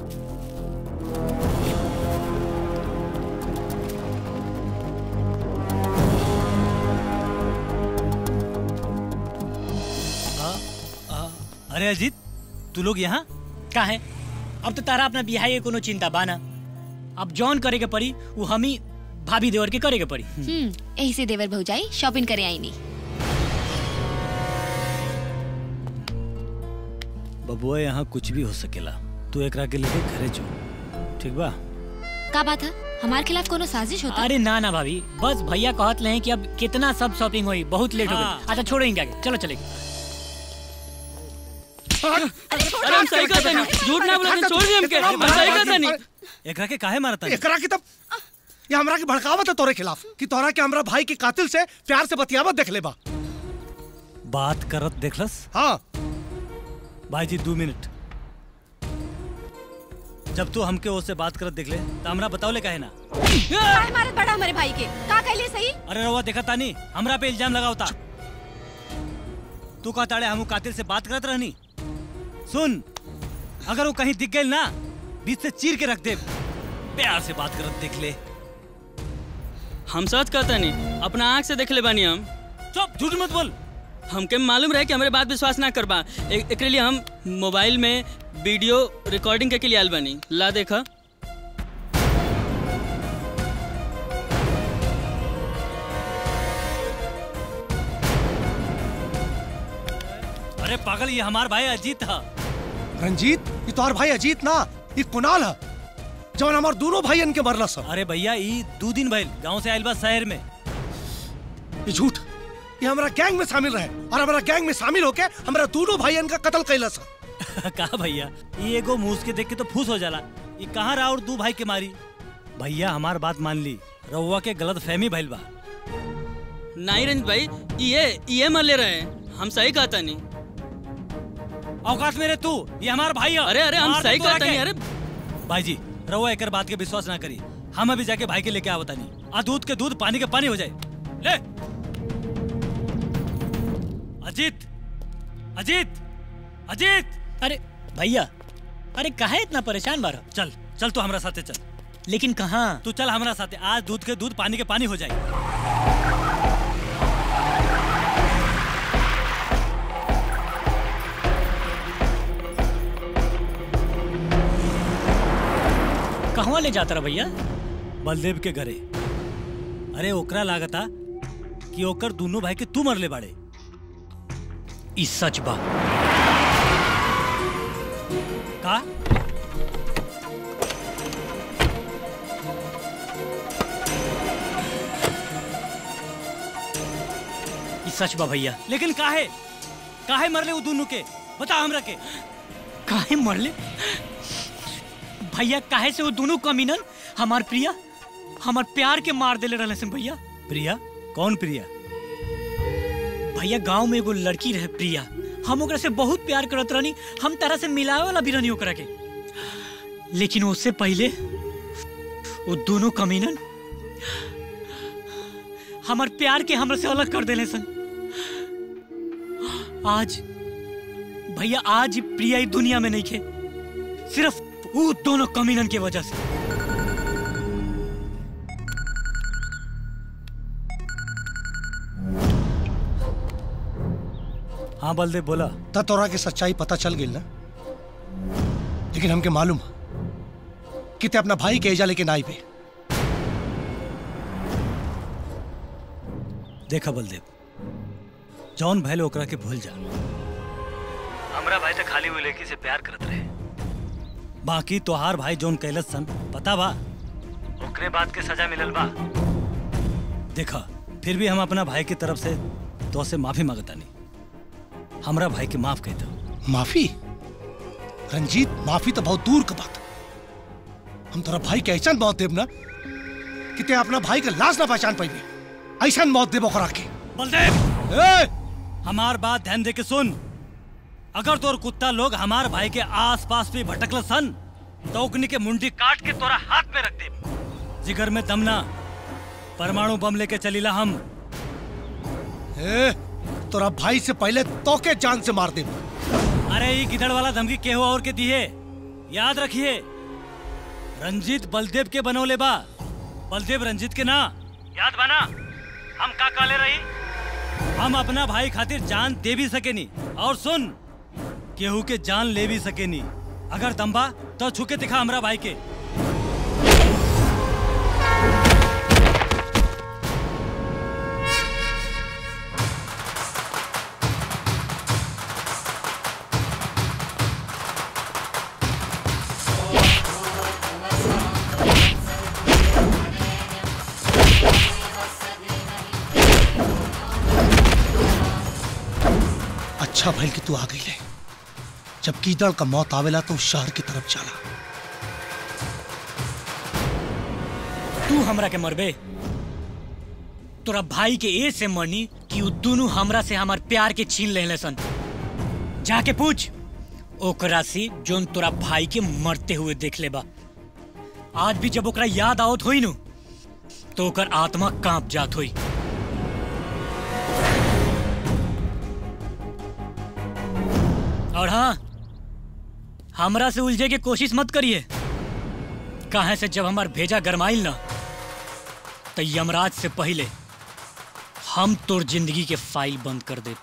आ, आ, अरे अजीत तू लोग यहाँ का है? अब तो तारा अपना बिहाई के कोनो चिंता बाना। अब जॉन करे के पड़ी वो हम ही भाभी देवर के करे के पड़ी। हम्म यही से देवर भौजाई शॉपिंग करे आई नहीं। बबुआ यहाँ कुछ भी हो सकेला, तू एकरा के लेके घरे जो, ठीक बा? का बात है, हमारे खिलाफ कोनो साजिश होता? अरे ना ना भाभी, बस भैया कहत ले कि अब कितना सब शॉपिंग हुई, बहुत लेट हो गई। अच्छा छोड़ो इनका, चलो चलेगी। अरे हम सही कहते नहीं, झूठ ना बोले तो छोड़ दे हमके। हम सही कहते नहीं। एकरा के काहे मारता है? एकरा के तब ये हमरा के भड़कावत है तोरे खिलाफ कि तोरा के हमरा भाई के कातिल से प्यार से बतियावत देख ले बा। बात करत देखलस? हाँ भाई जी दो मिनट। जब तू हमके उससे बात करत देख ले तो हमरा बताओ ले काहे ना? काहे मारत बड़ा हमारे भाई के? का कहले सही? अरे रवा देखा तानी हमरा पे इल्जाम लगावता। तू का ताड़े हमू कातिल से बात करत रहनी? सुन, अगर वो कहीं दिख गई ना बीच से चीर के रख दे। प्यार से बात करत देख ले। हम सच कहता नहीं, अपना आँख से देख ले बानी हम। चुप, झूठ मत बोल। हमके मालूम रहे कि हमारे बात विश्वास ना करबा, एक, एक लिए हम मोबाइल में वीडियो रिकॉर्डिंग के लिए आयल बानी। ला देखा। अरे पागल, ये हमार भाई अजीत था। रंजीत, ये तुम्हार भाई अजीत ना, ये कुणाल है जवन हमार दोनों भाई इनके मरला सब। अरे भैया, ई दो दिन भइल गांव से आइल बा शहर में। ये झूठ, ये हमारा गैंग में शामिल रहे और हमारा गैंग में शामिल होके हमारा दोनों भाई इनका कत्ल कैला सा। कहा भैया, ये एगो मूस के देख के तो फूस हो जाला। ये कहाँ रहा और दो भाई के मारी। भैया हमार बात मान ली, रउआ के गलत फहमी भइल बा। नहीं रंजित भाई, ये ये मर ले रहे हैं, हम सही कहता नहीं। औकात मेरे तू, ये हमार भाई है। अरे अरे हम मार सही दे तोरा कहता के। नहीं। अरे भाई जी, रउआ एकर बात के विश्वास ना करी। हम अभी जाके भाई के लेके आवता नहीं। आ दूध के दूध, पानी के पानी हो जाए। ले अजीत, अजीत, अजीत। अरे भैया, अरे काहे इतना परेशान बार? चल चल, तू हमारा साथे चल। लेकिन कहाँ? तू चल हमारा साथे, आज दूध के दूध, पानी के पानी हो जाए। कहवा ले जाता रहा भैया? बलदेव के घरे। अरे ओकरा लागता कि ओकर दोनों भाई के तू मरले बाड़े। ई सच बा का? ई सच बा भैया। लेकिन काहे काहे मरले वो दोनों के? बता हमरा के। काहे मरले भैया? काहे से वो दोनों कमीनन हमार प्रिया, हमार प्यार के मार देले रहले से भैया। प्रिया? कौन प्रिया? भैया गांव में एगो लड़की रहे प्रिया, हम ओकरा से बहुत प्यार करत रहनी। हम तरह से मिलावे वाला भी रहनी ओकरा के। लेकिन उससे पहले वो दोनों कमीनन हमार प्यार के हमरा से अलग कर देले सन। आज भैया, आज प्रिया इस दुनिया में नहीं खे, सिर्फ वो दोनों कमीनन की वजह से। हाँ बलदेव, बोला। ता तोरा के सच्चाई पता चल गई ना, लेकिन हमके मालूम कि ते अपना भाई के एजा लेके ना आई पे। देखा बलदेव, जौन भैल ओकरा के भूल जा। हमरा भाई तो खाली हुई लड़की से प्यार करत रहे। बाकी तोहार भाई जोन कैलस सन, पता बा ओकरे बात के सजा मिलल बा। देखा, फिर भी हम अपना भाई की तरफ से तो से माफी मांगता नहीं। हमरा भाई के माफ कहता। माफी? रंजीत, माफी तो बहुत दूर का बात। हम तोरा भाई के ऐसा मौत देब ना कि ते अपना भाई के लाश ना पहचान पाइबे। ऐसा मौत देब ओकरा के। बलदेव, ए! हमार बात ध्यान दे के सुन। अगर तोर कुत्ता लोग हमार भाई के आस पास भी भटकल सन तो ओकनी के मुंडी काट के तोरा हाथ में रख दे। जिगर में दम ना, परमाणु बम लेके चलीला हम। ए, तोरा भाई से पहले तो के जान से मार दे। अरे ये गिदड़ वाला धमकी केहू और के दिए, याद रखिए। रंजीत बलदेव के बनौले बा, बलदेव रंजीत के ना। याद बना हम का काले रही। हम अपना भाई खातिर जान दे भी सके नी, और सुन, केहू के जान ले भी सके नी। अगर दम्बा तो छुके दिखा हमरा भाई के। अच्छा भइल कि तू आ गई ले। जब कीदड़ का मौत आवेला तो शहर की तरफ चला। तू हमरा के मरबे? तोरा भाई के ए से मरनी कि उ दोनों हमरा से हमार प्यार के छीन लेले सन। जाके पूछ ओकरा से जोन तोरा भाई के मरते हुए देख ले बा। आज भी जब ओकरा याद आवत होई नु तो ओकर आत्मा कांप जात होई। और हाँ, हमरा से उलझे के कोशिश मत करिए। काहे से जब हमार भेजा गरमाइल ना तो यमराज से पहले हम तोर जिंदगी के फाइल बंद कर दे।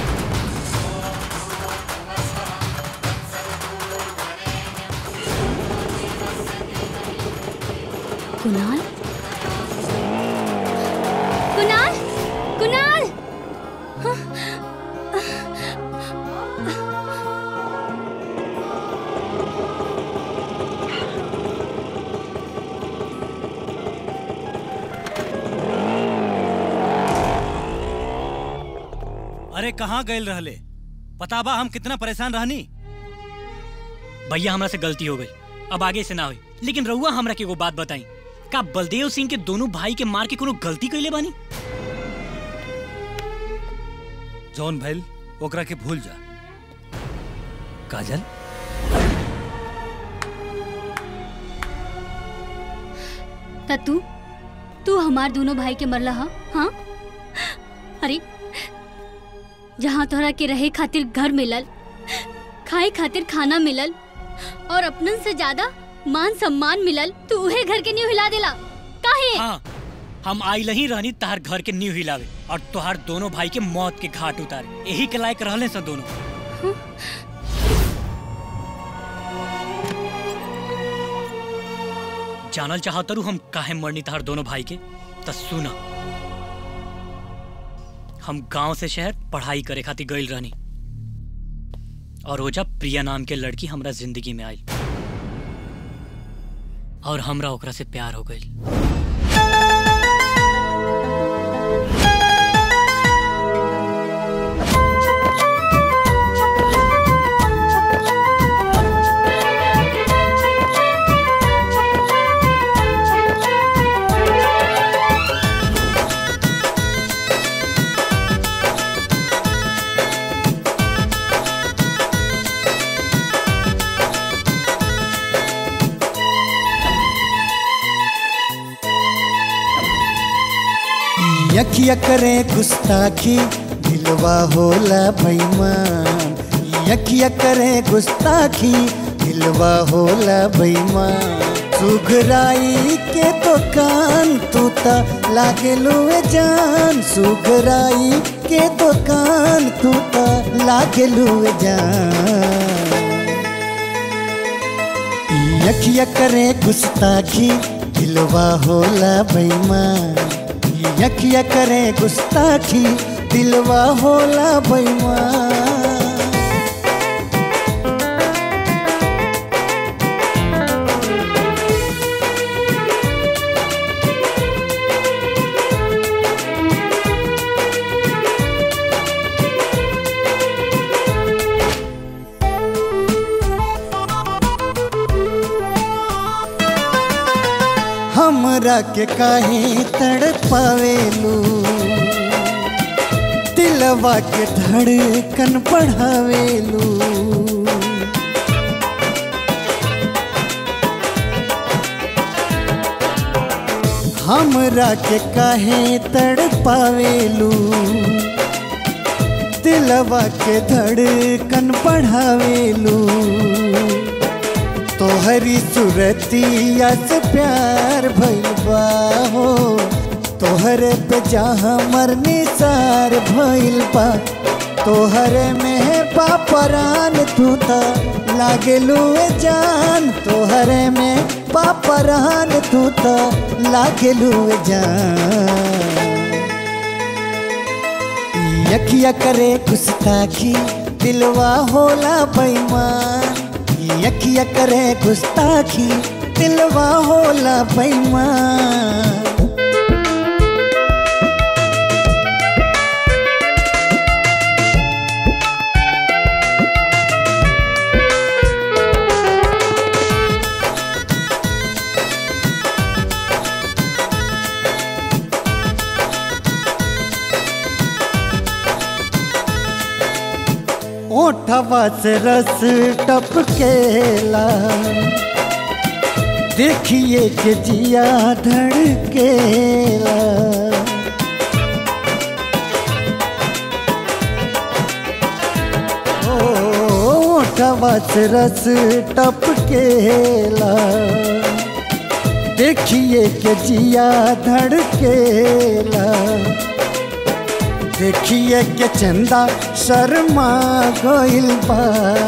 कुणाल, कुणाल, कुणाल, हाँ, अरे कहाँ गए रहले? पता बा हम कितना परेशान रहनी। भैया हमरा से गलती हो गई, अब आगे से ना हुई। लेकिन रउआ हमरा के एगो बात बताई, का बलदेव सिंह के दोनों भाई के मार के कोनो गलती कइले बानी? जौन भइल ओकरा के भूल जा। काजल, त तू तू हमार दोनों भाई के मरला हा? हाँ? अरे जहाँ तोहरा के रहे खातिर घर मिलल, खाए खातिर खाना मिलल और अपनन से ज्यादा मान सम्मान मिलल, तू उहे घर के नींव हिला देला काहे? हाँ, हम आई लही रहनी तहार घर के नींव हिलावे और तोहार दोनों भाई के मौत के घाट उतारे। यही के लायक रहले स दोनों। जानल चाहतरू हम काहे मरनी तहार दोनों भाई के? त सुना, हम गांव से शहर पढ़ाई करे खातिर गइल रहनी और ओजा प्रिया नाम के लड़की हमरा जिंदगी में आई और हमरा ओकरा से प्यार हो गइल। यखिया करे गुस्ताखी दिलवा होला बेईमान। यखिया करे गुस्ताखी दिलवा होला बेईमान। सुघराई के तो कान तू ता लागे लुए जान। सुघराई के तो कान तू ता लागे लुए जान। यखिया करे गुस्ताखी दिलवा होला बेईमान। यखिया करे गुस्ताखी दिलवा होला बेईमान। हमरा के काहे तड़पावेलू, दिलवा के धड़कन बढ़ावेलू। हमरा के काहे तड़पावेलू, दिलवा के धड़कन बढ़ावेलू। तोहरी सुरतिया से प्यार भइल बा हो, तोहरे पे जहाँ मरनी सार भइल बा। तोहरे में पापरान तू ता लागेलू जान। तोहरे में पापरान तू ता लागेलू जान। यखिया करे गुस्ताखी दिलवा होला बेईमान। यखिया करे गुस्ताखी दिलवा होला बेईमान। ओठवा से रस टपकेला, देखिए के जिया धड़केला। ओठवा से रस टपकेला, देखिए के जिया धड़केला। देखिए के चंदा शर्मा गइल बा,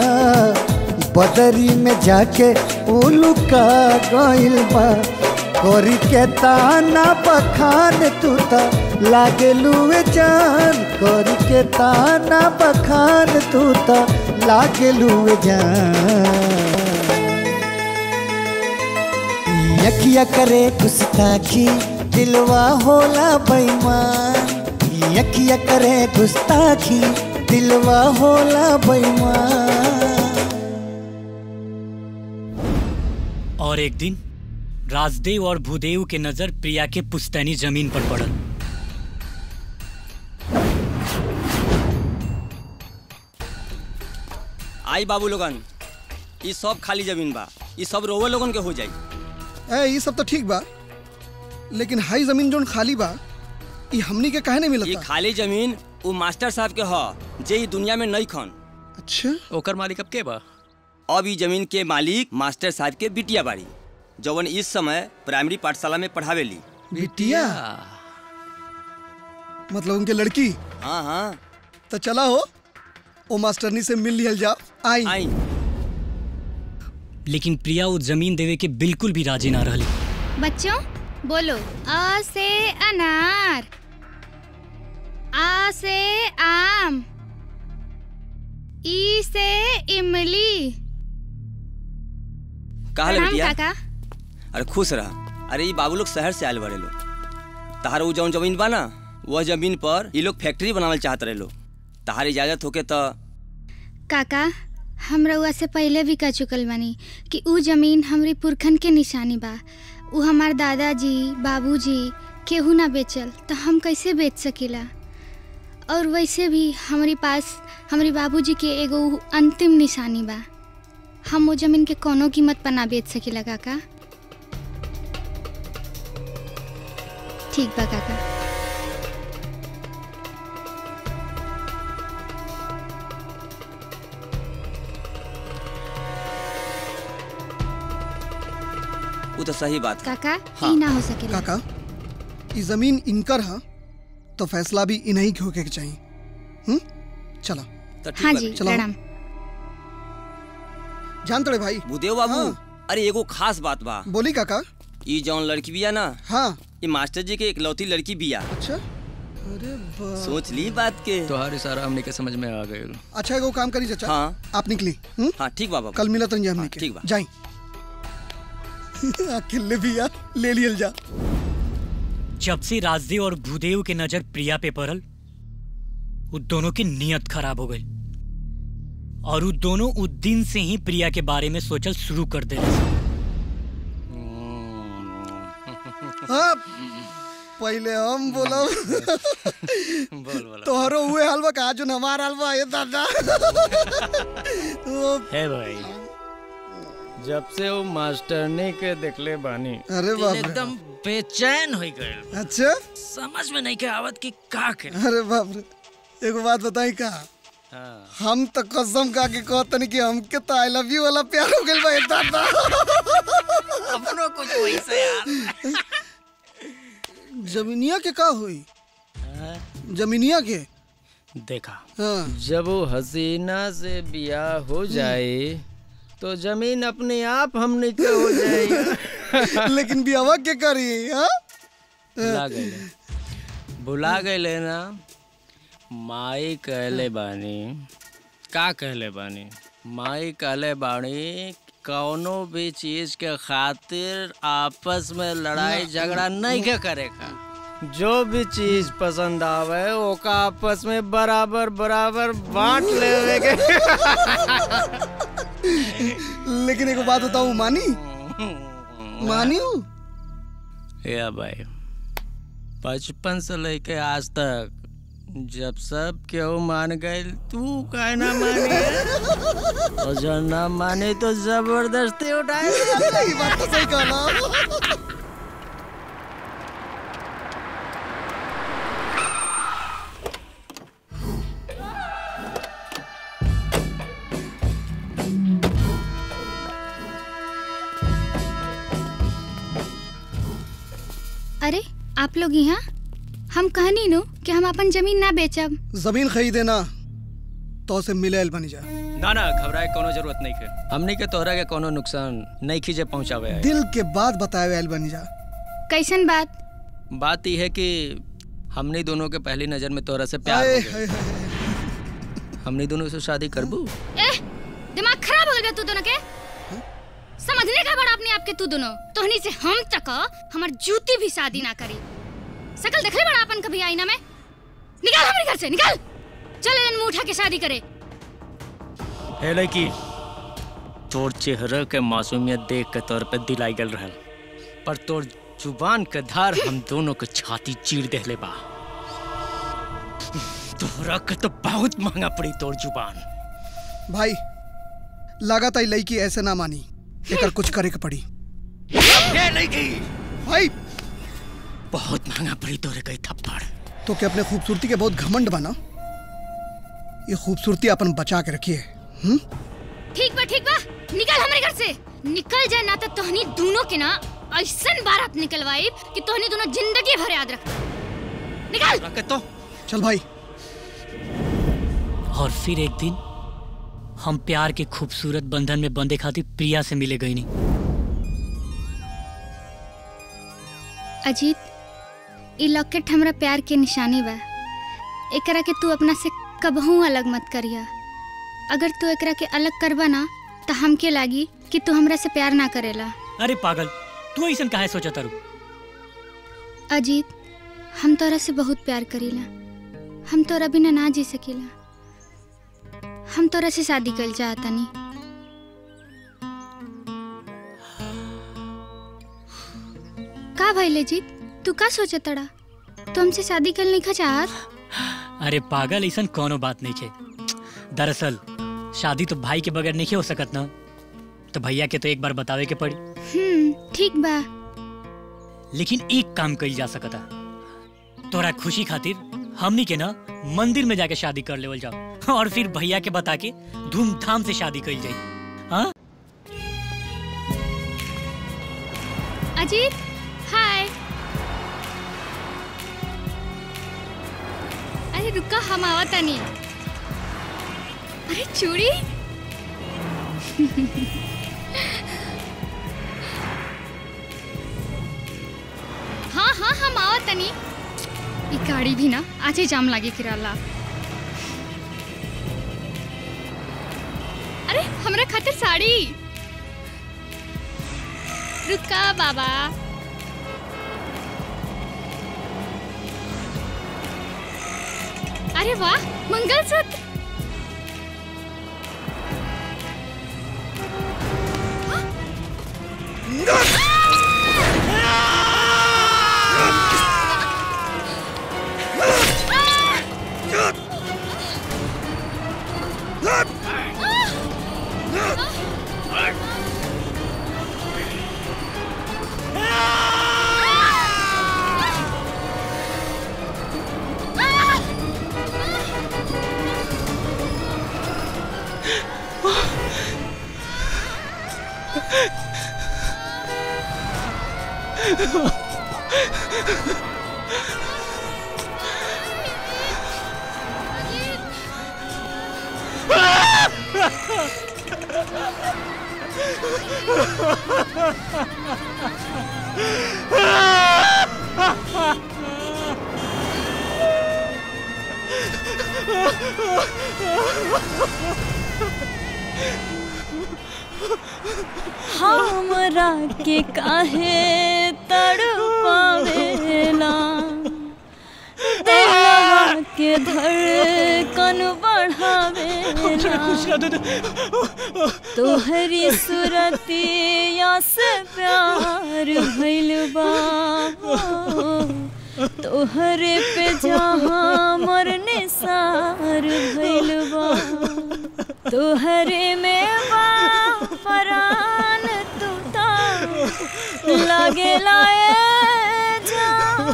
बदरी में जाके उलुका गइल बा। कोरी के ताना बखान तू ता लागेलू जान। कोरी के ताना बखान तू ता लागेलू जान। यखिया करे गुस्ताखी दिलवा होला बेईमान। अखिया करे गुस्ताखी दिलवा होला बेईमान। और एक दिन राजदेव और भूदेव के नजर प्रिया के पुश्तैनी जमीन पर पड़ल। आई बाबू लोगन, ये सब खाली जमीन बा, ये सब रोवे लोगन के हो जाई। ए ये सब तो ठीक बा, लेकिन हाई जमीन जोन खाली बा ये हमनी के काहे नहीं मिलता? ये खाली जमीन वो मास्टर साहब के ह, जे ई दुनिया में नहीं खन। अच्छा, ओकर मालिक अब के बा? अब ई जमीन के मालिक मास्टर साहब के बिटिया बाड़ी, जवन इस समय प्राइमरी पाठशाला में पढ़ावेली। बिटिया मतलब उनके लड़की? हाँ हाँ। तो चला हो ओ मास्टरनी से मिल लिया जा। आई आई। लेकिन प्रिया वो जमीन देवे के बिल्कुल भी राजी ना रहली। बच्चों बोलो, आ से अनार, आ से आम, ई से इमली। कहा ले बिटिया? काका। अरे खुश रहा। अरे ये बाबू लोग शहर से आयल बड़े लोग, तहार वो जौन जमीन बा ना, वह जमीन पर ये लोग फैक्ट्री बनावल चाहत रहे लोग। तहार इजाजत होके तो काका हम रउआ से पहले भी कह चुकल बानी कि ऊ जमीन हमरी पुरखन के निशानी बा। ऊ हमार दादाजी बाबूजी केहू ना बेचल तो हम कैसे बेच सकीला। और वैसे भी हमारी पास हमारी बाबूजी के एगो अंतिम निशानी बा। हम वो जमीन के कोनो कीमत पर ना बेच सकीला काका। ठीक बा काका। वो तो सही बात है। काका हाँ। ई ना हो सकेला। काका ये जमीन इनकर है तो फैसला भी इन्हीं के होके के चाहिए। हम्म चला। हाँ जी प्रणाम। जान तोड़े भाई भूदेव बाबू। हाँ। अरे एगो खास बात बा। बोली काका। ये जौन लड़की बिया ना, हाँ ये मास्टर जी के इकलौती लड़की बिया। अच्छा। अरे वाह। सोच ली बात के। तुम्हारी सारा हमने के समझ में आ गए। अच्छा एगो काम करी चाचा। हाँ। आप निकली। हुँ? हाँ ठीक बाबा। कल मिला तो हमने के। ठीक बा। जाई। अकेले भी यार ले लियल जा। जब से राजदेव और भूदेव के नजर प्रिया पे पड़ल, वो दोनों की नीयत खराब हो गई और वो दोनों उस दिन से ही प्रिया के बारे में सोचल शुरू कर दे। हाँ, पहले हम बोला तोहरो हुए हलवा का जो हमारा हलवा ये दादा। है भाई, जब से वो मास्टरनी के देखले बानी, अरे बाप रे, एकदम बेचैन हो गए। अच्छा समझ में नहीं के आवत कि का करे। अरे बाप रे, एगो बात बताई का। हाँ। हम तो कसम का के कहतनी कि हमके तो आई लव यू वाला प्यार हो गइल बा ये दादा। अपनो कुछ वैसे यार। जमीनिया के का हुई? जमीनिया के देखा। हाँ। जब वो हसीना से बियाह हो जाए तो जमीन अपने आप हमने के हो जाएगी। लेकिन बियाह के करी? हाँ? भुला गए भुला गए ना। माई कहले बानी, का कहले बानी? माई कहले बानी कौनो भी चीज के खातिर आपस में लड़ाई झगड़ा नहीं के करेगा। जो भी चीज पसंद आवे ओका आपस में बराबर बराबर बांट लेवे के। लेकिन एक बात बताऊं, मानी मानी हूँ या भाई, बचपन से लेके आज तक जब सब क्यों मान गए, तू काहे ना माने? और जो ना माने तो जबरदस्ती उठाए। ये बात तो सही कहला। अरे आप लोग यहाँ? हम कहनी नो कि हम अपन जमीन ना बेचब। जमीन खरीदे ना तो से मिले बनी जा। ना ना घबराए कोनो जरूरत नहीं के। हमनी के तोहरा के कोनो नुकसान नहीं खींचे पहुंचावे है। दिल के बात बतावे आयल बनी जा। कैसन बात? बात यह है कि हमनी दोनों के पहली नजर में तोहरा से प्यार हो गया। हमनी दोनों से शादी करबू? ए, दिमाग खराब हो गया तू दोनों के। समझने का बड़ा अपने आप के तू दोनों। तोहनी से हम तक हमार जूती भी शादी ना करी। शकल देखले बड़ा अपन कभी आईना में? निकाल हमारे घर से, निकाल। चल इन मुंह उठा के शादी करे। हे लड़की, तोर चेहरा के मासूमियत देख के तौर पे दिलाई गल रहल, पर तोर जुबान के धार हम दोनों के छाती चीर देले बा। तोहरा के तो बहुत महंगा पड़ी तोर जुबान। भाई लागत आई लड़की ऐसे ना मानी, एकर कुछ करे के पड़ी। ये लड़की भाई बहुत महंगा पड़ी तोरे कई थप्पड़। तो क्या अपने खूबसूरती के बहुत घमंड बना, ये खूबसूरती अपन बचा के रखिए। हम्म ठीक बा ठीक बा, निकल हमारे घर से, निकल जा, ना तो तोहनी दोनों के ना ऐसन बारात निकलवाई कि तोहनी दोनों जिंदगी भर याद रख। निकल रखे तो चल भाई। और फिर एक दिन हम प्यार के खूबसूरत बंधन में बंधे खातिर प्रिया से मिले गई नहीं। अजीत, ई लॉकेट हमरा प्यार के निशानी बा, एकरा के तू अपना से कबहू अलग मत करिया। अगर तू एकरा के अलग करबा ना तो हमके लागी कि तू हमरा से प्यार ना करेला। अरे पागल, तू ऐसा काहे सोचा तारू? अजीत, हम तोरा से बहुत प्यार करीला, हम तोरा बिना ना जी सकीला, हम तोरा से शादी कर चाहतानी। का भइले अजीत, तू का सोचा तड़ा? तू हमसे शादी कर नहीं चाहत? अरे पागल, ऐसा कोनो बात नहीं है। दरअसल शादी तो भाई के बगैर नहीं हो सकत ना, तो भैया के तो एक बार बतावे के पड़ी। हम्म ठीक बा, लेकिन एक काम कइल जा सकता, तोरा खुशी खातिर हमनी के ना मंदिर में जाके शादी कर लेवल जाओ, और फिर भैया के बता के धूमधाम से शादी कइल जाई। हाँ अजीत, हाय। अरे रुका, हम आवत नहीं। अरे चूड़ी हाँ हाँ हम आवत नहीं। ई गाड़ी भी ना आज ही जाम लागे किराला। अरे हमरा खातिर साड़ी। रुका बाबा। अरे वाह, मंगलसूत्र। हमरा के काहे तड़पावेला, दिलवा के धड़कन बढ़ावेला, तोहरी सुरतिया से प्यार भइल बा, तोहरे पे जहाँ मोर निसार भइल बा, तोहरे में बा परान, तू ता लागे लाए जा।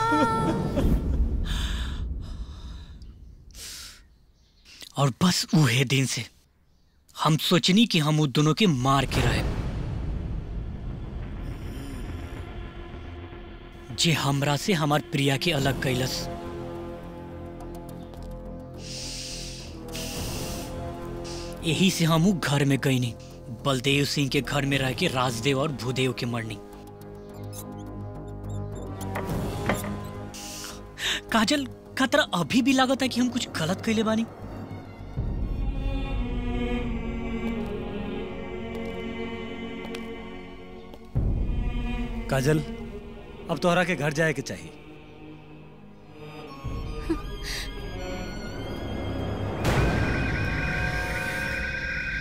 और बस उहे दिन से हम सोचनी कि हम उन दोनों के मार के रहे, जे हमरा से हमार प्रिया के अलग कैलस। यही से हम घर में गईनी, बलदेव सिंह के घर में रह के राजदेव और भूदेव के मरनी। काजल, खतरा अभी भी लागत है कि हम कुछ गलत कैले बानी। काजल, अब तोहरा के घर जाए के चाहिए।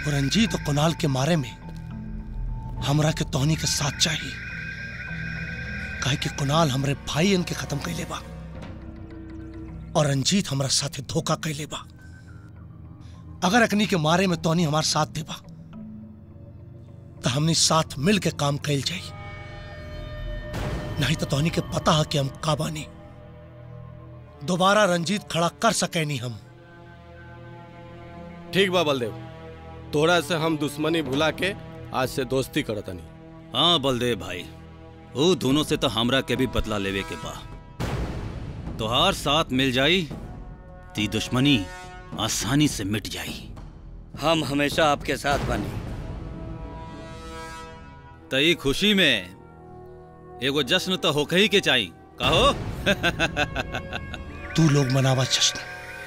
और रंजीत और कुणाल के मारे में हमरा के तोहनी के साथ चाहिए, काहे कि कुणाल हमरे भाई इनके खत्म कैले बा और रंजीत हमरा साथे धोखा कैले बा। अगर अकनी के मारे में तोहनी हमार साथ देबा तो हमने साथ मिल के काम कैल जाई, नहीं तो तोहनी के पता है कि हम का बानी। दोबारा रंजीत खड़ा कर सके नहीं हम। ठीक बा बलदेव, तोरा से हम दुश्मनी भुला के आज से दोस्ती करतनी। हाँ बलदेव भाई, वो दोनों से तो हमरा के भी बदला लेवे के बा। तोहार साथ मिल जाई ती दुश्मनी आसानी से मिट जाई। हम हमेशा आपके साथ बने। तई खुशी में एगो जश्न तो होके ही के चाहिए, कहो। तू लोग मनावा जश्न,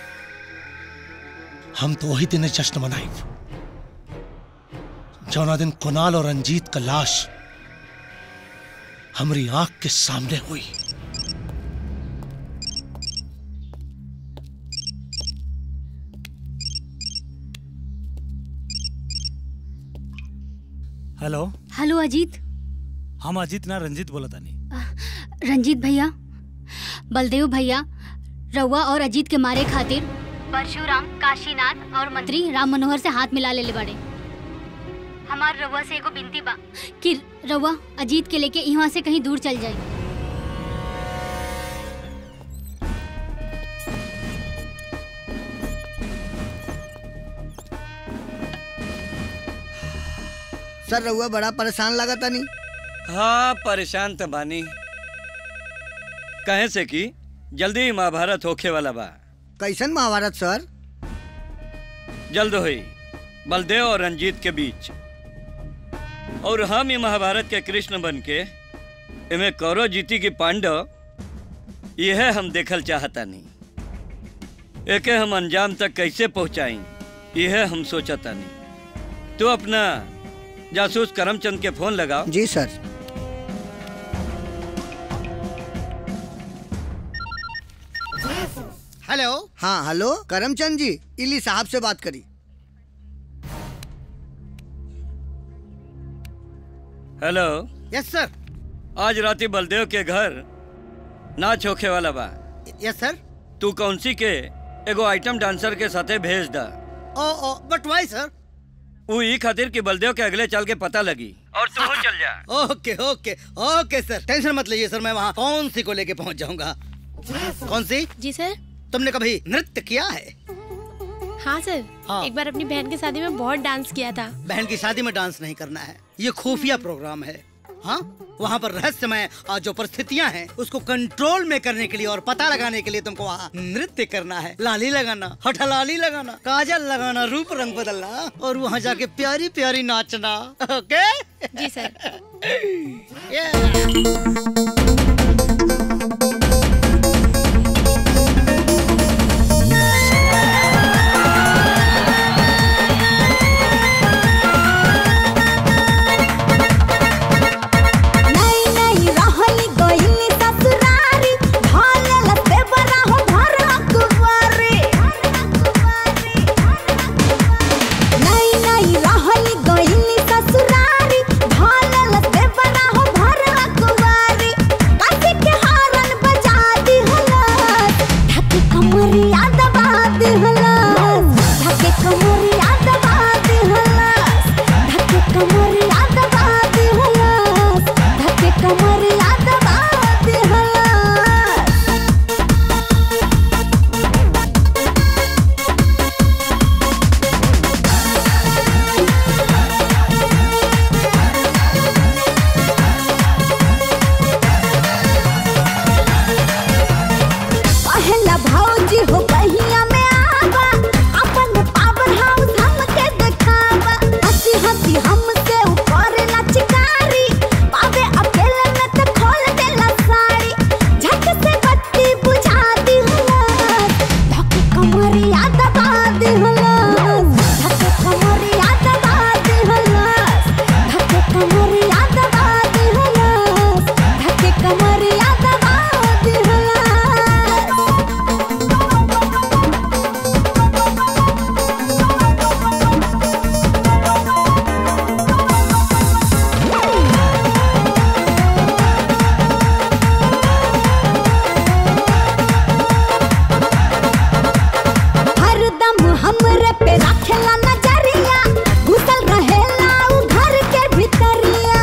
हम तो वही दिन जश्न मनाई जौना दिन कुणाल और रंजीत का लाश हमारी आंख के सामने हुई। Hello hello Ajit. हम अजीत ना रंजीत बोला तानी। रंजीत भैया, बलदेव भैया रउआ और अजीत के मारे खातिर परशुराम, काशीनाथ और मंत्री राम मनोहर से हाथ मिला ले बड़े। हमार रउआ से एगो बिनती बा कि रउआ अजीत के लेके यहाँ से कहीं दूर चल जाए। सर रउआ बड़ा परेशान लगा था नहीं? हाँ परेशान तो बानी, कहे से कि जल्दी ही महाभारत होखे वाला बा। कैसन महाभारत सर? जल्द हुई बलदेव और रंजीत के बीच, और हम ये महाभारत के कृष्ण बन के इमे कौरव जीती की पांडव, यह हम देखल चाहता नहीं। एके हम अंजाम तक कैसे पहुंचाई यह हम सोचता नहीं। तो अपना जासूस करमचंद के फोन लगाओ। जी सर। हेलो। हाँ हेलो करमचंद जी, इली साहब से बात करी। हेलो। Yes sir. आज राती बलदेव के घर नाच होखे वाला बा। Yes sir. तू कौनसी के एगो आइटम डांसर के साथे भेज दा। ओ ओ बट वाई सर? वो ई खातिर कि बलदेव के अगले चाल के पता लगी और तू हो चल जा। ओके ओके ओके सर, टेंशन मत लीजिए सर, मैं वहाँ कौन सी को लेके पहुँच जाऊंगा। कौन सी? जी सर। तुमने कभी नृत्य किया है? हाँ सर। हाँ। एक बार अपनी बहन की शादी में बहुत डांस किया था। बहन की शादी में डांस नहीं करना है, ये खुफिया प्रोग्राम है। हाँ, वहाँ पर रहस्यमय जो परिस्थितियाँ हैं उसको कंट्रोल में करने के लिए और पता लगाने के लिए तुमको वहाँ नृत्य करना है। लाली लगाना, हठलाली लगाना, काजल लगाना, रूप रंग बदलना और वहाँ जाके प्यारी प्यारी नाचना। ओके? जी सर। ससुरारी भालल देवरा हो भर अकवारी हमरे पे रखेला नजरिया घुसल रहेला उ घर के भीतरिया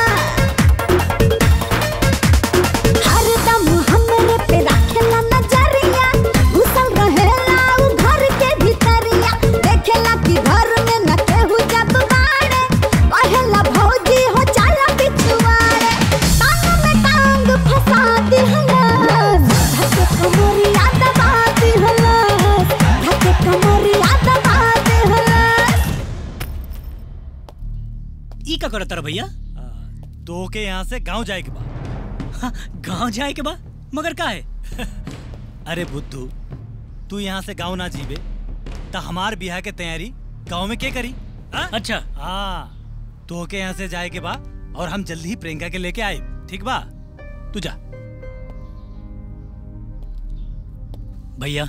हरदम हमरे पे रखेला नजरिया घुसल रहेला उ घर के भीतरिया देखेला कि घर में न केहू जब बाड़े कहेला भौजी हो चला पिछुआड़े टांग में टांग फंसा दिहलस धके कमरिया दबा दिहलस धके कमरिया दबा दिहलस। ई का करत रहा भैया? तो के यहाँ से गांव जाए के बा। हाँ, गांव जाए के बा मगर का है? अरे बुद्धू, तू यहाँ से गांव ना जीबे तो हमार बियाह के तैयारी गांव में के करी? हा? अच्छा हाँ, तो के यहाँ से जाए के बा और हम जल्दी ही प्रियंका के लेके आए, ठीक बा? तू जा। भैया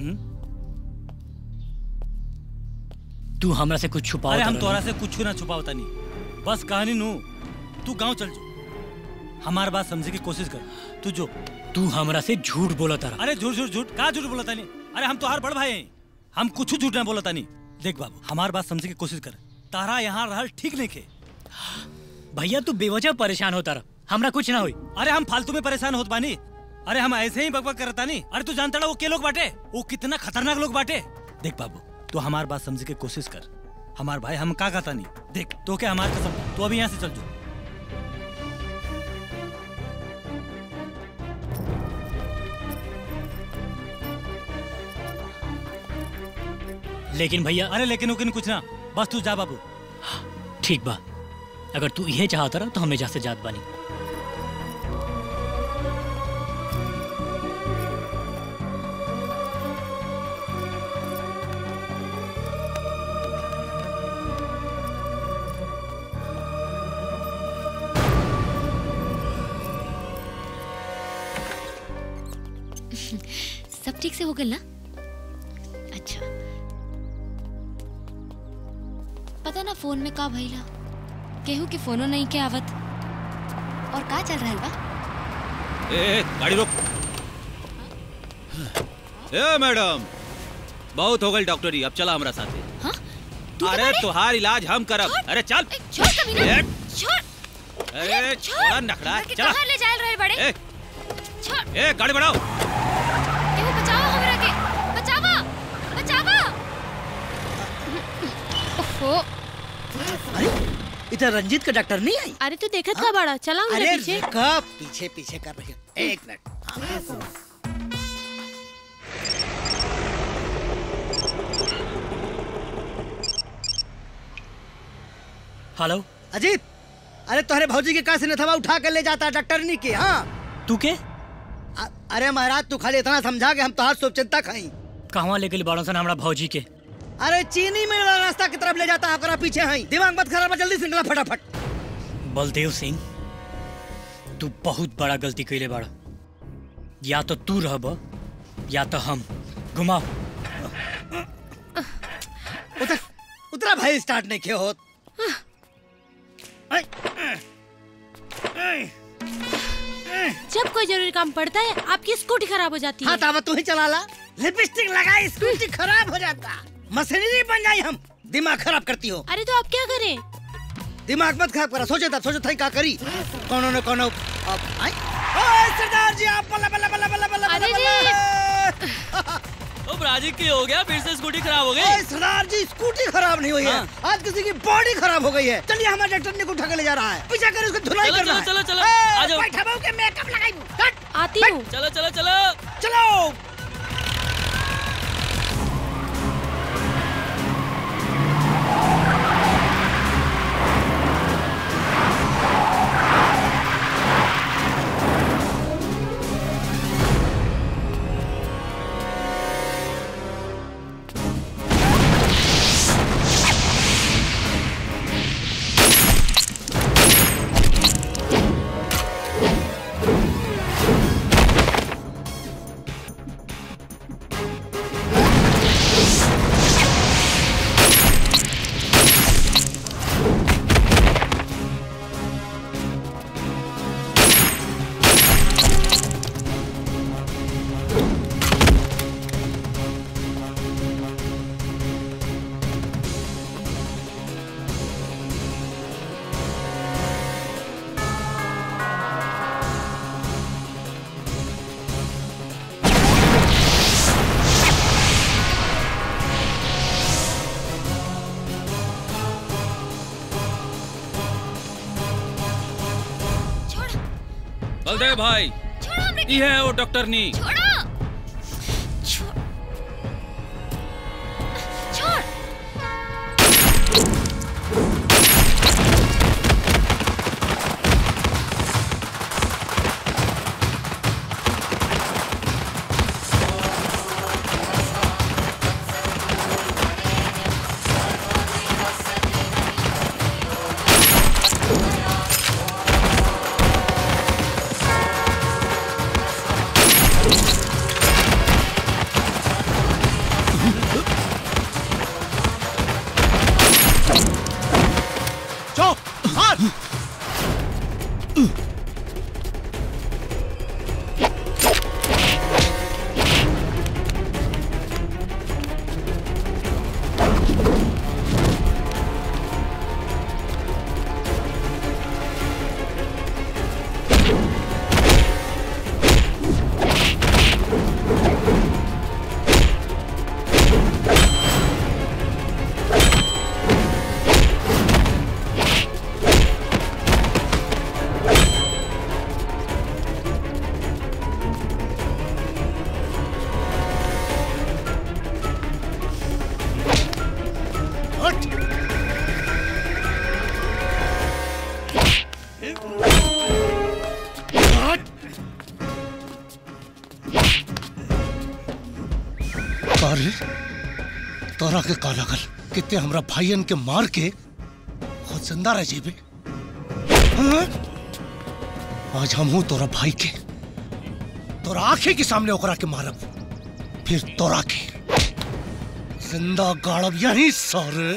तू हमरा से कुछ छुपाओ? अरे हम तोरा से कुछ ना छुपावता नहीं, बस कहानी नू तू गांव चल जो, हमार बात समझे की कोशिश कर। तू जो तू हमरा से झूठ बोला तारा। अरे झूठ झूठ झूठ का झूठ बोला नहीं? अरे हम तो हर बड़ भाई हैं, हम कुछ झूठ ना बोला नहीं। देख बाबू, हमार बात समझे की कोशिश कर, तारा यहाँ रहल ठीक नहीं खे। भैया तू बेवजह परेशान होता रहा, हमरा कुछ ना हुई। अरे हम फालतू में परेशान होत बानी, अरे हम ऐसे ही बकबक करता नहीं। अरे तू जानता ना वो के लोग बाटे, वो कितना खतरनाक लोग बाटे। देख बाबू, तू हमार बात समझे की कोशिश कर, हमार भाई हम का कहता नहीं। देख तो क्या हमार कसम, तू अभी यहाँ से चल जो। लेकिन भैया, अरे लेकिन उकिन कुछ ना, बस तू जा बाबू। ठीक बा, अगर तू यह चाहता रहा तो हमें जा से जात बानी। सब ठीक से हो गया ना? अच्छा, पता ना फोन में का भइला, केहू के फोनो नहीं के आवत। और का चल रहा है बा? ए, गाड़ी रोक। ए मैडम, बहुत हो गई डॉक्टरी, अब चला हमारा साथे। हाँ? अरे तुहार इलाज हम करब। अरे चल। छोड़ कमीना, छोड़। अरे छोड़ा नखड़ा, चला। कहाँ ले जाए रहे बड़े? ए, छोड़। ए गाड़ी बढ़ाओ। केहू बचाओ हमरा के, बचावा, बचावा। ओहो। अरे इधर रंजीत का डॉक्टर नहीं आई? अरे तू देखत का बड़ा, चला उनके अरे पीछे। कब पीछे पीछे कर रही है? एक मिनट। हेलो अजीत, अरे तुम्हारे भौजी के कहा से नथवा उठा कर ले जाता डॉक्टर नहीं के? हाँ तू के? अ- अरे महाराज, तू खाली इतना समझा के हम तो हाथ सोच चिंता खाई। कहवा लेके बाड़ों सन हमरा भौजी के? अरे चीनी में वाला रास्ता की तरफ ले जाता है, करा पीछे है। दिमाग मत खराब, जल्दी से निकला फटाफट। बलदेव सिंह, तू बहुत बड़ा गलती कैले बाड़ा। या तो तू रहब या तो हम। घुमाओ। उतर उतरा भाई, स्टार्ट नहीं किया होत। जब कोई जरूरी काम पड़ता है आपकी स्कूटी खराब हो जाती है। हाँ तावा तू ही चला ला। लिपस्टिक लगाई, स्कूटी खराब हो जाता। मशीनरी बन जाई हम, दिमाग खराब करती हो। अरे तो आप क्या करें? दिमाग मत खराब करा, सोचे था सोचे था क्या करी। कोनो न कोनो ओए सरदार जी, आप बल्ला बल्ला बल्ला बल्ला बल्ला अरे बल्ला। ओ ब्राजी की हो गया, फिर से स्कूटी खराब हो गई। ओए सरदार जी, स्कूटी खराब नहीं हुई है, हाँ। आज किसी की बॉडी खराब हो गई है। चलिए हमारे डॉक्टर ने को उठा के ले जा रहा है, पीछे कर उसको धुलाई चलो, करना चलो, है। चलो, चलो, ए, आ जाओ। बैठा बहू के मेकअप लगाई। आती हूँ। चलो चलो चलो चलो। बलदेव भाई ये है वो डॉक्टर नी। तोरा के का लागल कितने हमरा भाईयन के मार के खुद जिंदा रह जेबे। हाँ? आज हम हूं तोरा भाई के तोरा आंखें के सामने ओकरा के मारब, फिर तोरा के जिंदा गाड़ब यहीं सारे।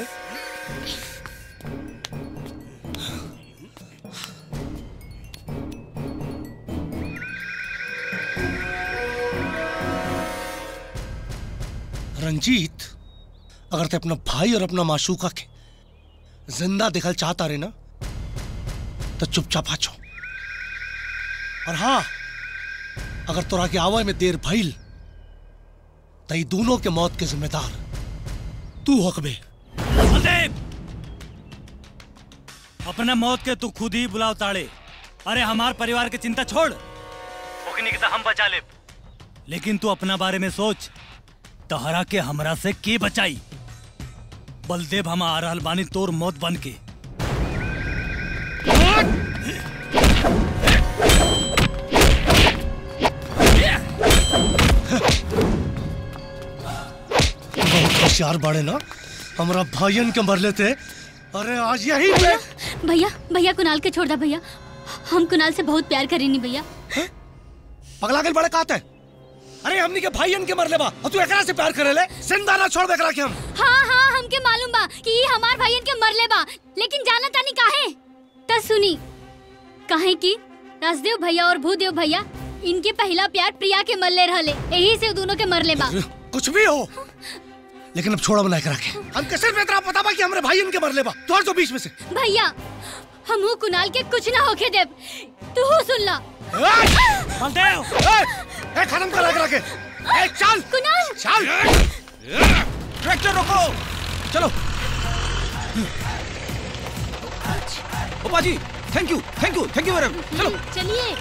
रंजीत, अगर ते अपना भाई और अपना माशूका के जिंदा दिखल चाहता रहे ना तो चुपचाप आ जाओ। और हाँ, अगर तोरा के आवा में देर भइल तो ये दोनों के मौत के जिम्मेदार तू हकबे। अपना मौत के तू खुद ही बुलाव ताड़े। अरे हमार परिवार की चिंता छोड़, ओकनी के तो हम बचा ले, लेकिन तू अपना बारे में सोच। तहरा के हमरा से के बचाई? बलदेव हम आ रहल बानी तोर मौत बन के। बहुत होशियार बाड़े ना, हमरा भाईयन के मर लेते। अरे आज यही पे भैया भैया कुणाल के छोड़ दा भैया, हम कुणाल से बहुत प्यार करेनी भैया। पगला के बड़े काते। अरे हमनी के भाईयन के मरले बा और तू एकरा से प्यार करे ले? जिंदा ना छोड़ एकरा के हम। हाँ हाँ हमके मालूम बा कि ये हमार भाईयन के मरले बा, लेकिन जाना तानी काहे? त सुनी, काहे कि राजदेव भैया और भूदेव भैया इनके पहला प्यार प्रिया के मरले रहले, यही से दोनों के मरले बा। कुछ भी हो, लेकिन अब छोड़ा बना एकरा के। हम कैसे इतना पता बा कि हमरे भाईयन के मरले बा? तोहर तो बीच में से भैया हमहू कुणाल के कुछ ना होके देब, तू सुन ला। बलदेव, ए, ए खत्म कर एकरा के। ए चल कुणाल, चल। ट्रैक्टर रोको, चलो। ओपा जी, thank you, thank you, thank you very much. चलो चलिए।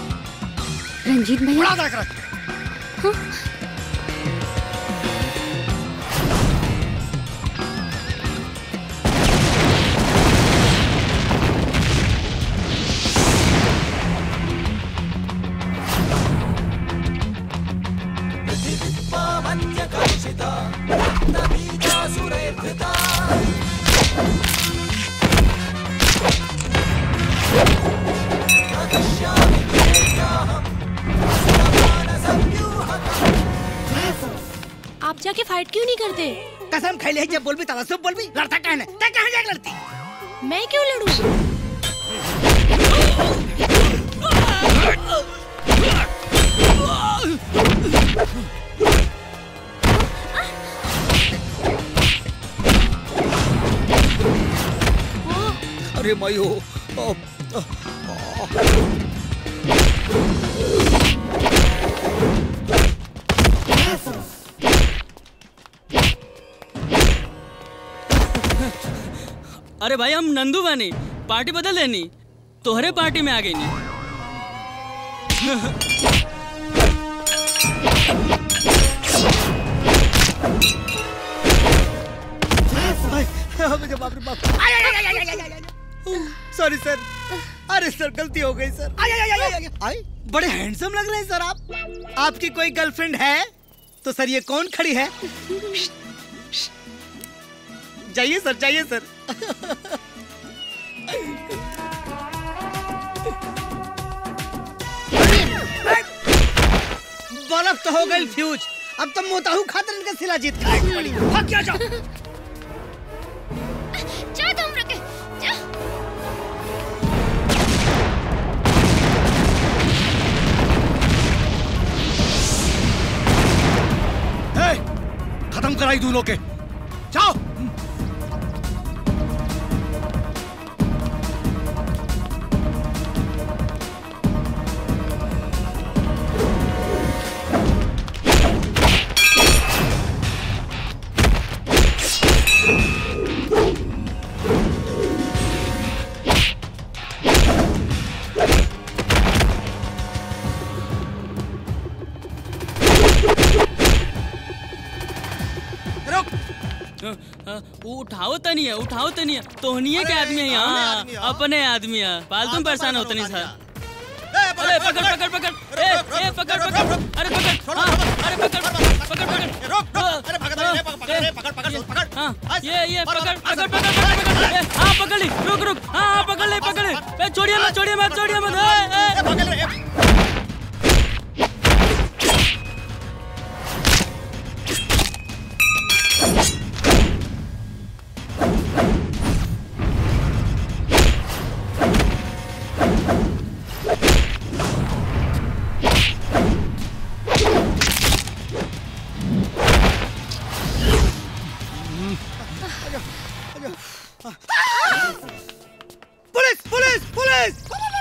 रंजीत भैया, उड़ा दे एकरा। हाँ? आप जाके फाइट क्यों नहीं करते? कसम खाई ले जब बोल भी तवा सब बोल भी लड़ता कहने ते कहां जाके लड़ती? मैं क्यों लड़ूं? अरे मायो अरे भाई हम नंदू बानी, पार्टी बदल लेनी, तोहरे पार्टी में आ गई नी। सॉरी सर, अरे सर गलती हो गई सर। आय, आय, आय, आय, आय, बड़े हैंडसम लग रहे हैं सर आप। आपकी कोई गर्लफ्रेंड है तो सर ये कौन खड़ी है? जाइए सर, जाइए सर। बल्ब तो हो गई फ्यूज, अब तो मोताहू खातर इनका सिला जीत खाएगी पड़ी। भाग क्या जाओ। जा तुम रुके, जा। हे, खत्म कराई दोनों के, जाओ। उठाओ तनी है, उठाओ तनी है, तोहनिए के आदमी है यहाँ, अपने आदमी है, फालतू में परेशान होते नहीं सर। अरे पकड़ पकड़ पकड़, ए ए पकड़ पकड़, अरे पकड़, हाँ, अरे पकड़ पकड़ पकड़, रोक, अरे पकड़ पकड़ पकड़ पकड़, हाँ, ये ये पकड़ पकड़ पकड़ पकड़, हाँ पकड़ ली, रुक रुक, हाँ पकड़ ले पकड़ ले, छोड़िए मत छोड़िए मत छोड़िए मत, ए पकड़ ले। Police police police.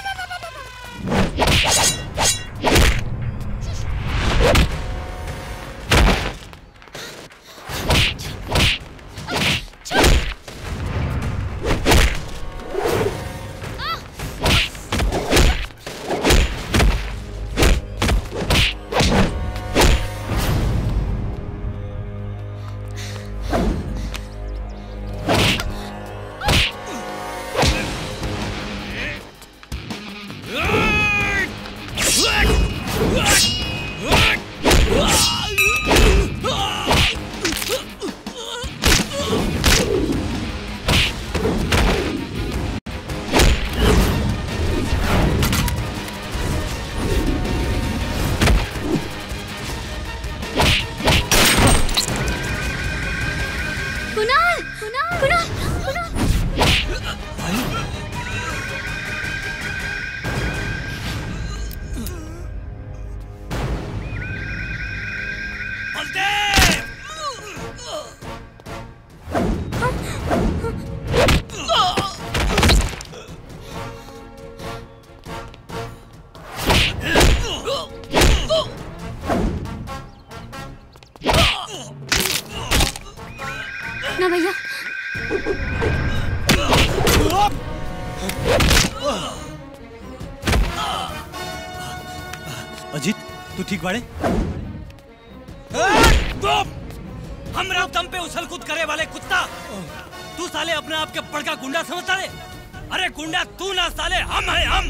ना भैया। अजीत तू ठीक बाड़े? हमरा दम पे उछल कूद करे वाले कुत्ता, तू साले अपने आप के बड़का गुंडा समझता है? अरे गुंडा तू ना साले, हम है हम।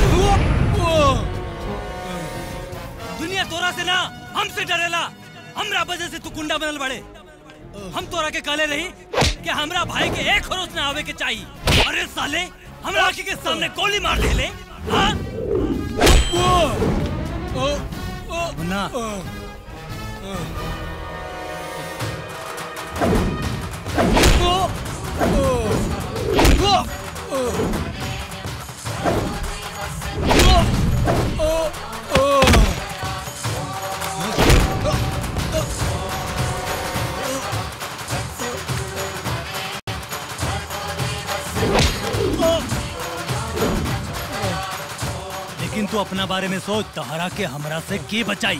दुनिया तोरा से ना हमसे डरेला, हमरा वजह से तू गुंडा बनल बड़े। हम तोरा के कहले रही कि हमरा भाई के एक खरोच ना आवे के चाहिए। अरे साले हमरा आंखी के सामने गोली मार देले। हाँ मुन्ना लेकिन तू अपना बारे में सोच, तहरा के हमरा से के बचाई।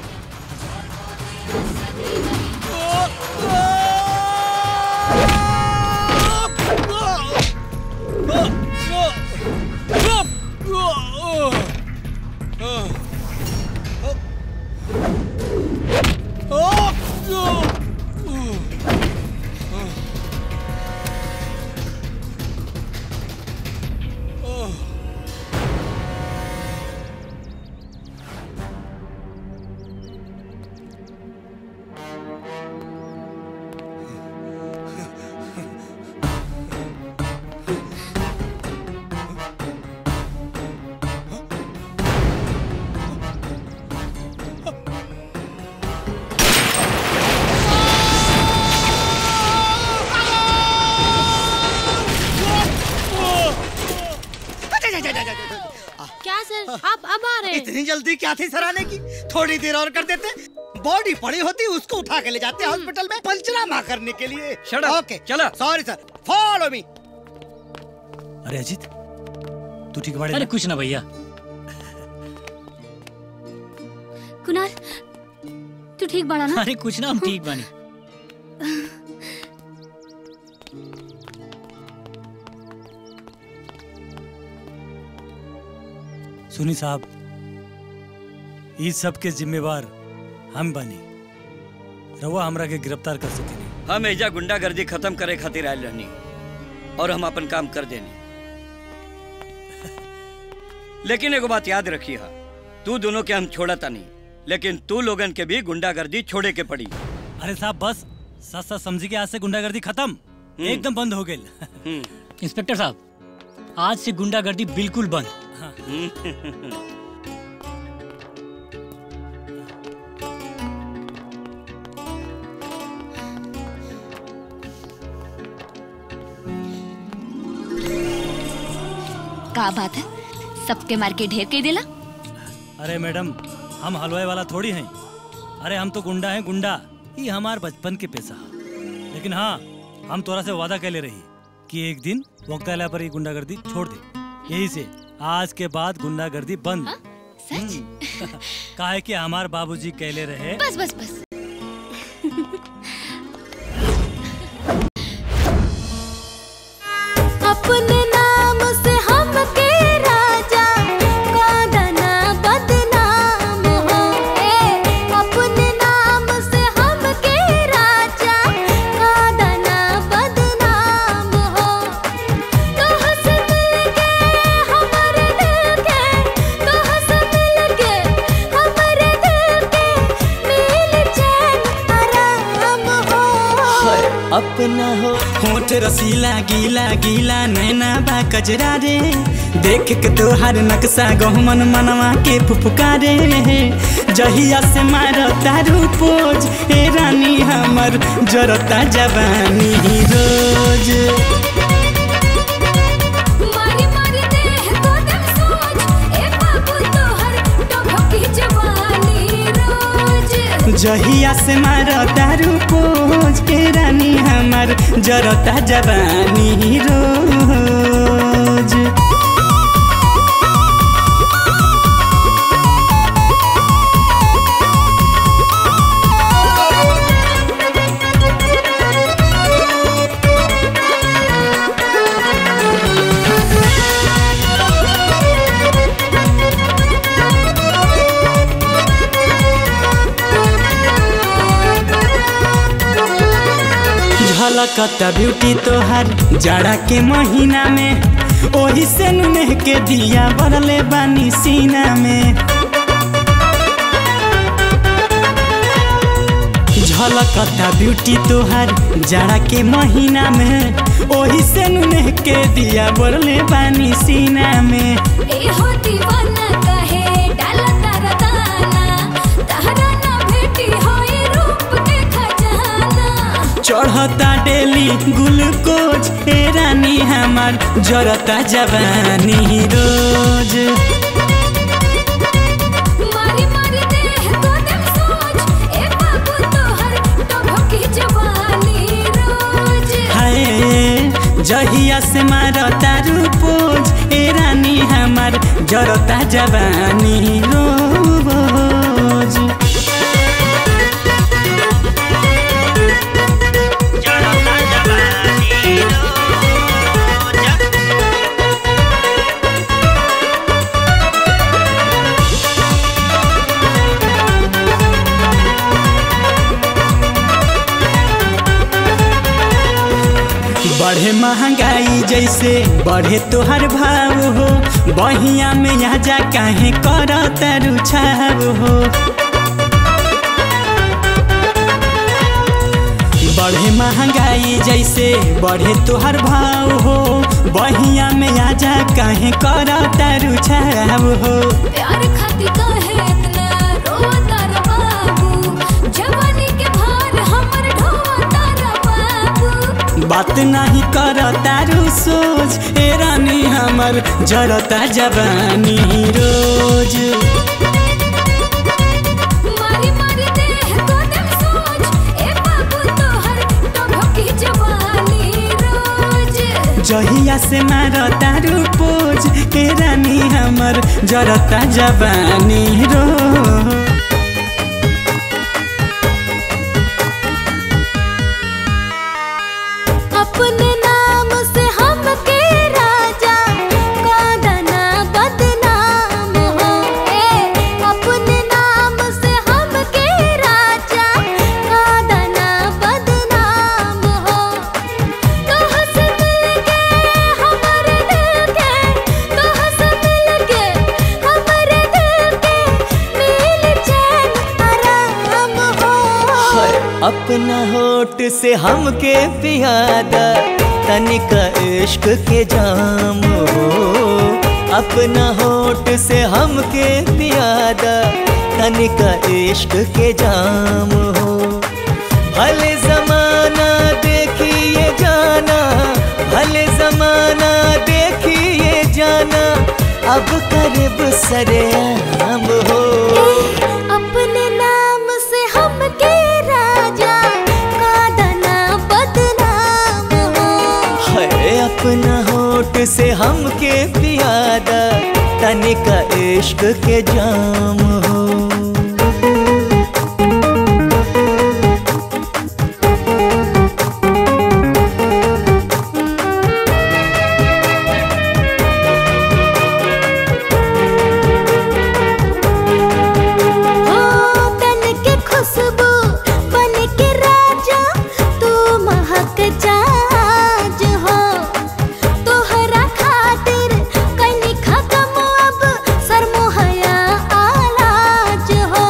क्या सर, आप अब आ रहे हैं? इतनी जल्दी क्या थी सर आने की? थोड़ी देर और कर देते। बॉडी पड़ी होती उसको उठा के ले जाते हॉस्पिटल में पंचनामा करने के लिए। Shut up. ओके चला। Sorry sir, follow me. अरे अजीत, तू ठीक बाड़े? अरे कुछ ना भैया। कुणाल, तू ठीक बाड़ा ना? अरे कुछ ना, हम ठीक बानी। सुनी साहब, इस सब के जिम्मेवार हम बनी। रवा हमरा के गिरफ्तार कर सकेनी। हम एजा गुंडागर्दी खत्म करे खातिर आयल रहनी और हम अपन काम कर देनी। लेकिन एगो बात याद रखी हा, तू दोनों के हम छोड़ता नहीं, लेकिन तू लोगन के भी गुंडागर्दी छोड़े के पड़ी। अरे साहब बस सच सच समझी के आज से गुंडागर्दी खत्म, एकदम बंद हो गई। इंस्पेक्टर साहब, आज से गुंडागर्दी बिल्कुल बंद। का बात है, सबके मार के ढेर के दिला? अरे मैडम, हम हलवाई वाला थोड़ी हैं। अरे हम तो गुंडा हैं, गुंडा। ये हमार बचपन के पैसा है। लेकिन हाँ, हम तोरा से वादा कर ले रही कि एक दिन वक्त आने पर ये गुंडागर्दी छोड़ दे। यही से आज के बाद गुंडागर्दी बंद। हाँ? सच? काहे कि हमार बाबूजी कहले रहे। बस बस बस। अपने नाम से हम के राजा कादना बदनाम हो। ए, अपने नाम से हम के राजा कादना बदनाम हो। तुहसे मिलके हमारे दिल के, तुहसे मिलके हमारे दिल के मिल चैन आराम हो। अपना हो होठ रसीला गीला गीला नैना बा कजरा रे, देख के तोहार नक्शा गहमन मनवा के फुफकारे। जहिया से मारो तारू पोज, ए रानी हमर जरता जवानी रोज। मारी मारी देह को दम सोच, ए बाबू तोहर टभकी जवानी रोज। जहिया से मारो तारू पोज, ए रानी हमर जरता जवानी रोज। झलकता ब्यूटी तोहार जाड़ा के महीना में, ओही से नुनेह के दिया बरले बानी सीना में। झलकता ब्यूटी तोहार जाड़ा के महीना में, ओही से नुनेह के दिया बरले बानी सीना में। ए हो दीवाना कहे डाला तारा दाना, मारी ग्लूकोज ए रानी हमार जरता जवानी रोज। मारी मारी देह को दम सोच ए बाबू तोहर टभकी जवानी रोज। हाय जहिया से मारता रूपोज ए रानी हमार जरता जवानी रोज। बढ़े महंगाई जैसे बढ़े तोहर भाव हो बहिया में यहाँ जा काहे करत रुझाव हो। बढ़े महंगाई जैसे बढ़े तोहर भाव हो बहिया में यहाँ जा काहे करत रुझाव हो। प्यार खातिर काहे इतना रोता रे बाबू जवानी के भार हमर ढोता रे बाबू। बात नहीं करता रू सोच ए रानी हमर जरता जवानी रोज। मारी मारी देह को दम सोच ए बाबू तोहर टभकी जवानी रोज। जहिया से मारता रू पोज ए रानी हमर जरता जवानी रोज। अपने नाम से हमके राजा कादना बदनाम हो। ए अपने नाम से हमके राजा कादना बदनाम हो। तोह से मिलके हमरे दिल के तोह से मिलके हमरे दिल के मिल चैन आराम हो। अपना होठ से हमके पियादा तनिक इश्क के जाम हो। अपना होठ से हमके पियादा तनिक इश्क के जाम हो। भले जमाना देखिए जाना भले जमाना देखिए जाना अब करीब सरेआम हो। अपने नाम से हमके राजा कादना बदनाम हो। है अपना होठ से हमके पियादा तनिक इश्क के जाम हो। हो तन के खुशबू बन के राजा तू महक जाज हो। तोहरा खातिर कनी खत्म अब सरमोहया आलाज हो।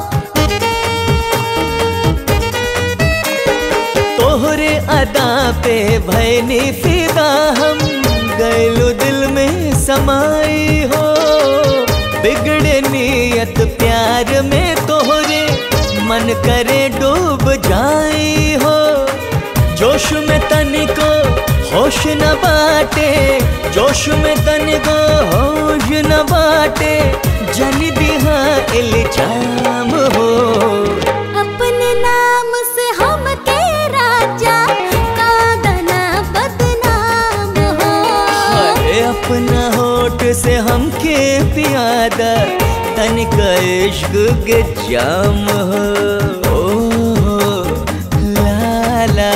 तोहरे अदा पे भैनी फिदा हम गैलो दिल में समाई हो। बिगड़े नियत प्यार में तोहरे मन करे डूब जाई हो। जोश में तनिको होश न बाटे जोश में तनिको होश न बाटे जन दिहा इल्जाम हो। अपने नाम से हमके राजा कादना बदनाम हो। अरे अपना होठ से हमके पियादा तनिक इश्क के जाम हो। ओ ला ला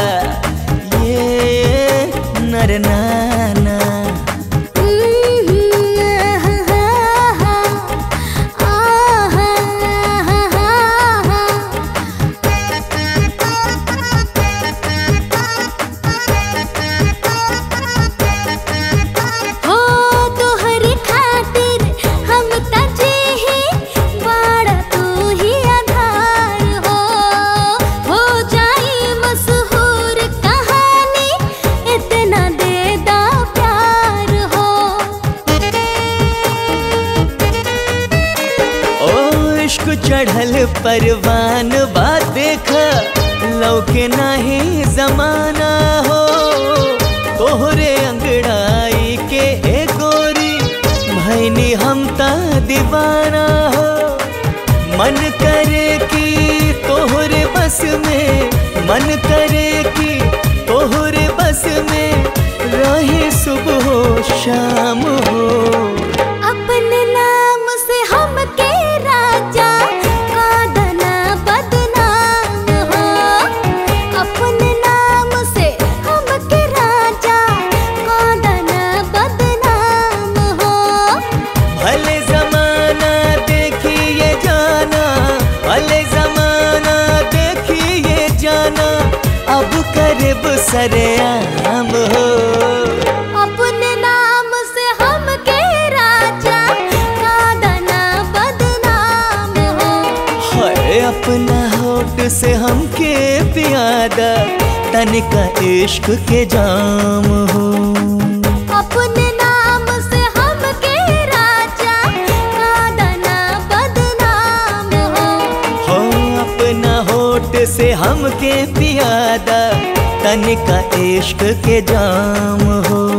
ये नर नाना हो तोहरी खातिर हम तजे ही बाड़ा तू ही आधार हो। हो जाई मशहूर कहानी इतना दे दा प्यार हो। ओ इश्क चढ़ल परवान बा देखा लौके नहीं जमाना हो तोहरे अंगड़ाई के ए गोरी भैनी हम ता दीवाना हो मन करे कि तोहरे बस में मन करे कि तोहरे बस में रहे सुबह हो शाम हो अपने नाम से हम के राजा कादना बदनाम हो अपने नाम से हम के राजा कादना बदनाम हो भले जमाना देखिए जाना भले जमाना देखिए जाना अब करीब सरेआम हो अपने नाम से हम के राजा कादना बदनाम हो हाय अपना होठ से हमके पियादा तनिका इश्क के जाम हो अपने नाम से हम के राजा कादना बदनाम हो हो अपना होठ से हमके पियादा तनिका इश्क के जाम हो